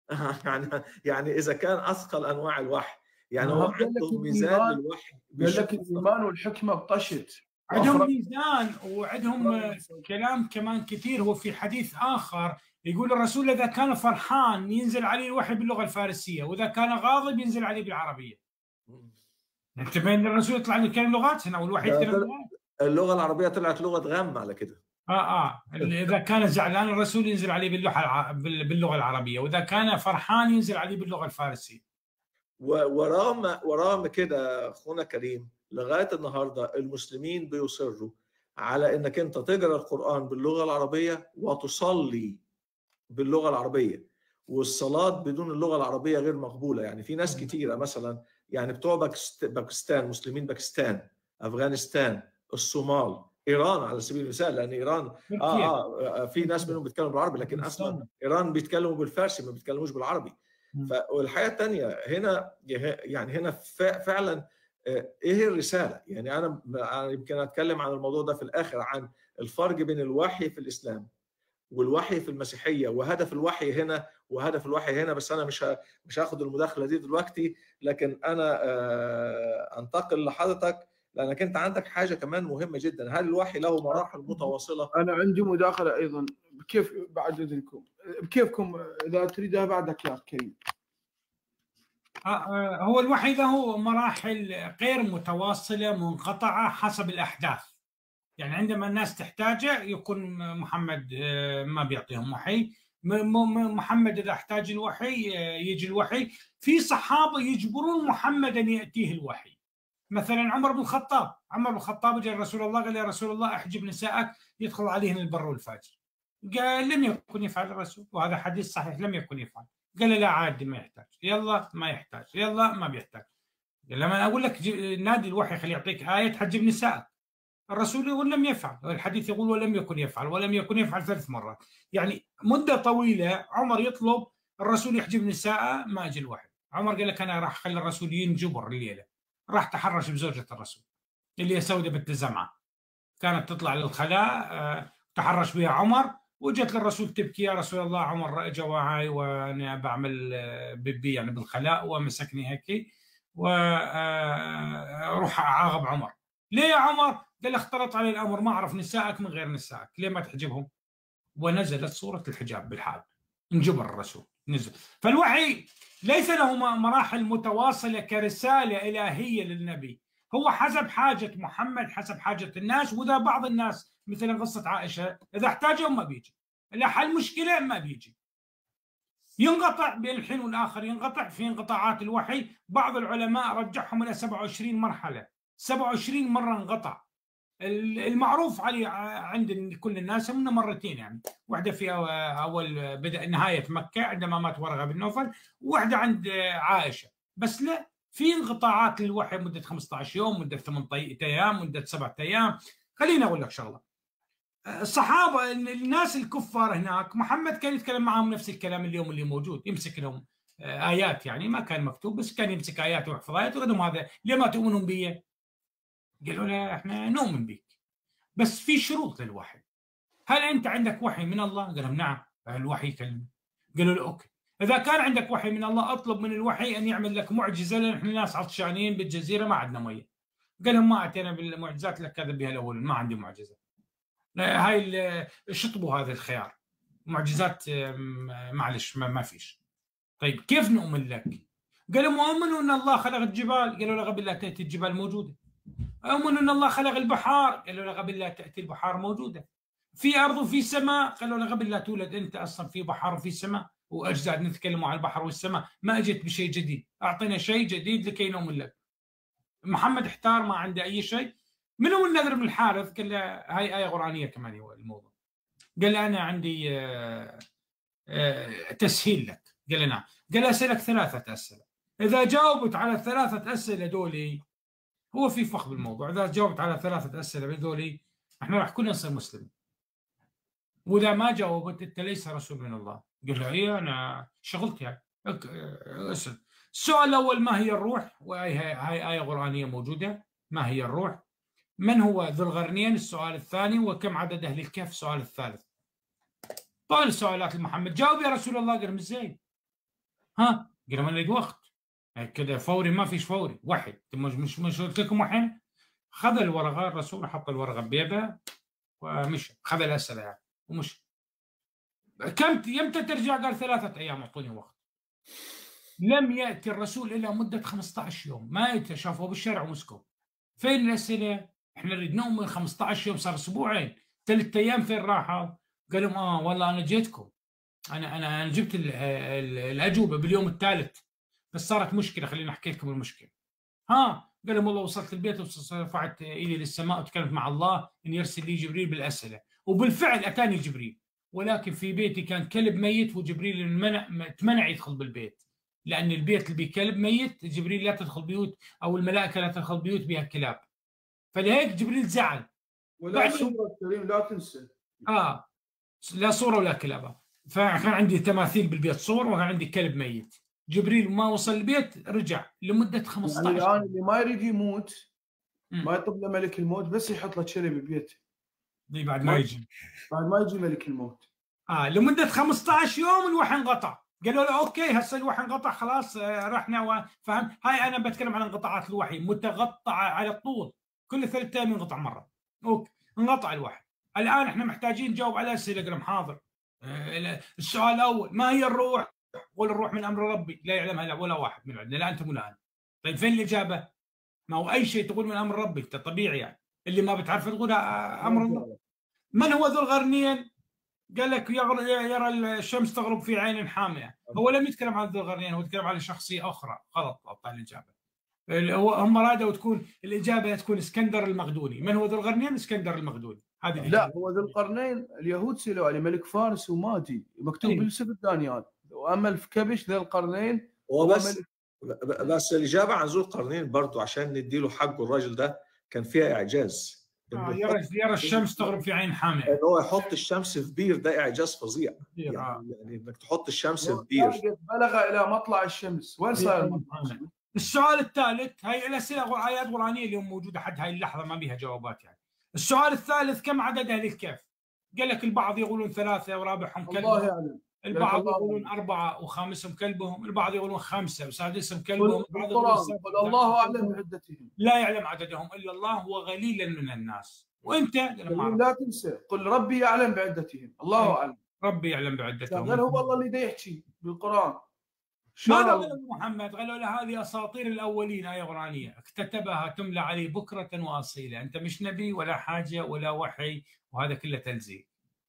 يعني يعني اذا كان اثقل انواع الوحي، يعني ما هو هم قال لك عندهم ميزان الإيمان، للوحي قال بيشوف لك الإيمان والحكمة بطشت. عندهم وأفراد- ميزان وعندهم آه، كلام كمان كثير. هو في حديث آخر يقول الرسول إذا كان فرحان ينزل عليه الوحي باللغة الفارسية، وإذا كان غاضب ينزل عليه بالعربية. انت بين الرسول يطلع له كم لغات هنا والوحي ده ثلاث طلع- لغات. اللغه العربيه طلعت لغه غم على كده. اه اه اذا كان زعلان الرسول ينزل عليه باللغه الع... بال- باللغه العربيه، واذا كان فرحان ينزل عليه باللغه الفارسيه. و- ورغم ورغم كده اخونا كريم، لغايه النهارده المسلمين بيصروا على انك انت تقرا القران باللغه العربيه وتصلي باللغه العربيه، والصلاه بدون اللغه العربيه غير مقبوله. يعني في ناس كتيره مثلا، يعني بتوع باكست- باكستان، مسلمين باكستان، افغانستان، الصومال، ايران على سبيل المثال، لان ايران تركيا. اه اه في ناس منهم بيتكلموا بالعربي، لكن اصلا ايران بيتكلموا بالفارسي ما بيتكلموش بالعربي. ف والحقيقه الثانيه هنا، يعني هنا فعلا ايه الرساله؟ يعني انا انا يمكن اتكلم عن الموضوع ده في الاخر، عن الفرق بين الوحي في الاسلام والوحي في المسيحيه، وهدف الوحي هنا وهدف الوحي هنا. بس انا مش مش هاخد المداخله دي دلوقتي، لكن انا انتقل لحضرتك لانك انت عندك حاجه كمان مهمه جدا. هل الوحي له مراحل متواصله؟ انا عندي مداخله ايضا. كيف بعد اذنكم؟ بكيفكم اذا تريدها بعدك يا كريم. هو الوحي له مراحل غير متواصله منقطعه حسب الاحداث. يعني عندما الناس تحتاجه يكون محمد ما بيعطيهم وحي، محمد اذا احتاج الوحي يجي الوحي. في صحابه يجبرون محمد ان ياتيه الوحي. مثلا عمر بن الخطاب، عمر بن الخطاب جاء رسول الله قال يا رسول الله احجب نساءك يدخل عليهن البر والفاجر. قال لم يكن يفعل الرسول، وهذا حديث صحيح، لم يكن يفعل. قال لا عادي ما يحتاج، يلا ما يحتاج، يلا ما بيحتاج. لما اقول لك نادي الوحي خليه يعطيك ايه تحجب نساءك، الرسول يقول لم يفعل، الحديث يقول ولم يكن يفعل، ولم يكن يفعل ثلاث مرات. يعني مده طويله عمر يطلب الرسول يحجب نساءه، ما اجى الوحي. عمر قال لك انا راح اخلي الرسول ينجبر الليله، راح تحرش بزوجة الرسول اللي هي سودة بنت زمعة، كانت تطلع للخلاء، تحرش بها عمر، وجت للرسول تبكي يا رسول الله عمر اجى وعاي وانا بعمل ببي يعني بالخلاء ومسكني هيك، وروح اعاقب عمر. ليه يا عمر؟ قال اختلط علي الامر، ما اعرف نسائك من غير نسائك، ليه ما تحجبهم؟ ونزلت سوره الحجاب بالحال، انجبر الرسول نزل. فالوحي ليس له مراحل متواصله كرساله الهيه للنبي، هو حسب حاجه محمد، حسب حاجه الناس. واذا بعض الناس مثل قصه عائشه اذا احتاجهم ما بيجي، اذا حل مشكله ما بيجي، ينقطع بين الحين والاخر، ينقطع في انقطاعات الوحي. بعض العلماء رجحهم الى سبعة وعشرين مرحله، سبعة وعشرين مره انقطع. المعروف عليه عند كل الناس هم مرتين، يعني واحده في اول بدا نهايه مكه عندما مات ورقه بن نوفل، وواحده عند عائشه. بس لا، في انقطاعات للوحي مده خمسة عشر يوم، مده ثمانية ايام، مده سبعة ايام. خليني اقول لك شغله، الصحابه الناس الكفار هناك محمد كان يتكلم معهم نفس الكلام اليوم اللي موجود، يمسك لهم ايات، يعني ما كان مكتوب بس كان يمسك ايات ويحفظ ايات ويقول لهم هذا ليه ما تؤمنون بي؟ قالوا له احنا نؤمن بك بس في شروط للوحي. هل انت عندك وحي من الله؟ قال لهم نعم. الوحي يكلم. قالوا له اوكي، اذا كان عندك وحي من الله اطلب من الوحي ان يعمل لك معجزه، لان احنا ناس عطشانين بالجزيره ما عندنا ميه. قال لهم ما اتينا بالمعجزات اللي كذب بها الاول، ما عندي معجزه. هاي شطبوا هذا الخيار، معجزات معلش ما, ما فيش. طيب كيف نؤمن لك؟ قالوا مؤمنوا ان الله خلق الجبال. قالوا له قبل لا تاتي الجبال موجوده. أؤمن أن الله خلق البحار. قالوا له قبل لا تأتي البحار موجودة. في أرض وفي سماء. قالوا له قبل لا تولد أنت أصلا في بحر وفي سماء وأجزاء نتكلم عن البحر والسماء، ما أجت بشيء جديد، أعطينا شيء جديد لكي نؤمن لك. محمد احتار ما عنده أي شيء. منهم النذر بن الحارث قال له هاي آية قرآنية كمان هو الموضوع. قال له أنا عندي آآ آآ تسهيل لك. قال له نعم. قال أسألك ثلاثة أسئلة، إذا جاوبت على الثلاثة أسئلة دولي، هو في فخ بالموضوع، إذا جاوبت على ثلاثة أسئلة بدولي احنا راح كلنا نصير مسلمين، وإذا ما جاوبت أنت ليس رسول من الله. قال له إيه أنا شغلتي هاي. اسأل. السؤال الأول ما هي الروح؟ وهي هاي آية قرآنية موجودة. ما هي الروح؟ من هو ذو القرنين؟ السؤال الثاني. وكم عدد أهل الكهف؟ السؤال الثالث. طول السؤالات لمحمد، جاوب يا رسول الله. قال مش زين، ها قال ما نريد وقت كذا فوري، ما فيش فوري وحي، مش مش مش قلت لكم وحي. خذ الورقه الرسول، حط الورقه بيده ومشى، خذ الاسئله يعني ومشى. كم يمتى ترجع؟ قال ثلاثه ايام، اعطوني وقت. لم ياتي الرسول الا مده خمسة عشر يوم، ما يتشافوا بالشارع ومسكوا. فين الاسئله؟ احنا نريد نوم من خمسة عشر يوم، صار اسبوعين، ثلاث ايام فين راحوا؟ قالوا اه والله انا جيتكم، انا انا انا جبت ال ال الاجوبه باليوم الثالث، بس صارت مشكله، خليني احكي لكم المشكله. ها قال لهم والله وصلت البيت ورفعت ايدي للسماء وتكلمت مع الله ان يرسل لي جبريل بالاسئله، وبالفعل اتاني جبريل، ولكن في بيتي كان كلب ميت وجبريل منع تمنع يدخل بالبيت، لان البيت اللي بكلب ميت جبريل لا تدخل بيوت، او الملائكه لا تدخل بيوت بها كلاب، فلهيك جبريل زعل. ولا صورة كريم لا تنسى. اه لا صوره ولا كلاب، فكان عندي تماثيل بالبيت صور، وكان عندي كلب ميت. جبريل ما وصل البيت رجع لمده خمسة عشر. يعني الان اللي ما يريد يموت ما يطلب له ملك الموت، بس يحط له كلب ببيته. دي بعد ما يجي بعد ما يجي ملك الموت. اه لمده خمسة عشر يوم الوحي انقطع. قالوا له اوكي هسه الوحي انقطع خلاص، آه رحنا فهم. هاي انا بتكلم عن انقطاعات الوحي متقطعه على الطول، كل ثلاث ايام ينقطع مره. اوكي انقطع الوحي. الان احنا محتاجين نجاوب على اسئله. قال لهم حاضر. آه السؤال الاول ما هي الروح؟ قول الروح من امر ربي لا يعلمها ولا واحد من عندنا، لا انتم ولا انا. طيب فين الاجابه؟ ما هو اي شيء تقول من امر ربي انت طبيعي يعني، اللي ما بتعرف تقول امر الله. من هو ذو القرنين؟ قال لك يرى الشمس تغرب في عين حاميه. هو لم يتكلم عن ذو القرنين، هو يتكلم عن شخصيه اخرى. غلط اعطى الاجابه. هم رادوا تكون الاجابه تكون اسكندر المقدوني. من هو ذو القرنين؟ اسكندر المقدوني. هذه لا هو ذو القرنين اليهود سالوا عليه ملك فارس ومادي، مكتوب أيه. بالسفر دانيال. واما الكبش ذو القرنين هو بس بس الاجابه عن ذو القرنين برضه عشان نديله حقه، الراجل ده كان فيها اعجاز. آه يرى يرى الشمس تغرب في عين حاميه. ان هو يحط الشمس في بير، ده اعجاز فظيع. يعني, يعني انك تحط الشمس في بير. بلغ الى مطلع الشمس. وين صار المطلع؟ السؤال الثالث، هاي الاسئله ايات قرانيه اليوم موجوده حد هاي اللحظه ما بيها جوابات يعني. السؤال الثالث كم عدد اهل الكهف؟ قال لك البعض يقولون ثلاثه ورابعهم كلبهم، الله يعلم. البعض يقولون اربعه وخامسهم كلبهم، البعض يقولون خمسه وسادسهم كلبهم. قل الله اعلم بعدتهم لا يعلم عددهم الا الله وقليلا من الناس. وانت لا تنسى قل ربي يعلم بعدتهم، الله اعلم. ربي يعلم بعدتهم. غير هو الله اللي يحكي بالقران. ماذا قال محمد؟ قالوا له هذه اساطير الاولين، ايه قرانيه اكتتبها تملى عليه بكره واصيلا. انت مش نبي ولا حاجه ولا وحي، وهذا كله تلزيق.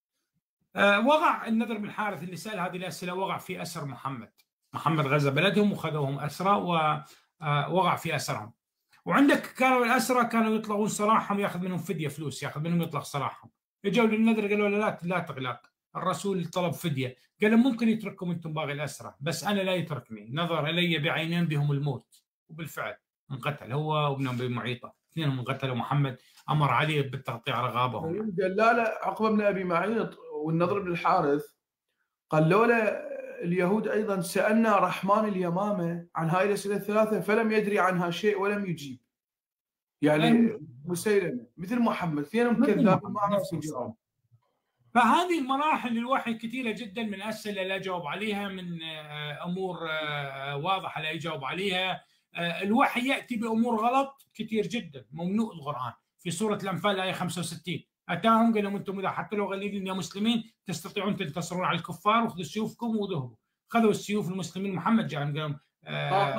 أه وقع النذر بن الحارث اللي سال هذه الاسئله، وقع في اسر محمد. محمد غزا بلدهم وخذوهم اسرى، ووقع في اسرهم. وعندك كانوا الاسرى كانوا يطلقون سراحهم، ياخذ منهم فديه فلوس، ياخذ منهم يطلق سراحهم. اجوا للنذر قالوا له لا لا تقلق، الرسول طلب فديه. قال لهم ممكن يترككم انتم باقي الاسرى، بس انا لا يتركني. نظر الي بعينين بهم الموت، وبالفعل انقتل هو وابن ابي معيطه، اثنينهم انقتلوا. محمد امر علي بالتقطيع رقابهم. قال لا لا عقبه بن ابي معيط والنضر بن الحارث قال لولا اليهود ايضا سالنا رحمن اليمامه عن هاي الاسئله الثلاثه فلم يدري عنها شيء ولم يجيب. يعني مسيلمه مثل محمد، اثنينهم كذاب ما عرف يجاوب. فهذه المراحل الوحي كثيره جدا، من اسئله لا جاوب عليها، من امور واضحه لا يجاوب عليها. الوحي ياتي بامور غلط كثير جدا، ممنوع القران. في سوره الانفال ايه خمسة وستين اتاهم قال لهم انتم اذا حتى لو قليلين يا مسلمين تستطيعون تنتصرون على الكفار، وخذوا سيوفكم وذهبوا. خذوا السيوف المسلمين، محمد جاء قال لهم آه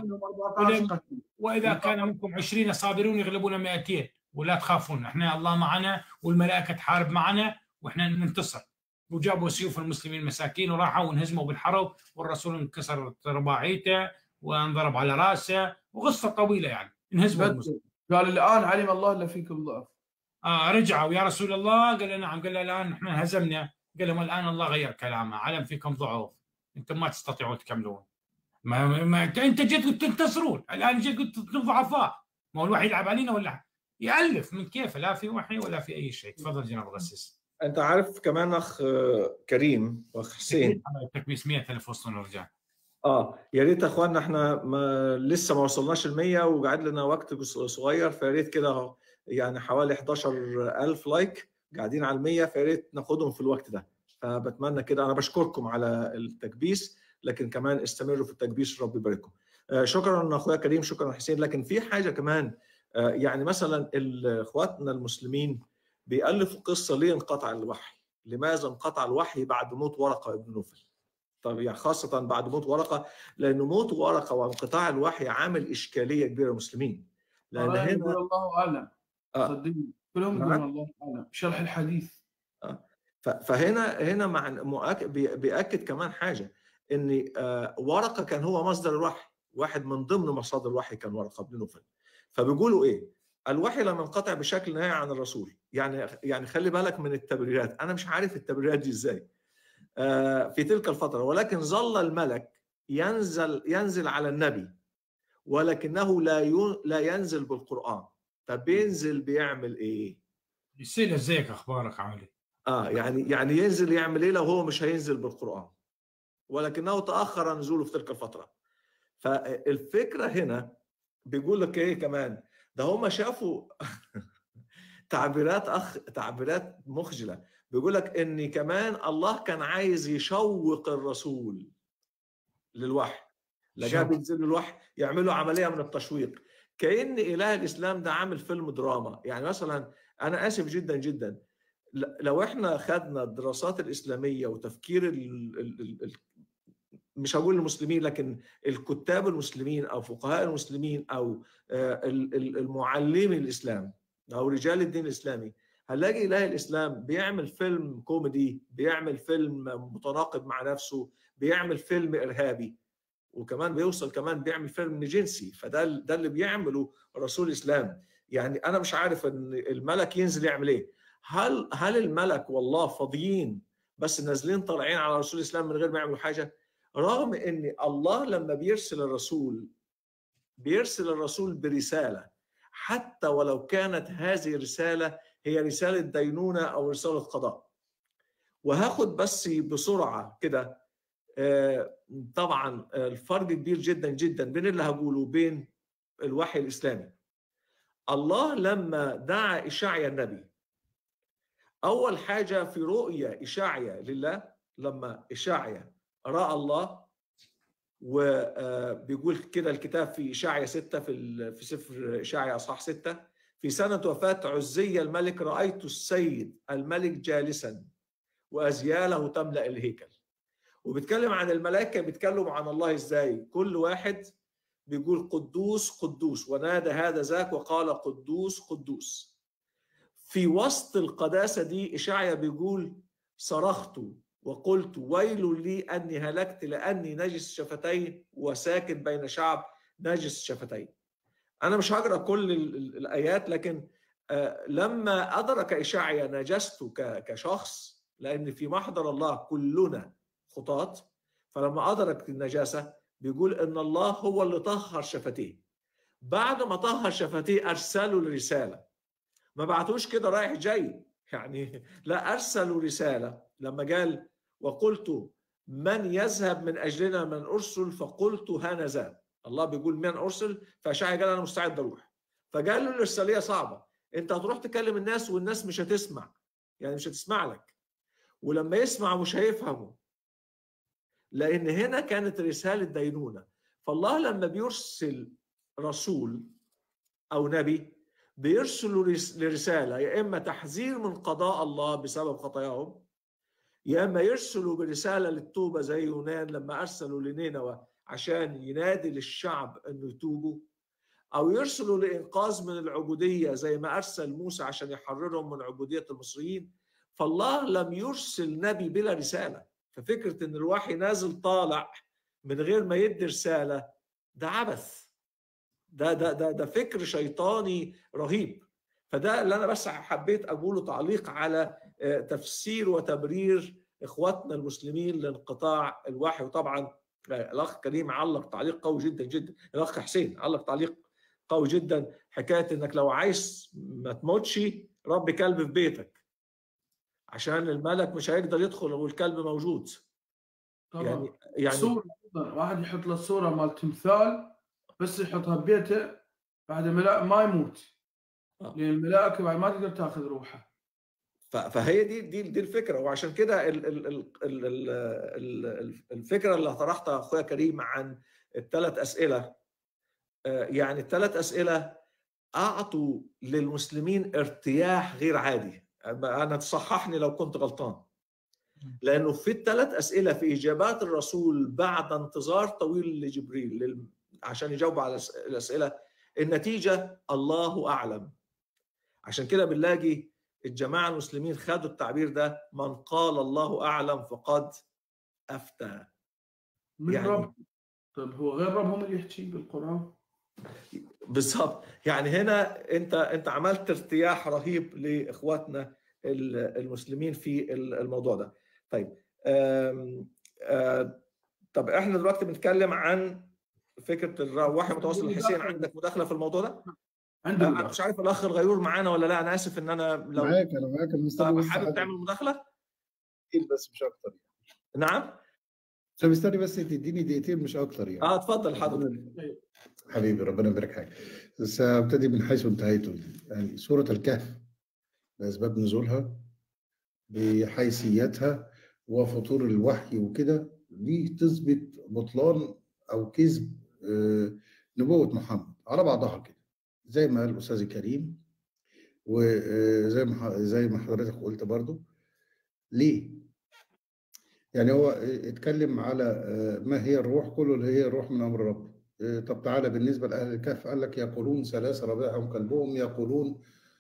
واذا كان منكم عشرين صابرون يغلبون مئتين ولا تخافون، احنا الله معنا والملائكه تحارب معنا واحنا ننتصر. وجابوا سيوف المسلمين مساكين وراحوا وانهزموا بالحرب، والرسول انكسر رباعيته وانضرب على راسه، وقصه طويله يعني. انهزموا المسلمين. قال الان علم الله الا فيكم ضعف. آه رجعوا يا رسول الله، قال نعم. قال له الان احنا انهزمنا. قال لهم الان الله غير كلامه، علم فيكم ضعف، انتم ما تستطيعون تكملون. ما, ما انت جيت قلت تنتصرون، الان جيت قلت انتم ضعفاء. ما هو الوحي يلعب علينا ولا يالف؟ من كيف؟ لا في وحي ولا في اي شيء. تفضل جناب غسيس. انت عارف كمان اخ كريم واخ حسين التكبيس مئة ألف وسط ونرجع. اه يا ريت يا اخواننا، احنا ما لسه ما وصلناش ال مية وقعد لنا وقت صغير، فيا ريت كده يعني حوالي احداشر ألف لايك قاعدين على ال مية، فيا ريت ناخدهم في الوقت ده. فبتمنى كده. انا بشكركم على التكبيس، لكن كمان استمروا في التكبيس. رب يبارككم. شكرا اخويا كريم، شكرا حسين. لكن في حاجه كمان، يعني مثلا اخواتنا المسلمين بيألفوا قصه ليه انقطع الوحي؟ لماذا انقطع الوحي بعد موت ورقه بن نوفل؟ طب يعني خاصه بعد موت ورقه، لان موت ورقه وانقطاع الوحي عامل اشكاليه كبيره للمسلمين. لان هنا يقول الله اعلم، آه. صدقني كلهم يقولون الله اعلم شرح الحديث. آه. فهنا هنا مع مؤكد بيأكد كمان حاجه، ان آه ورقه كان هو مصدر الوحي، واحد من ضمن مصادر الوحي كان ورقه بن نوفل. فبيقولوا ايه؟ الوحي لم ينقطع بشكل نهائي عن الرسول. يعني يعني خلي بالك من التبريرات، انا مش عارف التبريرات دي ازاي آه في تلك الفتره. ولكن ظل الملك ينزل ينزل على النبي، ولكنه لا لا ينزل بالقرآن. طب بينزل بيعمل ايه؟ يصير ازيك اخبارك عالي. اه يعني يعني ينزل يعمل ايه لو هو مش هينزل بالقرآن؟ ولكنه تأخر نزوله في تلك الفترة. فالفكرة هنا بيقول لك ايه كمان؟ ده هم شافوا تعبيرات اخ تعبيرات مخجلة. بيقول لك ان كمان الله كان عايز يشوق الرسول للوحي. لجاه بينزل الوحي يعملوا عمليه من التشويق، كأن اله الاسلام ده عامل فيلم دراما. يعني مثلا انا اسف جدا جدا، لو احنا خدنا الدراسات الاسلاميه وتفكير ال ال ال مش هقول المسلمين، لكن الكتاب المسلمين او فقهاء المسلمين او المعلمي الاسلام او رجال الدين الاسلامي، هنلاقي اله الاسلام بيعمل فيلم كوميدي، بيعمل فيلم متناقض مع نفسه، بيعمل فيلم ارهابي، وكمان بيوصل كمان بيعمل فيلم جنسي. فده ده اللي بيعمله رسول الاسلام. يعني انا مش عارف ان الملك ينزل يعمل ايه. هل هل الملك والله فاضيين بس نازلين طالعين على رسول الاسلام من غير ما يعملوا حاجه؟ رغم ان الله لما بيرسل الرسول بيرسل الرسول برساله، حتى ولو كانت هذه الرساله هي رساله دينونه او رساله قضاء. وهاخد بس بسرعه كده طبعا الفرق كبير جدا جدا بين اللي هقوله وبين الوحي الاسلامي. الله لما دعا اشعيا النبي، اول حاجه في رؤيا اشعيا لله، لما اشعيا راى الله، وبيقول كده الكتاب في اشعيا ستة في في سفر اشعيا اصحاح ستة، في سنه وفاه عزية الملك رايت السيد الملك جالسا وازياله تملا الهيكل. وبيتكلم عن الملائكه، بيتكلموا عن الله ازاي؟ كل واحد بيقول قدوس قدوس، ونادى هذا ذاك وقال قدوس قدوس. في وسط القداسه دي اشعيا بيقول صرخت وقلت ويل لي اني هلكت لاني نجس شفتين وساكن بين شعب نجس شفتين. انا مش هقرا كل الايات، لكن لما ادرك اشعيا نجسته كشخص، لان في محضر الله كلنا خطاة، فلما أدرك النجاسة بيقول إن الله هو اللي طهر شفتيه. بعد ما طهر شفتيه أرسلوا الرسالة، ما بعتوش كده رايح جاي يعني، لا أرسلوا رسالة. لما قال وقلت من يذهب من أجلنا من أرسل، فقلت هانذا. الله بيقول من أرسل، فأشعيا قال أنا مستعد أروح. فقال له الإرسالية صعبة، أنت هتروح تكلم الناس والناس مش هتسمع، يعني مش هتسمع لك، ولما يسمع مش هيفهموا، لأن هنا كانت رسالة دينونة. فالله لما بيرسل رسول أو نبي بيرسلوا لرسالة، يا إما تحذير من قضاء الله بسبب خطاياهم، يا إما يرسلوا برسالة للتوبة زي يونان لما أرسلوا لنينوى عشان ينادي للشعب أنه يتوبوا، أو يرسلوا لإنقاذ من العبودية زي ما أرسل موسى عشان يحررهم من عبودية المصريين. فالله لم يرسل نبي بلا رسالة. ففكرة ان الوحي نازل طالع من غير ما يدي رسالة ده عبث، ده ده ده ده فكر شيطاني رهيب. فده اللي انا بس حبيت اقوله تعليق على تفسير وتبرير اخواتنا المسلمين لانقطاع الوحي. وطبعا الاخ كريم علق تعليق قوي جدا جدا، الاخ حسين علق تعليق قوي جدا، حكايه انك لو عايز ما تموتش ربي كلب في بيتك عشان الملك مش هيقدر يدخل والكلب موجود. طبعا. يعني يعني صورة، واحد يحط له صورة مال تمثال بس يحطها ببيته بعد ما ما يموت، لأن الملائكة بعد ما تقدر تاخذ روحه. فهي دي دي دي الفكره. وعشان كده الفكره اللي طرحتها اخويا كريم عن الثلاث اسئله، يعني الثلاث اسئله اعطوا للمسلمين ارتياح غير عادي. انا تصححني لو كنت غلطان، لانه في الثلاث اسئله في اجابات الرسول بعد انتظار طويل لجبريل عشان يجاوب على الاسئله، النتيجه الله اعلم. عشان كده بنلاقي الجماعه المسلمين خدوا التعبير ده: من قال الله اعلم فقد افتى. من يعني رب. طيب هو غير ربهم اللي يحكي بالقران؟ بالضبط. يعني هنا انت انت عملت ارتياح رهيب لاخواتنا المسلمين في الموضوع ده. طيب آم آم طب احنا دلوقتي بنتكلم عن فكره الوحي متواصل. الحسين عندك مداخله في الموضوع ده؟ عندي انا مش عارف الاخ الغيور معانا ولا لا. انا اسف ان انا لو معاك انا معاك مستني. حابب تعمل مداخله؟ بس مش اكتر. نعم؟ انا مستني بس تديني دقيقتين مش اكتر يعني. اه اتفضل حضرتك. حبيبي ربنا يبارك حاجه. بس ابتدي من حيث انتهيته. يعني سوره الكهف باسباب نزولها بحيثياتها وفطور الوحي وكده، دي تثبت بطلان او كذب نبوه محمد على بعضها كده، زي ما قال الاستاذ الكريم وزي ما زي ما حضرتك قلت برضو. ليه؟ يعني هو اتكلم على ما هي الروح، كله اللي هي الروح من امر رب. طب تعالى بالنسبه لاهل الكهف، قال لك يقولون ثلاثه رابعهم كلبهم، يقولون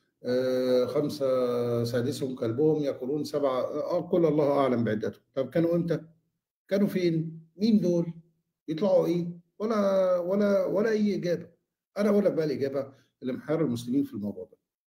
خمسه سادسهم كلبهم، يقولون سبعه، اه كل الله اعلم بعدتهم. طب كانوا امتى؟ كانوا فين؟ مين دول؟ يطلعوا ايه؟ ولا ولا ولا اي اجابه. انا اقول لك بقى الاجابه اللي محير المسلمين في الموضوع ده.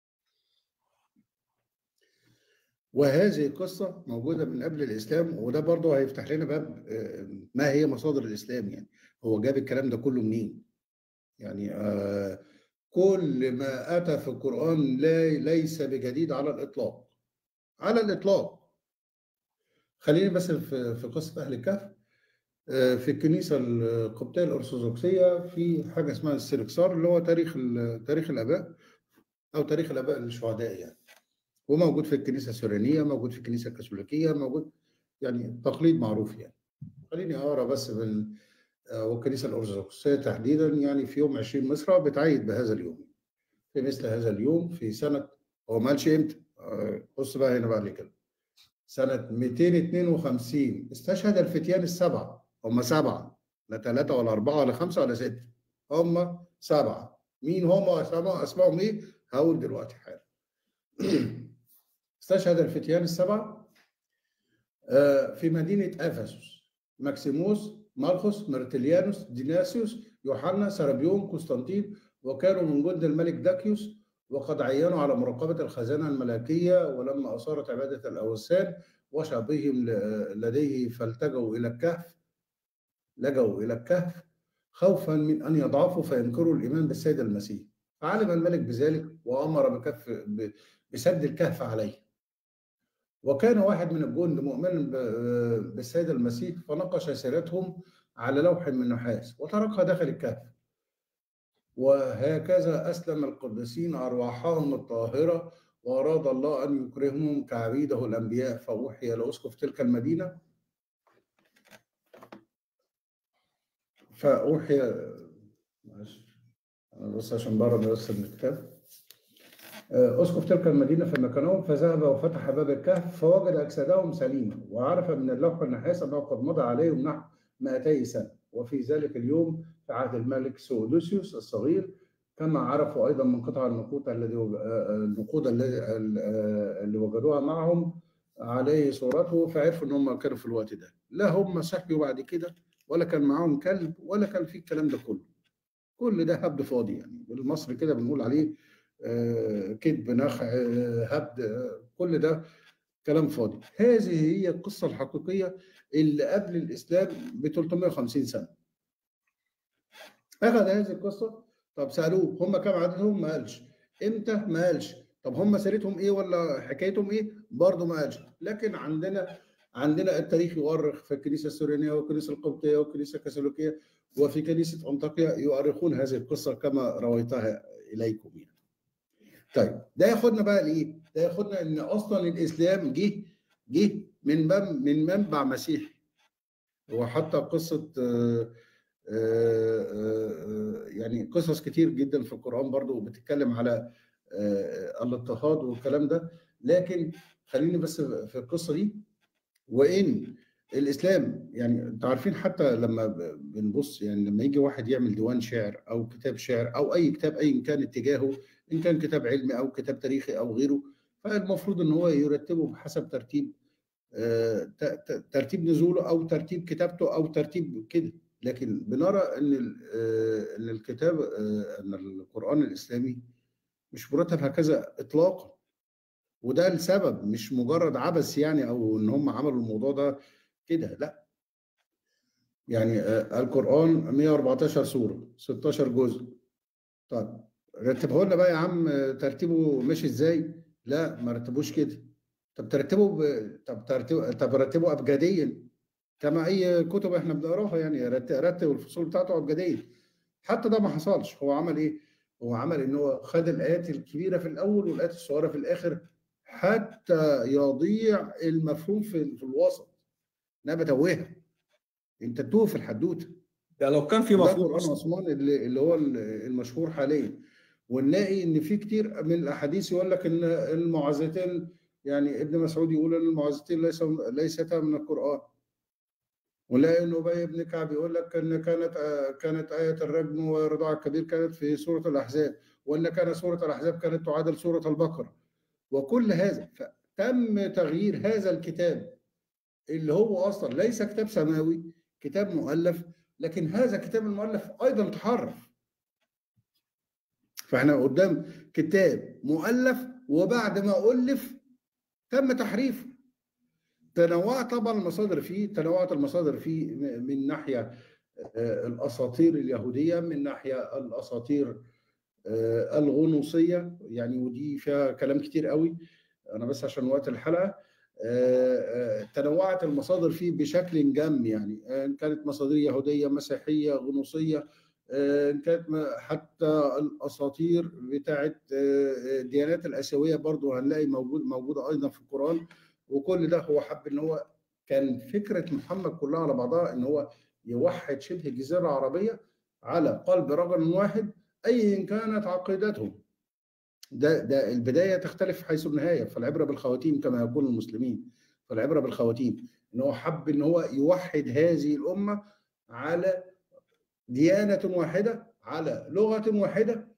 وهذه القصة موجودة من قبل الإسلام، وده برضه هيفتح لنا باب ما هي مصادر الإسلام. يعني هو جاب الكلام ده كله منين؟ يعني آه كل ما أتى في القرآن لا ليس بجديد على الإطلاق، على الإطلاق. خليني بس في في قصة أهل الكهف. آه في الكنيسة القبطية الأرثوذكسية في حاجة اسمها السركسار، اللي هو تاريخ تاريخ الآباء أو تاريخ الآباء الشهداء يعني. وموجود في الكنيسه السوريانيه، موجود في الكنيسه الكاثوليكيه، موجود يعني تقليد معروف يعني. خليني اقرا بس من والكنيسه الارثوذكسيه تحديدا. يعني في يوم عشرين مصر بتعيد بهذا اليوم، في مثل هذا اليوم في سنه، هو ما قالش امتى، بص بقى هنا بقى لي كده، سنه مئتين واثنين وخمسين استشهد الفتيان السبعه. هم سبعه، لا ثلاثه ولا اربعه ولا خمسه ولا سته، هم سبعه. مين هم؟ اسمائهم ايه؟ هقول دلوقتي حالا. استشهد الفتيان السبعة في مدينة أفسس: ماكسيموس، ماركوس، مرتليانوس، ديناسيوس، يوحنا، سرابيون، قسطنطين، وكانوا من جند الملك داكيوس، وقد عينوا على مراقبة الخزانة الملكية. ولما أصارت عبادة الأوثان وشعبهم لديه فالتجوا إلى الكهف، لجوا إلى الكهف خوفا من أن يضعفوا فينكروا الإيمان بالسيد المسيح. فعلم الملك بذلك وأمر بكف بسد الكهف عليه. وكان واحد من الجند مؤمنا بالسيد المسيح فنقش سيرتهم على لوح من نحاس وتركها داخل الكهف. وهكذا أسلم القديسين أرواحهم الطاهرة، وأراد الله أن يكرمهم كعبيده الأنبياء. فأوحي لأسقف تلك المدينة فأوحي بس عشان بره بس من الكتاب. أسقف تلك المدينة في مكانهم، فذهب وفتح باب الكهف فوجد أجسادهم سليمة، وعرف من اللوح النحاس أنه قد مضى عليهم نحو مئتي سنة. وفي ذلك اليوم في عهد الملك سودوسيوس الصغير، كما عرفوا أيضا من قطع النقود الذي النقود اللي وجدوها معهم عليه صورته، فعرفوا ان هم كانوا في الوقت ده. لا هم صحيوا بعد كده ولا كان معاهم كلب ولا كان في الكلام ده كله. كل ده هبد فاضي، يعني بالمصري كده بنقول عليه آه كذب، نخع، آه هبد، آه كل ده كلام فاضي. هذه هي القصه الحقيقيه اللي قبل الاسلام ب ثلاثمائة وخمسين سنه. اخذ هذه القصه. طب سالوه هم كم عددهم؟ ما قالش. امتى؟ ما قالش. طب هم سيرتهم ايه ولا حكايتهم ايه؟ برضه ما قالش. لكن عندنا عندنا التاريخ يؤرخ في الكنيسه السوريانيه والكنيسه القبطيه والكنيسه الكاثوليكيه وفي كنيسه انطاكيا يؤرخون هذه القصه كما رويتها اليكم يعني. طيب ده ياخدنا بقى لايه؟ ده ياخدنا ان اصلا الاسلام جه جه من من منبع مسيحي. هو حتى قصه آآ آآ يعني قصص كتير جدا في القرآن برضو بتتكلم على الاضطهاد والكلام ده، لكن خليني بس في القصه دي. وان الاسلام يعني انتوا عارفين حتى لما بنبص يعني لما يجي واحد يعمل ديوان شعر او كتاب شعر او اي كتاب ايا كان اتجاهه، ان كان كتاب علمي او كتاب تاريخي او غيره، فالمفروض ان هو يرتبه بحسب ترتيب ترتيب نزوله او ترتيب كتابته او ترتيب كده. لكن بنرى ان ان الكتاب ان القرآن الاسلامي مش مرتب هكذا اطلاقا، وده السبب مش مجرد عبث يعني او ان هم عملوا الموضوع ده كده، لا. يعني القرآن مئة وأربعتاشر سورة، ستاشر جزء. طب رتبه لنا بقى يا عم، ترتيبه ماشي ازاي؟ لا ما رتبوش كده. طب ترتبه ب... طب ترتبه طب رتبه ابجديا كما اي كتب احنا بنقراها، يعني رتب الفصول بتاعته ابجديا. حتى ده ما حصلش. هو عمل ايه؟ هو عمل ان هو خد الايات الكبيره في الاول والايات الصغيره في الاخر حتى يضيع المفهوم في, في الوسط. انا بتوهها، انت تتوه في الحدوته. يعني لو كان في ده مفهوم قرآن عثمان اللي, اللي هو المشهور حاليا. ونلاقي ان في كتير من الاحاديث يقول لك ان المعوذتين، يعني ابن مسعود يقول ان المعوذتين ليس ليستا من القرآن. ونلاقي ان ابي بن كعب يقول لك ان كانت كانت آية الرجم والرضاع الكبير كانت في سورة الأحزاب، وان كان سورة الأحزاب كانت تعادل سورة البقرة. وكل هذا فتم تغيير هذا الكتاب اللي هو اصلا ليس كتاب سماوي، كتاب مؤلف، لكن هذا الكتاب المؤلف ايضا تحرف. فاحنا قدام كتاب مؤلف وبعد ما ألف تم تحريفه. تنوعت طبعا المصادر فيه، تنوعت المصادر فيه من ناحية الأساطير اليهودية، من ناحية الأساطير الغنوصية، يعني ودي فيها كلام كتير قوي، أنا بس عشان وقت الحلقة. تنوعت المصادر فيه بشكل جم، يعني كانت مصادر يهودية، مسيحية، غنوصية، كانت حتى الأساطير بتاعت الديانات الآسيوية برضو هنلاقي موجود موجودة أيضا في القرآن. وكل ده هو حب ان هو كان فكره محمد كلها على بعضها ان هو يوحد شبه الجزيره العربيه على قلب رجل واحد ايا كانت عقيدتهم. ده ده البدايه تختلف حيث النهايه، فالعبره بالخواتيم كما يقول المسلمين. فالعبره بالخواتيم ان هو حب ان هو يوحد هذه الامه على ديانه واحده، على لغه واحده،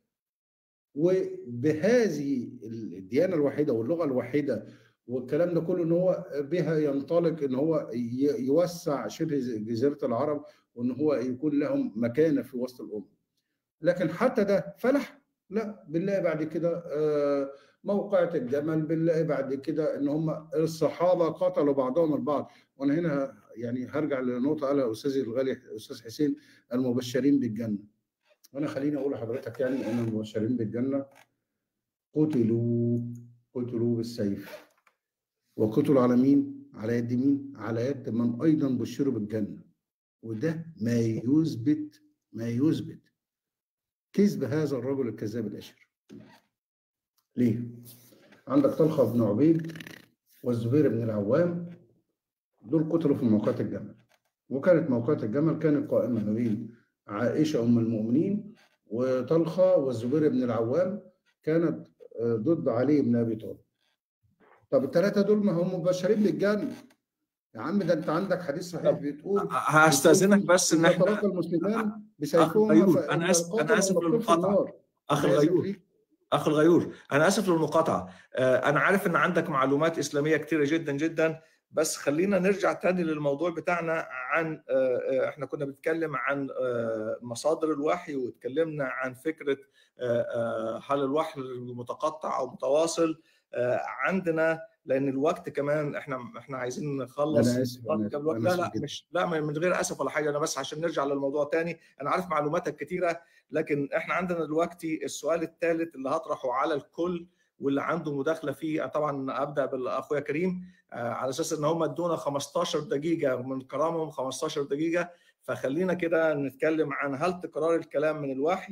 وبهذه الديانه الواحده واللغه الواحده والكلام ده كله ان هو بها ينطلق ان هو يوسع شبه جزيره العرب، وان هو يكون لهم مكانه في وسط الامه. لكن حتى ده فلح؟ لا. بنلاقي بعد كده موقعة الجمل، بنلاقي بعد كده ان هم الصحابه قتلوا بعضهم البعض. وانا هنا يعني هرجع لنقطه قالها استاذي الغالي استاذ حسين، المبشرين بالجنه. وانا خليني اقول لحضرتك يعني ان المبشرين بالجنه قتلوا قتلوا بالسيف. وقتلوا على مين؟ على يد مين؟ على يد من ايضا بشروا بالجنه. وده ما يثبت ما يثبت كذب هذا الرجل الكذاب الاشر. ليه؟ عندك طلحه بن عبيد والزبير بن العوام، دول قتلوا في موقعة الجمل. وكانت موقعة الجمل كانت قائمه ما بين عائشه ام المؤمنين وطلحه والزبير بن العوام، كانت ضد علي بن ابي طالب. طب الثلاثه دول ما هم مبشرين بالجنه يا عم. ده انت عندك حديث صحيح بتقول هستاذنك بس ان احنا تلقى المسلمان بسيفهم انا اسف انا اسف للمقاطعه اخ الغيور اخ الغيور انا اسف للمقاطعه. انا عارف ان عندك معلومات اسلاميه كثيره جدا جدا، بس خلينا نرجع تاني للموضوع بتاعنا. عن احنا كنا بنتكلم عن مصادر الوحي، وتكلمنا عن فكره هل الوحي المتقطع او متواصل عندنا، لان الوقت كمان احنا احنا عايزين نخلص. انا اسف انا اسف لا لا مش لا من غير اسف ولا حاجه، انا بس عشان نرجع للموضوع تاني. انا عارف معلوماتك كتيره، لكن احنا عندنا دلوقتي السؤال الثالث اللي هطرحه على الكل واللي عنده مداخله فيه. طبعا ابدا بالاخويا كريم على اساس ان هم ادونا خمستاشر دقيقه من كرامهم، خمستاشر دقيقه، فخلينا كده نتكلم عن هل تكرار الكلام من الوحي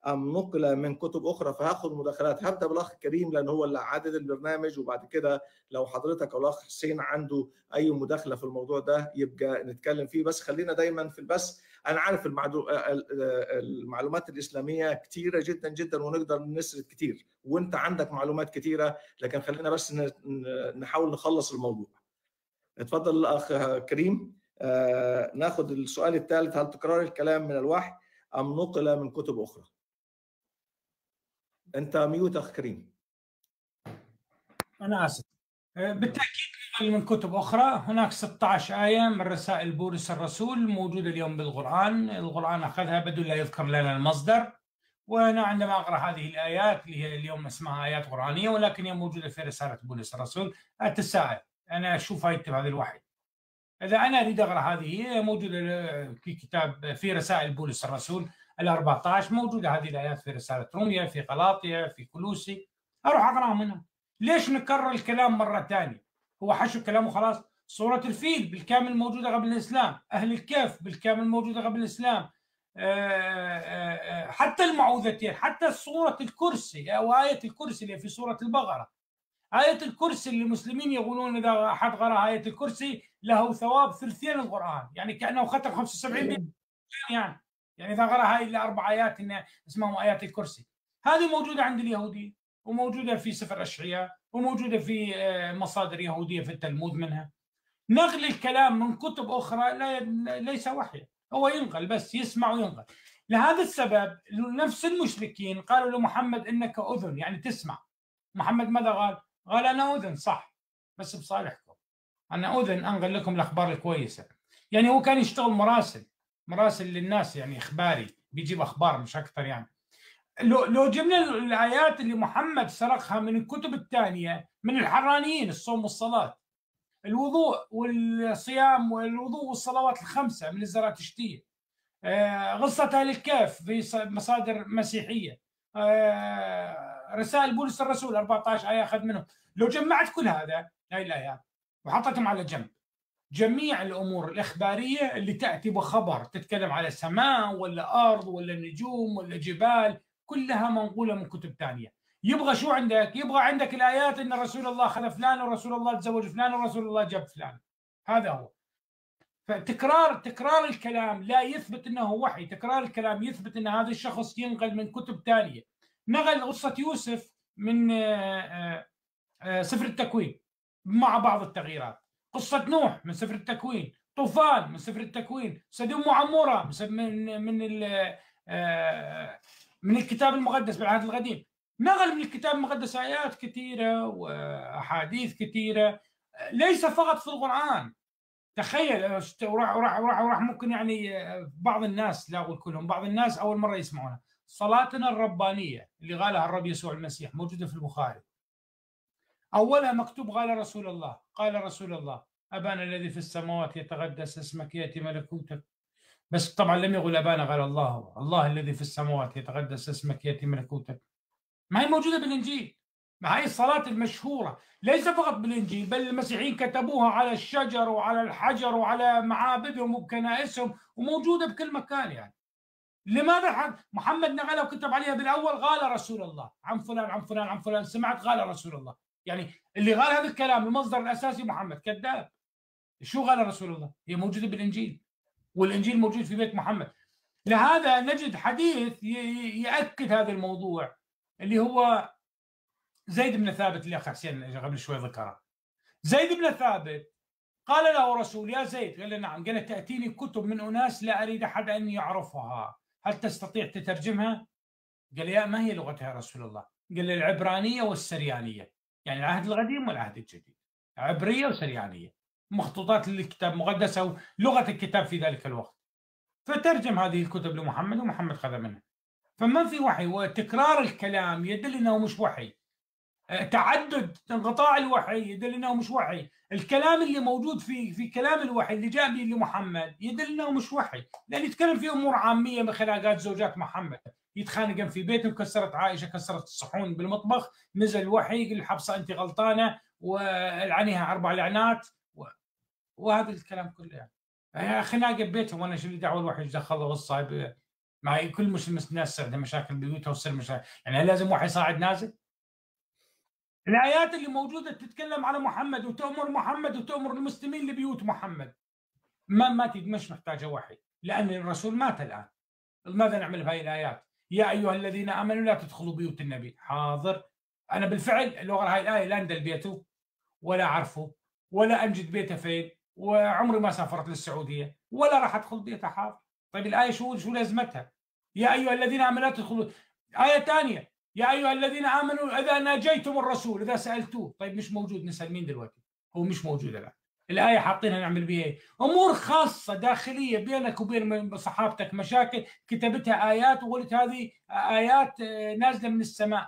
ام نقل من كتب اخرى؟ فهاخد مداخلات. هبدا بالاخ كريم لان هو اللي عدد البرنامج، وبعد كده لو حضرتك او الاخ حسين عنده اي مداخله في الموضوع ده يبقى نتكلم فيه. بس خلينا دايما في البث. انا عارف المعلومات الاسلاميه كثيره جدا جدا ونقدر نسرد كثير، وانت عندك معلومات كثيره، لكن خلينا بس نحاول نخلص الموضوع. اتفضل الاخ كريم. آه ناخذ السؤال الثالث: هل تكرار الكلام من الوحي ام نقل من كتب اخرى؟ انت ميوت اخ كريم. انا اسف. بالتاكيد من كتب اخرى. هناك ستة عشر آية من رسائل بولس الرسول موجوده اليوم بالقران. القران اخذها بدون لا يذكر لنا المصدر، وانا عندما اقرا هذه الايات اللي هي اليوم اسمها ايات قرانيه ولكن هي موجوده في رساله بولس الرسول، اتساءل انا شو فايده هذا الوحي؟ اذا انا اريد اقرا هذه، هي موجوده في كتاب في رسائل بولس الرسول ال أربعة عشر، موجوده هذه الايات في رساله روميا، في غلاطيا، في كولوسي، اروح اقراها منها. ليش نكرر الكلام مره ثانيه؟ هو حشو كلام وخلاص. صوره الفيل بالكامل موجوده قبل الاسلام، اهل الكهف بالكامل موجوده قبل الاسلام، حتى المعوذتين، حتى صوره الكرسي او ايه الكرسي اللي في سوره البقره. آية الكرسي اللي المسلمين يقولون إذا أحد قرأ آية الكرسي له ثواب ثلثين القرآن، يعني كأنه ختم خمسة وسبعين يعني يعني إذا قرأ هاي إلا أربع آيات إن اسمهم آيات الكرسي. هذه موجودة عند اليهودي، وموجودة في سفر أشعياء، وموجودة في مصادر يهودية في التلمود منها. نقل الكلام من كتب أخرى لا ليس وحي، هو ينقل بس، يسمع وينقل. لهذا السبب نفس المشركين قالوا لمحمد إنك أذن، يعني تسمع. محمد ماذا قال؟ قال أنا أذن، صح، بس بصالحكم، أنا أذن أنقل لكم الأخبار الكويسة. يعني هو كان يشتغل مراسل مراسل للناس، يعني إخباري، بيجيب أخبار مش أكثر. يعني لو لو جبنا الآيات اللي محمد سرقها من الكتب الثانية من الحرانيين، الصوم والصلاة، الوضوء والصيام والوضوء والصلوات الخمسة من الزراتشتية، قصة أهل الكهف في مصادر مسيحية، رسائل بولس الرسول أربعة عشر آية أخذ منهم. لو جمعت كل هذا هاي الآيات وحطتهم على جنب، جميع الأمور الإخبارية اللي تأتي بخبر تتكلم على سماء ولا أرض ولا نجوم ولا جبال، كلها منقولة من كتب ثانية. يبغى شو عندك؟ يبغى عندك الآيات إن رسول الله خلف فلان، ورسول الله تزوج فلان، ورسول الله جاب فلان. هذا هو. فتكرار تكرار الكلام لا يثبت أنه وحي. تكرار الكلام يثبت أن هذا الشخص ينقل من كتب ثانية. نقل قصة يوسف من سفر التكوين مع بعض التغييرات، قصة نوح من سفر التكوين، طوفان من سفر التكوين، سدوم وعمورة من من من الكتاب المقدس بالعهد القديم. نقل من الكتاب المقدس آيات كثيرة وأحاديث كثيرة، ليس فقط في القرآن. تخيل وراح وراح وراح وراح ممكن يعني بعض الناس، لا أقول كلهم، بعض الناس أول مرة يسمعونها. صلاتنا الربانية اللي قالها الرب يسوع المسيح موجودة في البخاري. أولها مكتوب قال رسول الله، قال رسول الله أبانا الذي في السماوات يتقدس اسمك يأتي ملكوتك. بس طبعا لم يقل أبانا، قال الله، الله الذي في السماوات يتقدس اسمك يأتي ملكوتك. ما هي موجودة بالإنجيل. ما هي الصلاة المشهورة ليس فقط بالإنجيل، بل المسيحيين كتبوها على الشجر وعلى الحجر وعلى معابدهم وبكنائسهم، وموجودة بكل مكان. يعني لماذا محمد نقلها وكتب عليها بالأول قال رسول الله عن فلان عن فلان عن فلان سمعت قال رسول الله؟ يعني اللي قال هذا الكلام المصدر الأساسي محمد، كذاب. شو قال رسول الله؟ هي موجودة بالإنجيل، والإنجيل موجود في بيت محمد. لهذا نجد حديث يأكد هذا الموضوع، اللي هو زيد بن ثابت اللي أخ حسين قبل شوي ذكره. زيد بن ثابت قال له رسول يا زيد، قال له نعم، قال له تأتيني كتب من أناس لا أريد أحد أن يعرفها، هل تستطيع تترجمها؟ قال يا ما هي لغتها يا رسول الله؟ قال له العبرانية والسريانية، يعني العهد القديم والعهد الجديد، عبرية وسريانية، مخطوطات للكتاب المقدس أو لغة الكتاب في ذلك الوقت. فترجم هذه الكتب لمحمد ومحمد خذ منها. فما في وحي، وتكرار الكلام يدل أنه مش وحي. تعدد انقطاع الوحي يدل انه مش وحي. الكلام اللي موجود في في كلام الوحي اللي جاء به لمحمد يدل انه مش وحي، لان يتكلم في امور عاميه بخلاقات زوجات محمد، يتخانقن في بيتهم، كسرت عائشه كسرت الصحون بالمطبخ، نزل الوحي يقول حفصه انت غلطانه والعنيها اربع لعنات و... وهذا الكلام كله. يعني خناقه ببيتهم، وانا شو لي دعوه الوحي دخل غصه ما هي كل مسلم ناس عندها مشاكل ببيوتها وتصير مشاكل، يعني لازم واحد يصاعد نازل؟ الآيات اللي موجودة تتكلم على محمد وتأمر محمد وتأمر المسلمين لبيوت محمد، ما ما مش محتاجة وحي، لأن الرسول مات الآن. ماذا نعمل بهذه الآيات؟ يا أيها الذين آمنوا لا تدخلوا بيوت النبي. حاضر، أنا بالفعل لو أقرأ هاي الآية لا أندل بيته ولا أعرفه ولا أنجد بيته فين، وعمري ما سافرت للسعودية ولا راح أدخل بيته. حاضر، طيب الآية شو شو لازمتها؟ يا أيها الذين آمنوا لا تدخلوا. آية ثانية، يا أيها الذين آمنوا إذا ناجيتم الرسول إذا سألتوه. طيب مش موجود، نسأل مين دلوقتي؟ هو مش موجود الآن. الآية حاطينها نعمل بها إيه؟ أمور خاصة داخلية بينك وبين صحابتك، مشاكل كتبتها آيات وقلت هذه آيات نازلة من السماء.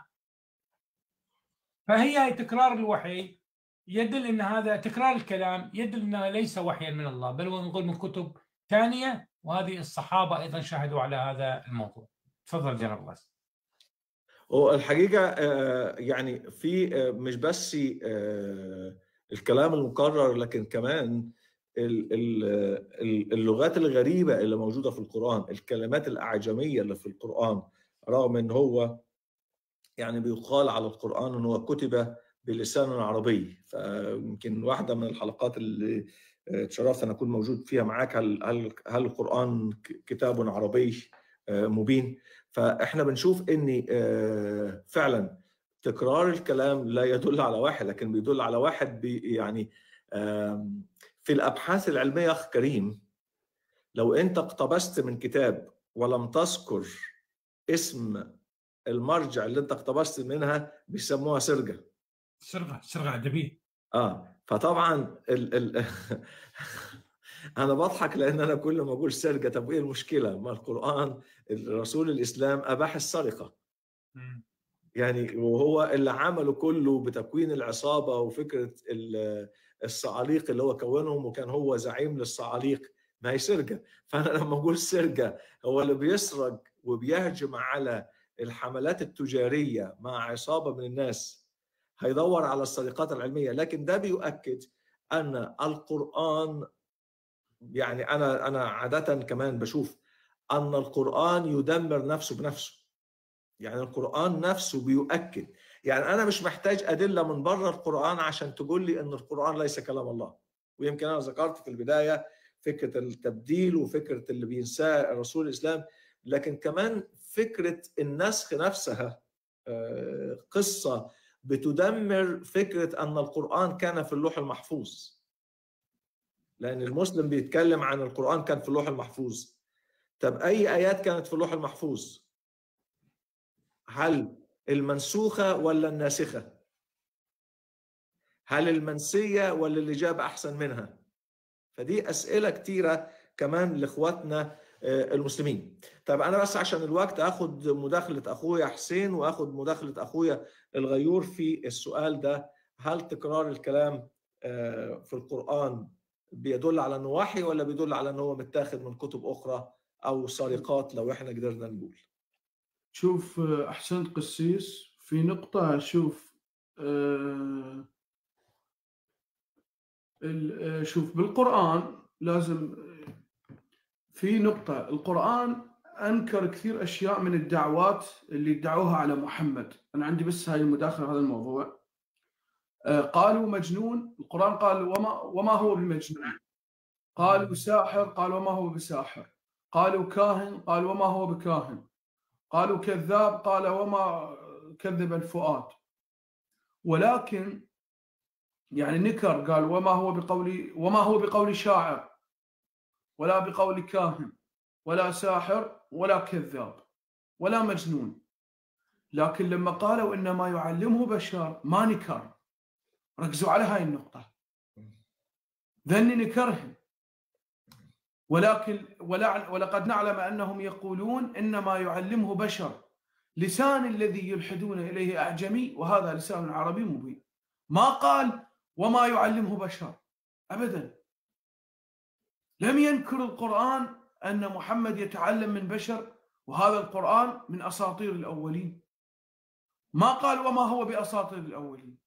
فهي تكرار الوحي يدل أن هذا تكرار الكلام يدل أنه ليس وحيا من الله، بل نقول من كتب ثانية، وهذه الصحابة أيضا شاهدوا على هذا الموضوع. تفضل جناب الله. والحقيقة يعني في مش بس الكلام المكرر، لكن كمان اللغات الغريبة اللي موجودة في القرآن، الكلمات الأعجمية اللي في القرآن، رغم أن هو يعني بيقال على القرآن أنه كتب بلسان عربي. فيمكن واحدة من الحلقات اللي تشرفت أن أكون موجود فيها معاك، هل, هل, هل القرآن كتاب عربي مبين؟ فإحنا بنشوف أن فعلا تكرار الكلام لا يدل على واحد، لكن بيدل على واحد. بي يعني في الأبحاث العلمية أخ كريم، لو أنت اقتبست من كتاب ولم تذكر اسم المرجع اللي أنت اقتبست منها بيسموها سرقة. سرقة سرقة أدبية. آه فطبعا ال ال أنا بضحك لأن أنا كل ما أقول سرقة، طب إيه المشكلة؟ ما القرآن الرسول الإسلام أباح السرقة. م. يعني وهو اللي عمله كله بتكوين العصابة وفكرة الصعاليق اللي هو كونهم، وكان هو زعيم للصعاليق، ما هي سرقة. فأنا لما أقول سرقة، هو اللي بيسرق وبيهجم على الحملات التجارية مع عصابة من الناس هيدور على السرقات العلمية. لكن ده بيؤكد أن القرآن، يعني أنا أنا عادة كمان بشوف أن القرآن يدمر نفسه بنفسه. يعني القرآن نفسه بيؤكد، يعني أنا مش محتاج أدلة من بره القرآن عشان تقول لي أن القرآن ليس كلام الله. ويمكن أنا ذكرت في البداية فكرة التبديل وفكرة اللي بينساه رسول الإسلام، لكن كمان فكرة النسخ نفسها قصة بتدمر فكرة أن القرآن كان في اللوح المحفوظ. لأن المسلم بيتكلم عن القرآن كان في اللوح المحفوظ. طب أي آيات كانت في اللوح المحفوظ؟ هل المنسوخة ولا الناسخة؟ هل المنسية ولا اللي جاب أحسن منها؟ فدي أسئلة كتيرة كمان لإخواتنا المسلمين. طب أنا بس عشان الوقت أخذ مداخلة أخويا حسين وأخذ مداخلة أخويا الغيور في السؤال ده. هل تكرار الكلام في القرآن بيدل على أنه وحي ولا بيدل على أنه هو متاخد من كتب أخرى أو سرقات لو إحنا قدرنا نقول؟ شوف أحسنت قسيس في نقطة. شوف آه شوف بالقرآن لازم في نقطة، القرآن أنكر كثير أشياء من الدعوات اللي ادعوها على محمد. أنا عندي بس هاي المداخلة هذا الموضوع. آه قالوا مجنون، القرآن قال وما, وما هو بمجنون. قالوا ساحر، قال وما هو بساحر. قالوا كاهن، قال وما هو بكاهن. قالوا كذاب، قال وما كذب الفؤاد. ولكن يعني نكر، قال وما هو بقول وما هو بقول شاعر ولا بقول كاهن ولا ساحر ولا كذاب ولا مجنون. لكن لما قالوا إنما يعلمه بشر ما نكر، ركزوا على هاي النقطة، ذني نكرهم. ولكن ولقد نعلم أنهم يقولون إنما يعلمه بشر، لسان الذي يلحدون إليه أعجمي وهذا لسان عربي مبين. ما قال وما يعلمه بشر أبدا. لم ينكر القرآن أن محمد يتعلم من بشر، وهذا القرآن من أساطير الأولين. ما قال وما هو بأساطير الأولين.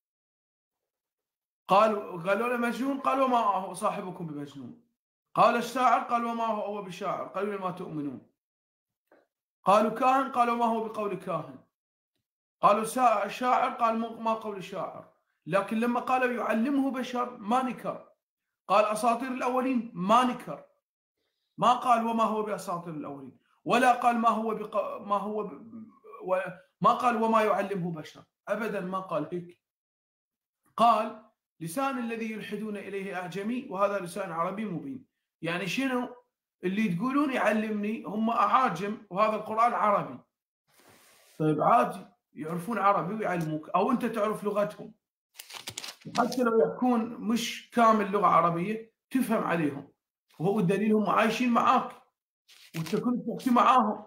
قالوا قالوا له مجنون، قال وما هو صاحبكم بمجنون. قال الشاعر، قال وما هو بشاعر، قالوا ما تؤمنون. قالوا كاهن، قالوا ما هو بقول كاهن. قالوا شاعر، قال ما قول شاعر. لكن لما قالوا يعلمه بشر ما نكر. قال أساطير الأولين ما نكر، ما قال وما هو بأساطير الأولين، ولا قال ما هو بق... ما هو ب... و... ما قال وما يعلمه بشر، أبدا ما قال هيك. قال لسان الذي يلحدون إليه أعجمي وهذا لسان عربي مبين. يعني شنو اللي تقولون يعلمني؟ هم أعاجم وهذا القرآن عربي. طيب عادي يعرفون عربي ويعلموك، أو أنت تعرف لغتهم، حتى لو يكون مش كامل لغة عربية تفهم عليهم، وهو الدليل هم عايشين معاك وانت كنت تحكي معاهم.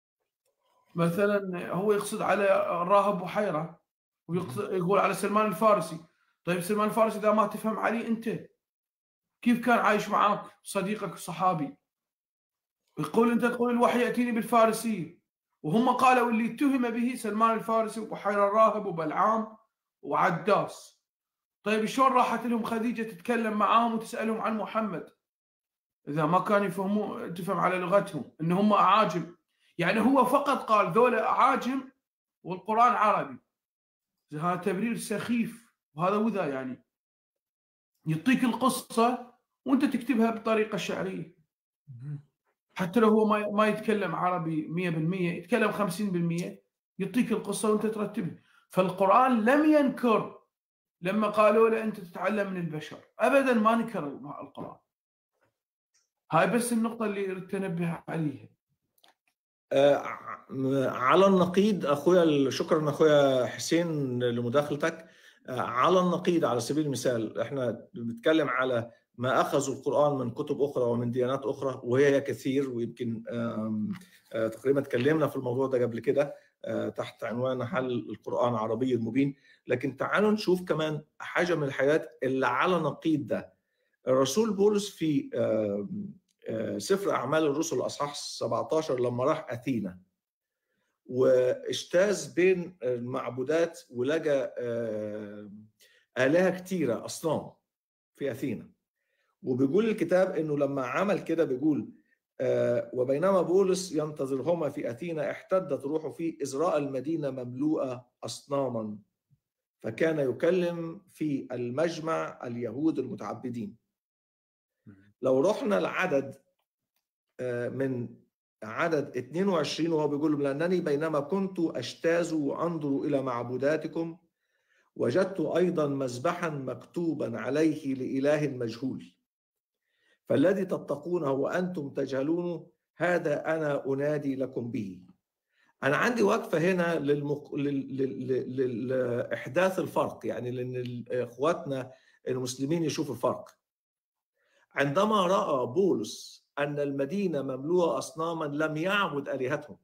مثلا هو يقصد على الراهب بحيرة ويقول على سلمان الفارسي. طيب سلمان الفارسي إذا ما تفهم عليه أنت، كيف كان عايش معاك صديقك الصحابي؟ يقول أنت تقول الوحي يأتيني بالفارسية، وهم قالوا اللي اتهم به سلمان الفارسي وبحيرة الراهب وبلعام وعداس. طيب شلون راحت لهم خديجة تتكلم معاهم وتسألهم عن محمد إذا ما كانوا يفهموا تفهم على لغتهم إن هم أعاجم؟ يعني هو فقط قال ذولا أعاجم والقرآن عربي. هذا تبرير سخيف، وهذا وذا يعني يعطيك القصة وأنت تكتبها بطريقة شعرية، حتى لو هو ما ما يتكلم عربي مية بالمية، يتكلم خمسين بالمية، يعطيك القصة وأنت ترتبها. فالقرآن لم ينكر لما قالوا له أنت تتعلم من البشر، أبدا ما نكر القرآن. هاي بس النقطة اللي أردت أنبه عليها. آه على النقيض أخويا، شكرا أخويا حسين لمداخلتك. آه على النقيض، على سبيل المثال احنا بنتكلم على ما أخذوا القرآن من كتب أخرى ومن ديانات أخرى، وهي كثير، ويمكن آه تقريبا تكلمنا في الموضوع ده قبل كده آه تحت عنوان هل القرآن عربي مبين. لكن تعالوا نشوف كمان حاجة من الحاجات اللي على نقيض ده. الرسول بولس في آه سفر أعمال الرسل أصحاح سبعة عشر لما راح أثينا واجتاز بين المعبودات ولقى آلهة كتيرة أصنام في أثينا، وبيقول الكتاب إنه لما عمل كده بيقول وبينما بولس ينتظرهما في أثينا احتدت روحه فيه إذ رأى المدينة مملوءة أصناما فكان يكلم في المجمع اليهود المتعبدين. لو رحنا العدد من عدد اثنين وعشرين وهو بيقول لأنني بينما كنت أجتاز وأنظر إلى معبوداتكم وجدت أيضا مذبحا مكتوبا عليه لإله مجهول فالذي تتقونه وأنتم تجهلونه هذا أنا أنادي لكم به. أنا عندي وقفة هنا للمق... لل... لل... لإحداث الفرق، يعني لأن إخواتنا المسلمين يشوفوا الفرق. عندما رأى بولس أن المدينة مملوءة أصناما لم يعبد آلهتهم،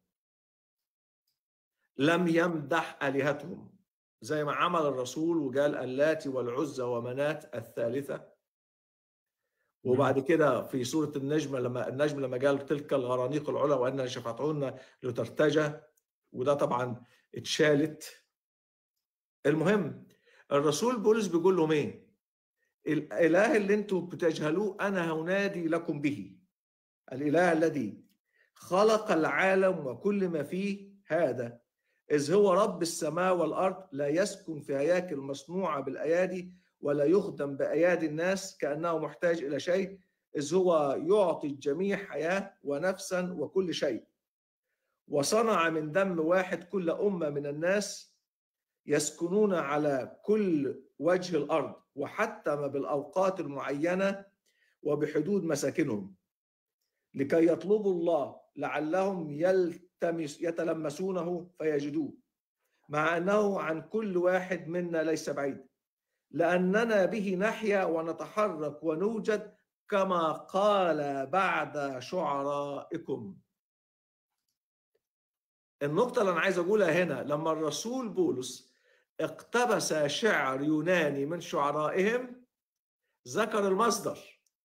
لم يمدح آلهتهم زي ما عمل الرسول وقال اللات والعزى ومنات الثالثة. وبعد كده في سورة النجم لما النجم لما قال تلك الغرانيق العلا وأنها شفعتهن لترتجى، وده طبعا اتشالت. المهم الرسول بولس بيقول لهم ايه؟ الإله اللي انتم بتجهلوه أنا هنادي لكم به، الإله الذي خلق العالم وكل ما فيه هذا إذ هو رب السماء والأرض لا يسكن في هياكل مصنوعة بالأيادي ولا يخدم بأيادي الناس كأنه محتاج إلى شيء إذ هو يعطي الجميع حياة ونفسا وكل شيء وصنع من دم واحد كل أمة من الناس يسكنون على كل وجه الأرض وحتم بالأوقات المعينة وبحدود مساكنهم لكي يطلبوا الله لعلهم يلتمس يتلمسونه فيجدوه مع أنه عن كل واحد منا ليس بعيد لأننا به نحيا ونتحرك ونوجد كما قال بعد شعرائكم. النقطة اللي أنا عايز أقولها هنا لما الرسول بولس اقتبس شعر يوناني من شعرائهم ذكر المصدر،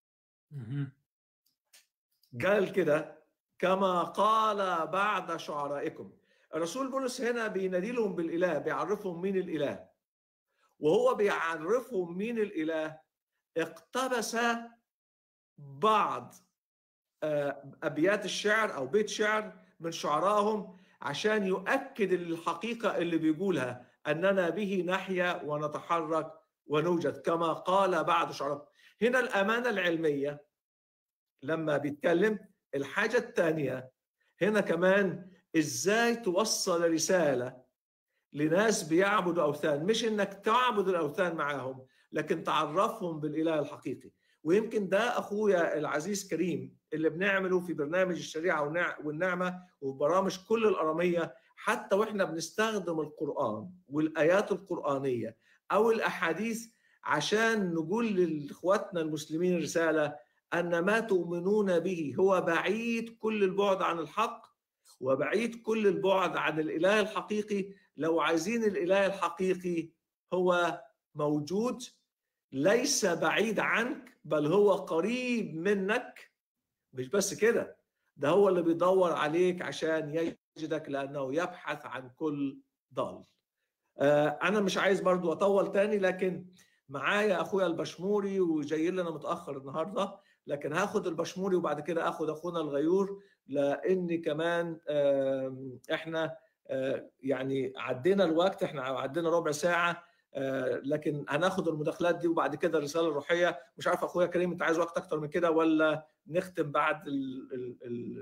قال كده كما قال بعد شعرائكم. الرسول بولس هنا بينادي لهم بالإله، بيعرفهم مين الإله، وهو بيعرفهم مين الإله اقتبس بعض أبيات الشعر أو بيت شعر من شعرائهم عشان يؤكد الحقيقة اللي بيقولها، أننا به نحيا ونتحرك ونوجد كما قال بعض شعراء. هنا الأمانة العلمية لما بيتكلم. الحاجة الثانية هنا كمان إزاي توصل رسالة لناس بيعبدوا أوثان، مش إنك تعبد الأوثان معاهم لكن تعرفهم بالإله الحقيقي. ويمكن ده أخويا العزيز كريم اللي بنعمله في برنامج الشريعة والنعمة وبرامج كل الأرامية، حتى وإحنا بنستخدم القرآن والآيات القرآنية أو الأحاديث عشان نقول لإخواتنا المسلمين رسالة أن ما تؤمنون به هو بعيد كل البعد عن الحق وبعيد كل البعد عن الإله الحقيقي. لو عايزين الإله الحقيقي هو موجود، ليس بعيد عنك بل هو قريب منك. مش بس كده، ده هو اللي بيدور عليك عشان يجدك لأنه يبحث عن كل ضال. آه أنا مش عايز برضو أطول تاني، لكن معايا أخويا البشموري وجاي لنا متأخر النهاردة، لكن هاخد البشموري وبعد كده أخد أخونا الغيور، لأن كمان آه إحنا آه يعني عدينا الوقت، إحنا عدينا ربع ساعة، آه لكن هناخد المداخلات دي وبعد كده الرسالة الروحية. مش عارف أخويا كريم أنت عايز وقت أكتر من كده ولا نختم بعد ال ال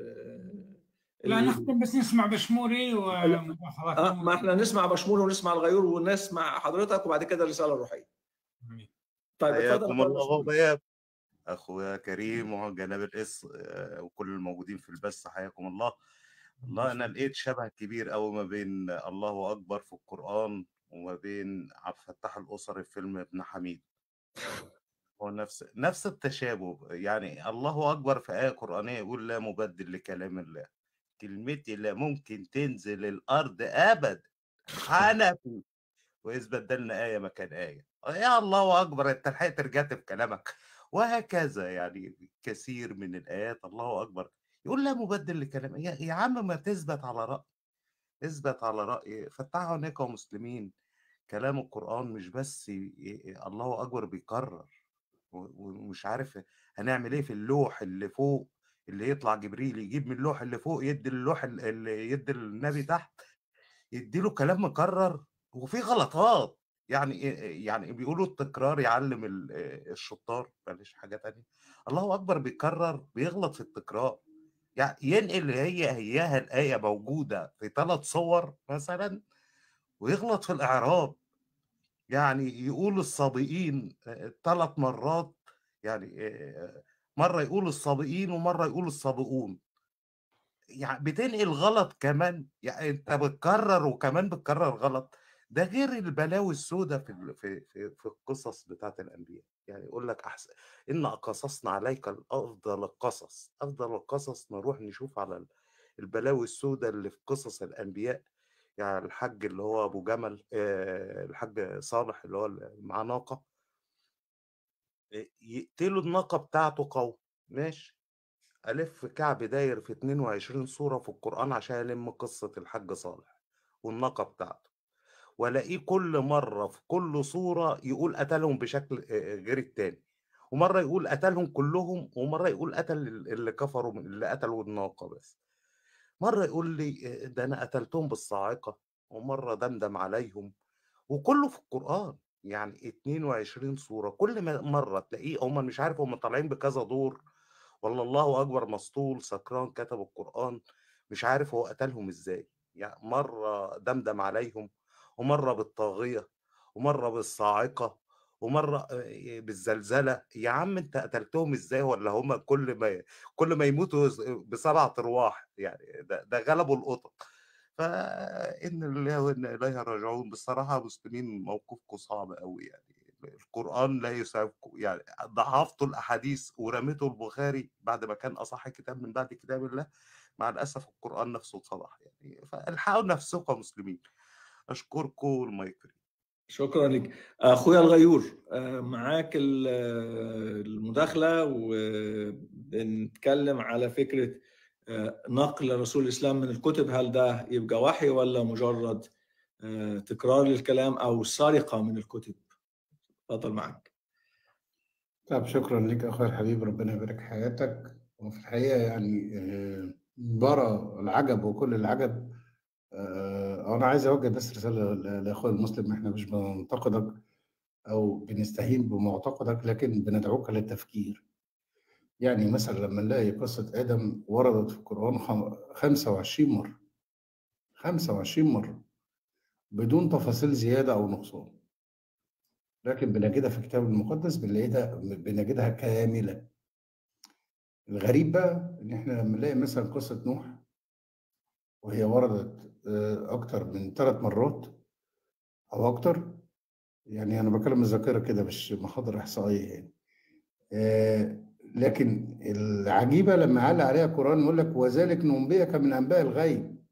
ال لا نختم بس نسمع بشموري ومداخلاتنا. آه ما احنا نسمع بشموري ونسمع الغيور ونسمع حضرتك وبعد كده الرسالة الروحية. طيب اتفضل. الله غياب اخويا كريم وجناب القس وكل الموجودين في البث، حياكم الله. والله انا لقيت شبه كبير قوي ما بين الله اكبر في القرآن وما بين عبد الفتاح الاسري في فيلم ابن حميد. هو نفس نفس التشابه، يعني الله اكبر في آية قرآنية يقول لا مبدل لكلام الله، كلمتي لا ممكن تنزل الارض ابدا، حنفي واذ بدلنا آية مكان آية. يا الله اكبر انت لحقت رجعت في كلامك. وهكذا يعني كثير من الآيات الله أكبر يقول لا مبدل لكلام. يا, يا عم ما تثبت على رأي، اثبت على رأي. فتحوا هناك ومسلمين كلام القرآن مش بس الله أكبر بيكرر، ومش عارف هنعمل ايه في اللوح اللي فوق اللي يطلع جبريل يجيب من اللوح اللي فوق يدي اللوح اللي يدي النبي تحت، يدي له كلام مكرر وفي غلطات. يعني يعني بيقولوا التكرار يعلم الشطار، بلاش حاجة تانية. الله أكبر بيكرر بيغلط في التكرار، يعني ينقل هي هياها الآية موجودة في ثلاث صور مثلا ويغلط في الإعراب. يعني يقول الصابئين ثلاث مرات، يعني مرة يقول الصابئين ومرة يقول الصابئون، يعني بتنقل غلط كمان. يعني انت بتكرر وكمان بتكرر غلط. ده غير البلاوي السوداء في في في في القصص بتاعت الانبياء. يعني يقول لك احسن ان قصصنا عليك افضل القصص، افضل القصص نروح نشوف على البلاوي السوداء اللي في قصص الانبياء. يعني الحج اللي هو ابو جمل، الحج صالح اللي هو معاه ناقه، يقتلوا الناقه بتاعته قوم، ماشي، ألف كعب داير في اتنين وعشرين سورة في القرآن عشان ألم قصة الحاج صالح والناقة بتاعته، ولاقيه كل مرة في كل سورة يقول قتلهم بشكل غير التاني، ومرة يقول قتلهم كلهم، ومرة يقول قتل اللي كفروا اللي قتلوا الناقة بس، مرة يقول لي ده أنا قتلتهم بالصاعقة، ومرة دمدم عليهم، وكله في القرآن. يعني اتنين وعشرين سورة كل مرة تلاقيه هم مش عارف هم طالعين بكذا دور، والله الله أكبر مسطول سكران كتب القرآن مش عارف هو قتلهم إزاي. يعني مرة دمدم عليهم، ومرة بالطاغية، ومرة بالصاعقة، ومرة بالزلزلة. يا عم أنت قتلتهم إزاي؟ ولا هم كل ما كل ما يموتوا بسبعة أرواح؟ يعني ده, ده غلبوا القطط. فإن الله وإنا إليه راجعون. بصراحة مسلمين موقفكم صعب قوي، يعني القرآن لا يسعفكم. يعني ضعفتوا الأحاديث ورميتوا البخاري بعد ما كان أصح كتاب من بعد كتاب الله. مع الأسف القرآن نفسه صلح، يعني فالحقوا نفسكم مسلمين. أشكركم والمايكري. شكرا لك أخويا الغيور، معاك المداخلة وبنتكلم على فكرة نقل رسول الإسلام من الكتب. هل ده يبقى وحي ولا مجرد تكرار للكلام أو سرقة من الكتب؟ تفضل معك. طب شكرا لك أخوي الحبيب، ربنا يبارك حياتك. وفي الحقيقة يعني برى العجب وكل العجب. آه، أنا عايز أوجه بس رسالة لأخوي المسلم، إحنا مش بننتقدك أو بنستهين بمعتقدك، لكن بندعوك للتفكير. يعني مثلا لما نلاقي قصة آدم وردت في القرآن خمسة وعشرين مرة، خمسة وعشرين مرة بدون تفاصيل زيادة أو نقصان، لكن بنجدها في الكتاب المقدس بنلاقيها بنجدها كاملة. الغريب بقى إن إحنا لما نلاقي مثلا قصة نوح وهي وردت أكتر من ثلاث مرات أو أكتر، يعني أنا بكلم الذاكرة كده مش محاضر إحصائية يعني. آه لكن العجيبة لما علق عليها القرآن يقول لك وذلك ننبئك من أنباء الغيب،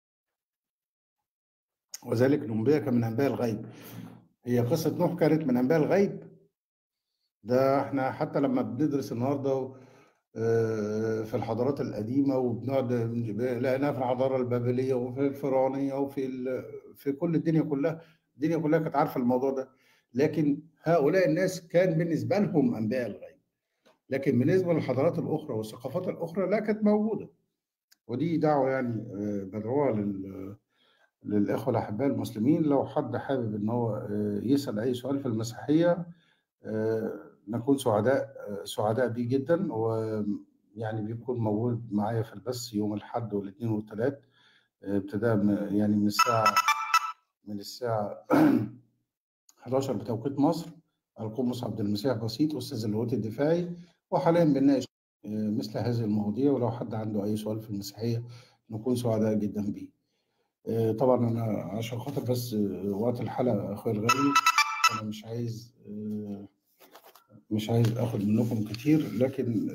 وذلك ننبئك من أنباء الغيب. هي قصة نوح كانت من أنباء الغيب؟ ده احنا حتى لما بندرس النهارده في الحضارات القديمة وبنقعد لقيناها في الحضارة البابلية وفي الفرعونية وفي في كل الدنيا كلها، الدنيا كلها كانت عارفة الموضوع ده، لكن هؤلاء الناس كان بالنسبة لهم أنباء الغيب، لكن بالنسبة للحضارات الأخرى والثقافات الأخرى لا كانت موجودة. ودي دعوة يعني بدعوها لل للإخوة الأحباء المسلمين، لو حد حابب إن هو يسأل أي سؤال في المسيحية نكون سعداء سعداء بيه جدا، ويعني بيكون موجود معايا في البث يوم الأحد والاثنين والثلاث ابتداء يعني من الساعة من الساعة إحدى عشر بتوقيت مصر. القمص عبد المسيح بسيط أستاذ اللاهوت الدفاعي، وحاليا بنناقش مثل هذه المواضيع، ولو حد عنده أي سؤال في المسيحية نكون سعداء جدا بيه. طبعا أنا عشان خاطر بس وقت الحلقة أخوي الغالي أنا مش عايز مش عايز اخد منكم كتير، لكن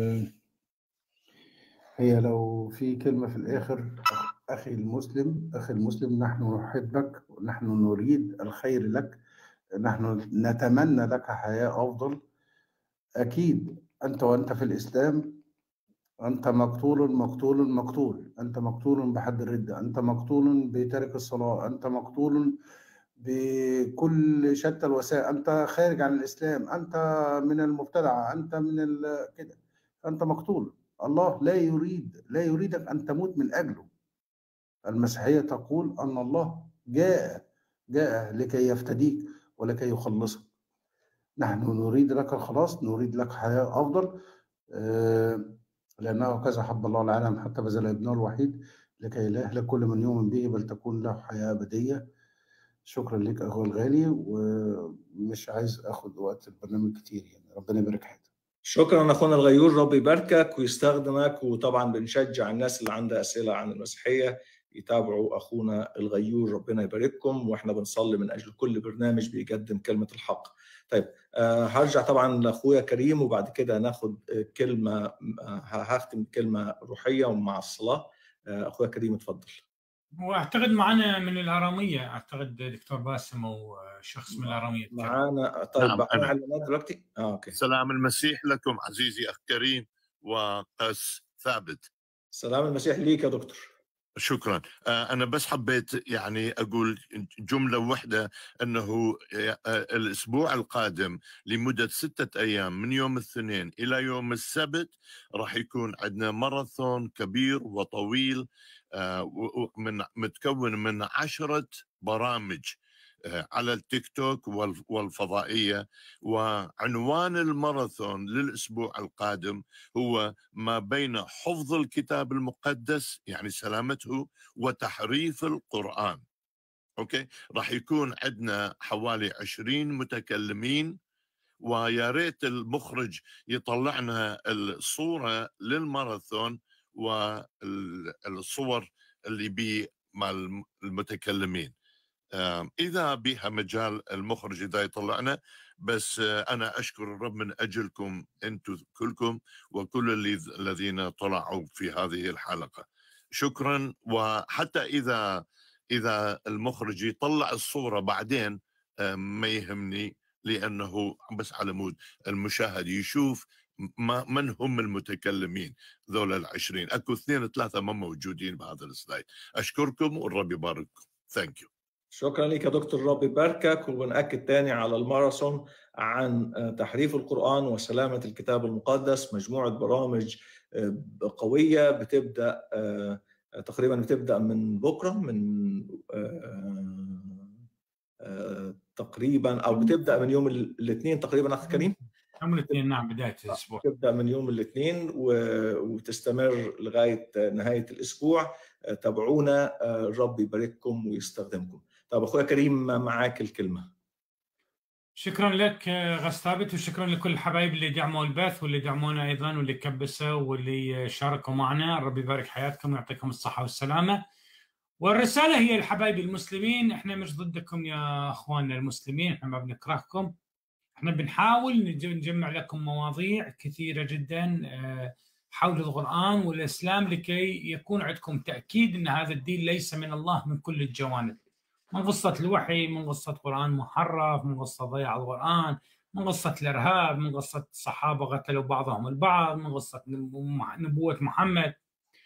هي لو في كلمة في الآخر، أخي المسلم أخي المسلم نحن نحبك ونحن نريد الخير لك، نحن نتمنى لك حياة أفضل. أكيد أنت وأنت في الإسلام أنت مقتول مقتول مقتول، أنت مقتول بحد الردة، أنت مقتول بترك الصلاة، أنت مقتول بكل شتى الوسائل، أنت خارج عن الإسلام، أنت من المبتدعة، أنت من كده، أنت مقتول. الله لا يريد لا يريدك أن تموت من أجله. المسيحية تقول أن الله جاء جاء لكي يفتديك ولكي يخلصك. نحن نريد لك الخلاص، نريد لك حياة أفضل، لأنه كذا حب الله العالم حتى بذل ابنه الوحيد لكي لا يهلك كل من يؤمن به بل تكون له حياة أبدية. شكرا لك أخوي الغالي، ومش عايز أخذ وقت البرنامج كتير، يعني ربنا يبارك حياتك. شكرا أخونا الغيور، ربي يباركك ويستخدمك. وطبعا بنشجع الناس اللي عندها أسئلة عن المسيحية يتابعوا أخونا الغيور، ربنا يبارككم، وإحنا بنصلي من أجل كل برنامج بيقدم كلمة الحق. طيب أه هرجع طبعا لأخويا كريم وبعد كده ناخد كلمة، هختم كلمة روحية ومع الصلاة. أه أخويا كريم اتفضل. واعتقد معنا من الاراميه، اعتقد دكتور باسم او شخص من الاراميه معانا. طيب نعم معانا اعلانات دلوقتي. اه اوكي. سلام المسيح لكم عزيزي اخ كريم وقس ثابت. سلام المسيح ليك يا دكتور. شكرا. أنا بس حبيت يعني أقول جملة واحدة، أنه الأسبوع القادم لمدة ستة أيام من يوم الاثنين إلى يوم السبت راح يكون عندنا ماراثون كبير وطويل من متكون من عشرة برامج على التيك توك والفضائية. وعنوان الماراثون للأسبوع القادم هو ما بين حفظ الكتاب المقدس يعني سلامته وتحريف القرآن. أوكي، راح يكون عندنا حوالي عشرين متكلمين، ويا ريت المخرج يطلعنا الصورة للماراثون والصور اللي بي مع المتكلمين إذا بها مجال المخرج إذا يطلعنا. بس أنا أشكر الرب من أجلكم أنتم كلكم وكل اللي الذين طلعوا في هذه الحلقة. شكرا. وحتى إذا إذا المخرج يطلع الصورة بعدين ما يهمني، لأنه بس على مود المشاهد يشوف ما من هم المتكلمين ذول العشرين. أكو اثنين ثلاثة ما موجودين بهذا السلايد. أشكركم والرب يبارككم. Thank you. شكرا لك يا دكتور، ربي يباركك. وبنأكد تاني على الماراثون عن تحريف القرآن وسلامة الكتاب المقدس، مجموعة برامج قوية بتبدأ تقريبا بتبدأ من بكرة، من تقريبا أو بتبدأ من يوم الاثنين تقريبا أخ كريم. يوم الاثنين نعم، بداية الأسبوع. تبدأ من يوم الاثنين وتستمر لغاية نهاية الأسبوع. تابعونا، الرب يبارككم ويستخدمكم. طب أخويا كريم معاك الكلمة. شكرا لك غستابت، وشكرا لكل الحبايب اللي دعموا البث واللي دعمونا أيضا واللي كبسوا واللي شاركوا معنا. الرب يبارك حياتكم ويعطيكم الصحة والسلامة. والرسالة هي الحبايب المسلمين، احنا مش ضدكم يا أخواننا المسلمين، احنا ما بنكرهكم، احنا بنحاول نجمع لكم مواضيع كثيرة جدا حول القرآن والإسلام لكي يكون عندكم تأكيد أن هذا الدين ليس من الله من كل الجوانب، من قصة الوحي، من قصة قرآن محرف، من قصة ضياع القرآن، من قصة الإرهاب، من قصة الصحابة قتلوا بعضهم البعض، من قصة نبوة محمد.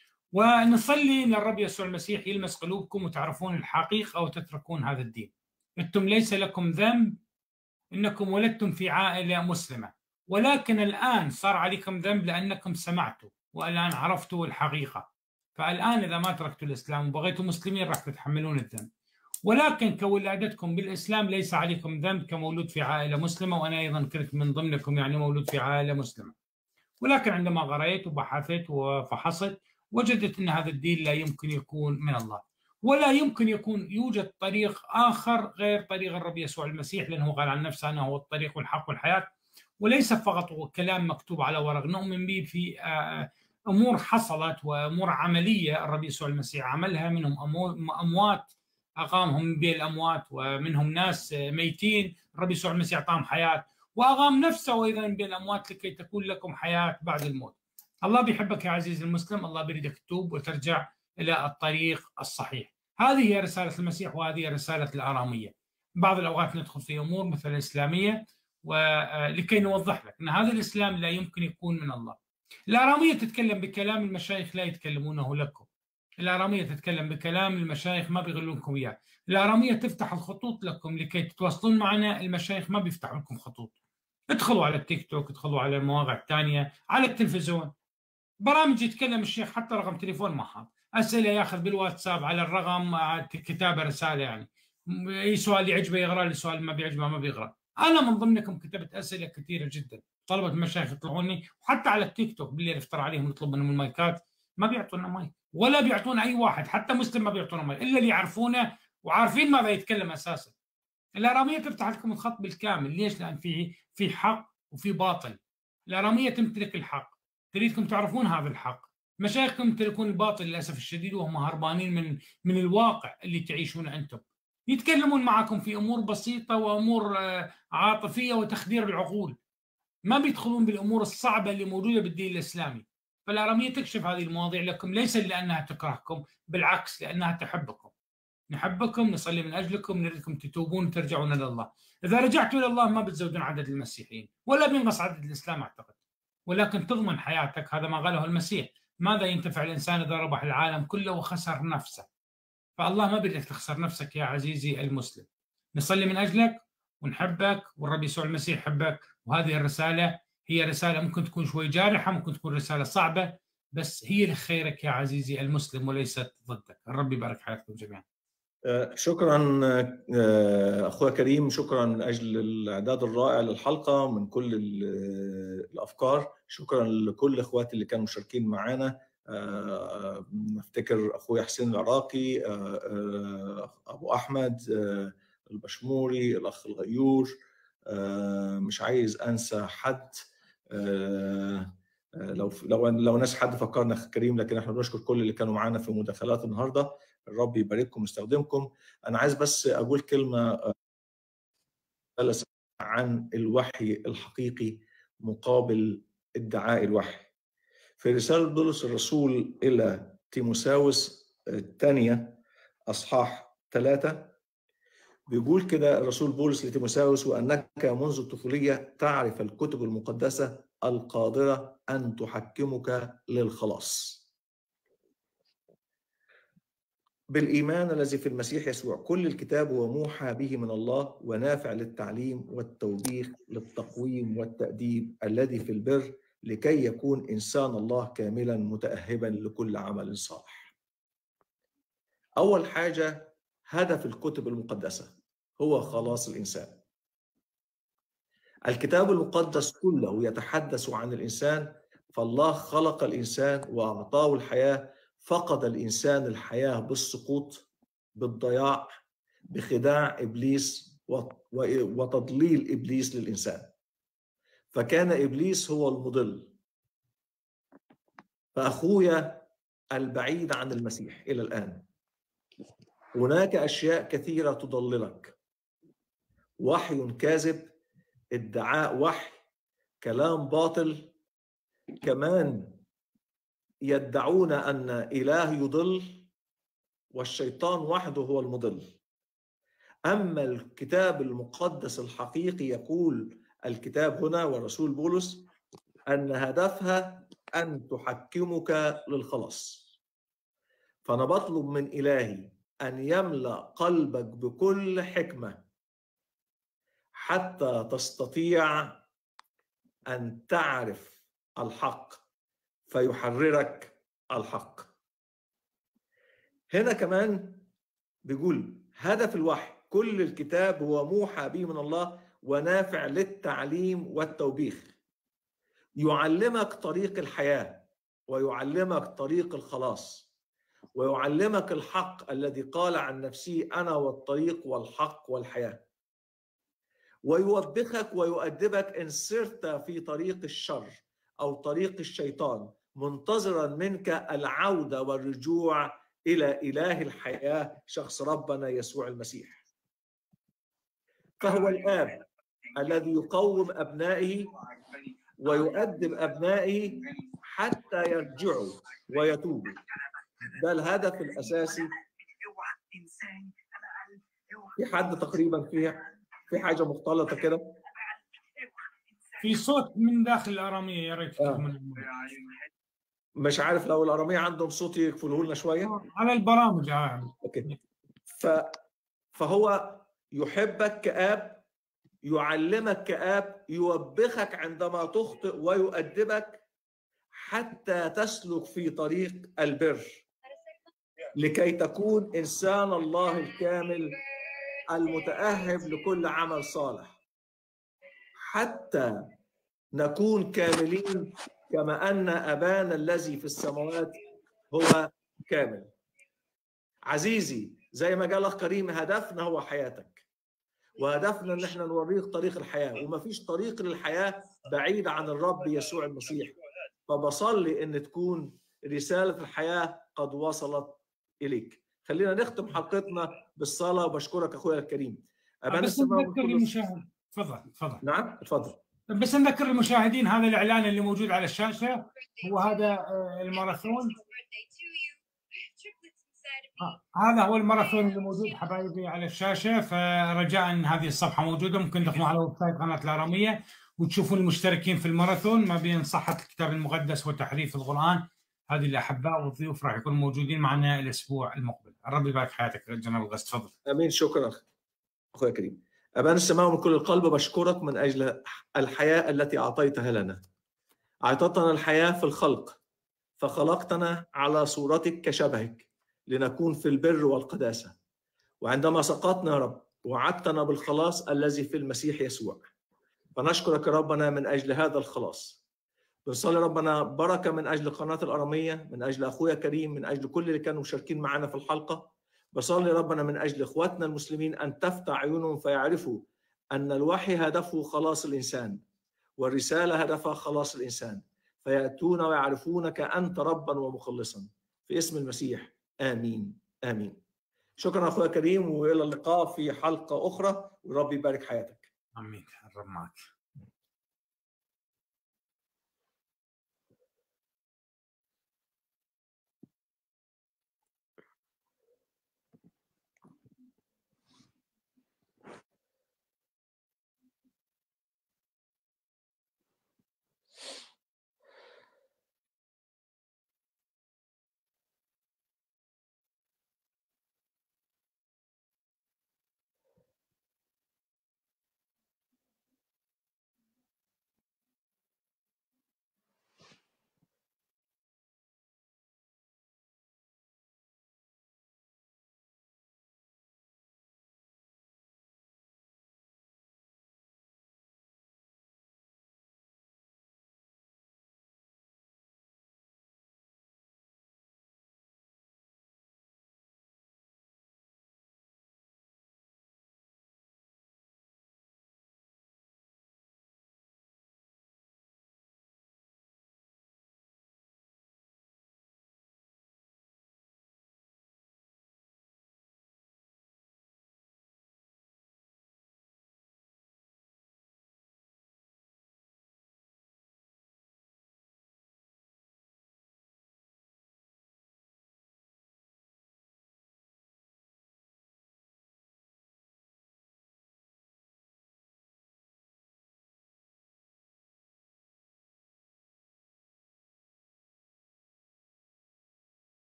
ونصلي أن الرب يسوع المسيح يلمس قلوبكم وتعرفون الحقيقة وتتركون هذا الدين. أنتم ليس لكم ذنب إنكم ولدتم في عائلة مسلمة، ولكن الآن صار عليكم ذنب لأنكم سمعتوا والآن عرفتوا الحقيقة. فالآن إذا ما تركتوا الإسلام وبغيتوا مسلمين راح تتحملون الذنب، ولكن كولادتكم بالإسلام ليس عليكم ذنب كمولود في عائلة مسلمة، وأنا أيضا كنت من ضمنكم يعني مولود في عائلة مسلمة. ولكن عندما قرأت وبحثت وفحصت وجدت أن هذا الدين لا يمكن يكون من الله، ولا يمكن يكون يوجد طريق آخر غير طريق الرب يسوع المسيح، لأنه قال عن نفسه أنه هو الطريق والحق والحياة، وليس فقط كلام مكتوب على ورق نؤمن به في أمور حصلت وأمور عملية الرب يسوع المسيح عملها، منهم أموات أقامهم من بين الأموات، ومنهم ناس ميتين الرب يسوع المسيح أعطاهم حياة، وأقام نفسه أيضا من بين الأموات لكي تكون لكم حياة بعد الموت. الله بيحبك يا عزيزي المسلم، الله بيريدك تتوب وترجع إلى الطريق الصحيح. هذه هي رسالة المسيح وهذه هي رسالة الآرامية. بعض الأوقات ندخل في أمور مثل الإسلامية ولكي نوضح لك أن هذا الإسلام لا يمكن يكون من الله. الآرامية تتكلم بكلام المشايخ لا يتكلمونه لكم، الآرامية تتكلم بكلام المشايخ ما بيغلونكم إياه، الآرامية تفتح الخطوط لكم لكي تتواصلون معنا، المشايخ ما بيفتحوا لكم خطوط. ادخلوا على التيك توك، ادخلوا على المواقع الثانية، على التلفزيون برامج يتكلم الشيخ حتى رقم تليفون ما حاط، أسئلة ياخذ بالواتساب على الرقم، كتابة رسالة، يعني أي سؤال يعجبه يقرأ لي، سؤال ما بيعجبه ما بيقرأ. أنا من ضمنكم كتبت أسئلة كثيرة جدا، طلبت المشايخ يطلعوني، وحتى على التيك توك بالليل افتر عليهم نطلب منهم المايكات، ما بيعطونا مايك ولا بيعطونا أي واحد حتى مسلم ما بيعطونا مايك إلا اللي يعرفونه وعارفين ماذا يتكلم أساسا. الآرامية تفتح لكم الخط بالكامل، ليش؟ لأن في في حق وفي باطل. الآرامية تمتلك الحق، تريدكم تعرفون هذا الحق. مشايخكم يمتلكون الباطل للأسف الشديد، وهم هربانين من من الواقع اللي تعيشونه أنتم. يتكلمون معكم في أمور بسيطة وأمور عاطفية وتخدير العقول، ما بيدخلون بالأمور الصعبة اللي موجودة بالدين الإسلامي. فالآرامية تكشف هذه المواضيع لكم ليس لأنها تكرهكم، بالعكس لأنها تحبكم. نحبكم، نصلي من أجلكم، نريدكم تتوبون وترجعون إلى الله. إذا رجعتوا إلى الله ما بتزودون عدد المسيحيين ولا بينقص عدد الإسلام أعتقد، ولكن تضمن حياتك. هذا ما قاله المسيح، ماذا ينتفع الإنسان إذا ربح العالم كله وخسر نفسه؟ فالله ما بدك تخسر نفسك يا عزيزي المسلم. نصلي من أجلك ونحبك، والرب يسوع المسيح يحبك. وهذه الرسالة هي رسالة ممكن تكون شوي جارحة، ممكن تكون رسالة صعبة، بس هي لخيرك يا عزيزي المسلم وليست ضدك. الرب يبارك حياتكم جميعا. شكرا أخويا كريم، شكرا من أجل الإعداد الرائع للحلقة من كل الأفكار. شكرا لكل إخواتي اللي كانوا مشاركين معنا. نفتكر أخويا حسين العراقي، أبو أحمد البشموري، الأخ الغيور، مش عايز أنسى حد. لو لو لو ناس حد فكرنا كريم، لكن احنا بنشكر كل اللي كانوا معانا في مداخلات النهارده. الرب يبارككم ويستخدمكم. انا عايز بس اقول كلمه عن الوحي الحقيقي مقابل ادعاء الوحي. في رساله بولس الرسول الى تيموثاوس الثانيه اصحاح ثلاثة بيقول كده الرسول بولس لتيموثاوس: وانك منذ الطفوليه تعرف الكتب المقدسه القادره ان تحكمك للخلاص. بالإيمان الذي في المسيح يسوع كل الكتاب هو موحى به من الله ونافع للتعليم والتوبيخ للتقويم والتأديب الذي في البر لكي يكون إنسان الله كاملا متأهبا لكل عمل صالح. أول حاجة، هدف الكتب المقدسة هو خلاص الإنسان. الكتاب المقدس كله يتحدث عن الإنسان، فالله خلق الإنسان وأعطاه الحياة، فقد الإنسان الحياة بالسقوط، بالضياع، بخداع إبليس وتضليل إبليس للإنسان، فكان إبليس هو المضل. فأخويا البعيد عن المسيح إلى الآن، هناك أشياء كثيرة تضللك، وحي كاذب، ادعاء وحي، كلام باطل، كمان يدعون أن إله يضل والشيطان وحده هو المضل. أما الكتاب المقدس الحقيقي يقول الكتاب هنا والرسول بولس أن هدفها أن تحكمك للخلاص. فأنا بطلب من إلهي أن يملأ قلبك بكل حكمة حتى تستطيع أن تعرف الحق فيحررك الحق. هنا كمان بيقول هدف الوحي كل الكتاب هو موحى به من الله ونافع للتعليم والتوبيخ، يعلمك طريق الحياة ويعلمك طريق الخلاص ويعلمك الحق الذي قال عن نفسه أنا والطريق والحق والحياة، ويوبخك ويؤدبك إن سرت في طريق الشر أو طريق الشيطان، منتظرا منك العودة والرجوع إلى إله الحياة شخص ربنا يسوع المسيح. فهو الآب الذي يقوم أبنائه ويؤدب أبنائه حتى يرجعوا ويتوبوا. ده الهدف الأساسي. في حد تقريبا فيها في حاجة مختلطة كده؟ في صوت من داخل الأرامية، يا ريت. آه. مش عارف لو الأرامية عندهم صوت يقفلوه لنا شوية على البرامج. آه. أوكي. ف... فهو يحبك كآب، يعلمك كآب، يوبخك عندما تخطئ ويؤدبك حتى تسلك في طريق البر لكي تكون إنسان الله الكامل المتأهب لكل عمل صالح، حتى نكون كاملين كما أن أبانا الذي في السماوات هو كامل. عزيزي، زي ما قال أخ كريم، هدفنا هو حياتك، وهدفنا ان احنا نوريك طريق الحياه، ومفيش طريق للحياه بعيد عن الرب يسوع المسيح. فبصلي ان تكون رساله الحياه قد وصلت اليك. خلينا نختم حلقتنا بالصلاه، وبشكرك اخويا الكريم. ابانا السماء المشاهد. تفضل تفضل. نعم اتفضل. بس نذكر المشاهدين هذا الاعلان اللي موجود على الشاشه هو هذا الماراثون. هذا هو الماراثون اللي موجود حبايبي على الشاشه، فرجاء هذه الصفحه موجوده، ممكن تدخلوا على ويب سايت قناه الاراميه وتشوفوا المشتركين في الماراثون ما بين صحه الكتاب المقدس وتحريف القران. هذه الاحباء والضيوف راح يكونوا موجودين معنا الاسبوع المقبل. الرب يبارك حياتك جناب الغز. تفضل. امين. شكرا اخويا كريم. ابانا السماء من كل القلب بشكرك من اجل الحياه التي اعطيتها لنا. اعطيتنا الحياه في الخلق، فخلقتنا على صورتك كشبهك لنكون في البر والقداسة. وعندما سقطنا يا رب وعدتنا بالخلاص الذي في المسيح يسوع، فنشكرك يا ربنا من أجل هذا الخلاص. بنصلي ربنا بركة من أجل قناة الأرامية، من أجل أخويا كريم، من أجل كل اللي كانوا مشاركين معنا في الحلقة. بصلي ربنا من أجل إخواتنا المسلمين أن تفتح عيونهم فيعرفوا أن الوحي هدفه خلاص الإنسان، والرسالة هدفها خلاص الإنسان، فيأتون ويعرفونك أنت ربا ومخلصا. في اسم المسيح آمين آمين. شكرا أخويا كريم، وإلى اللقاء في حلقة أخرى، ورب يبارك حياتك. آمين. الرب معك.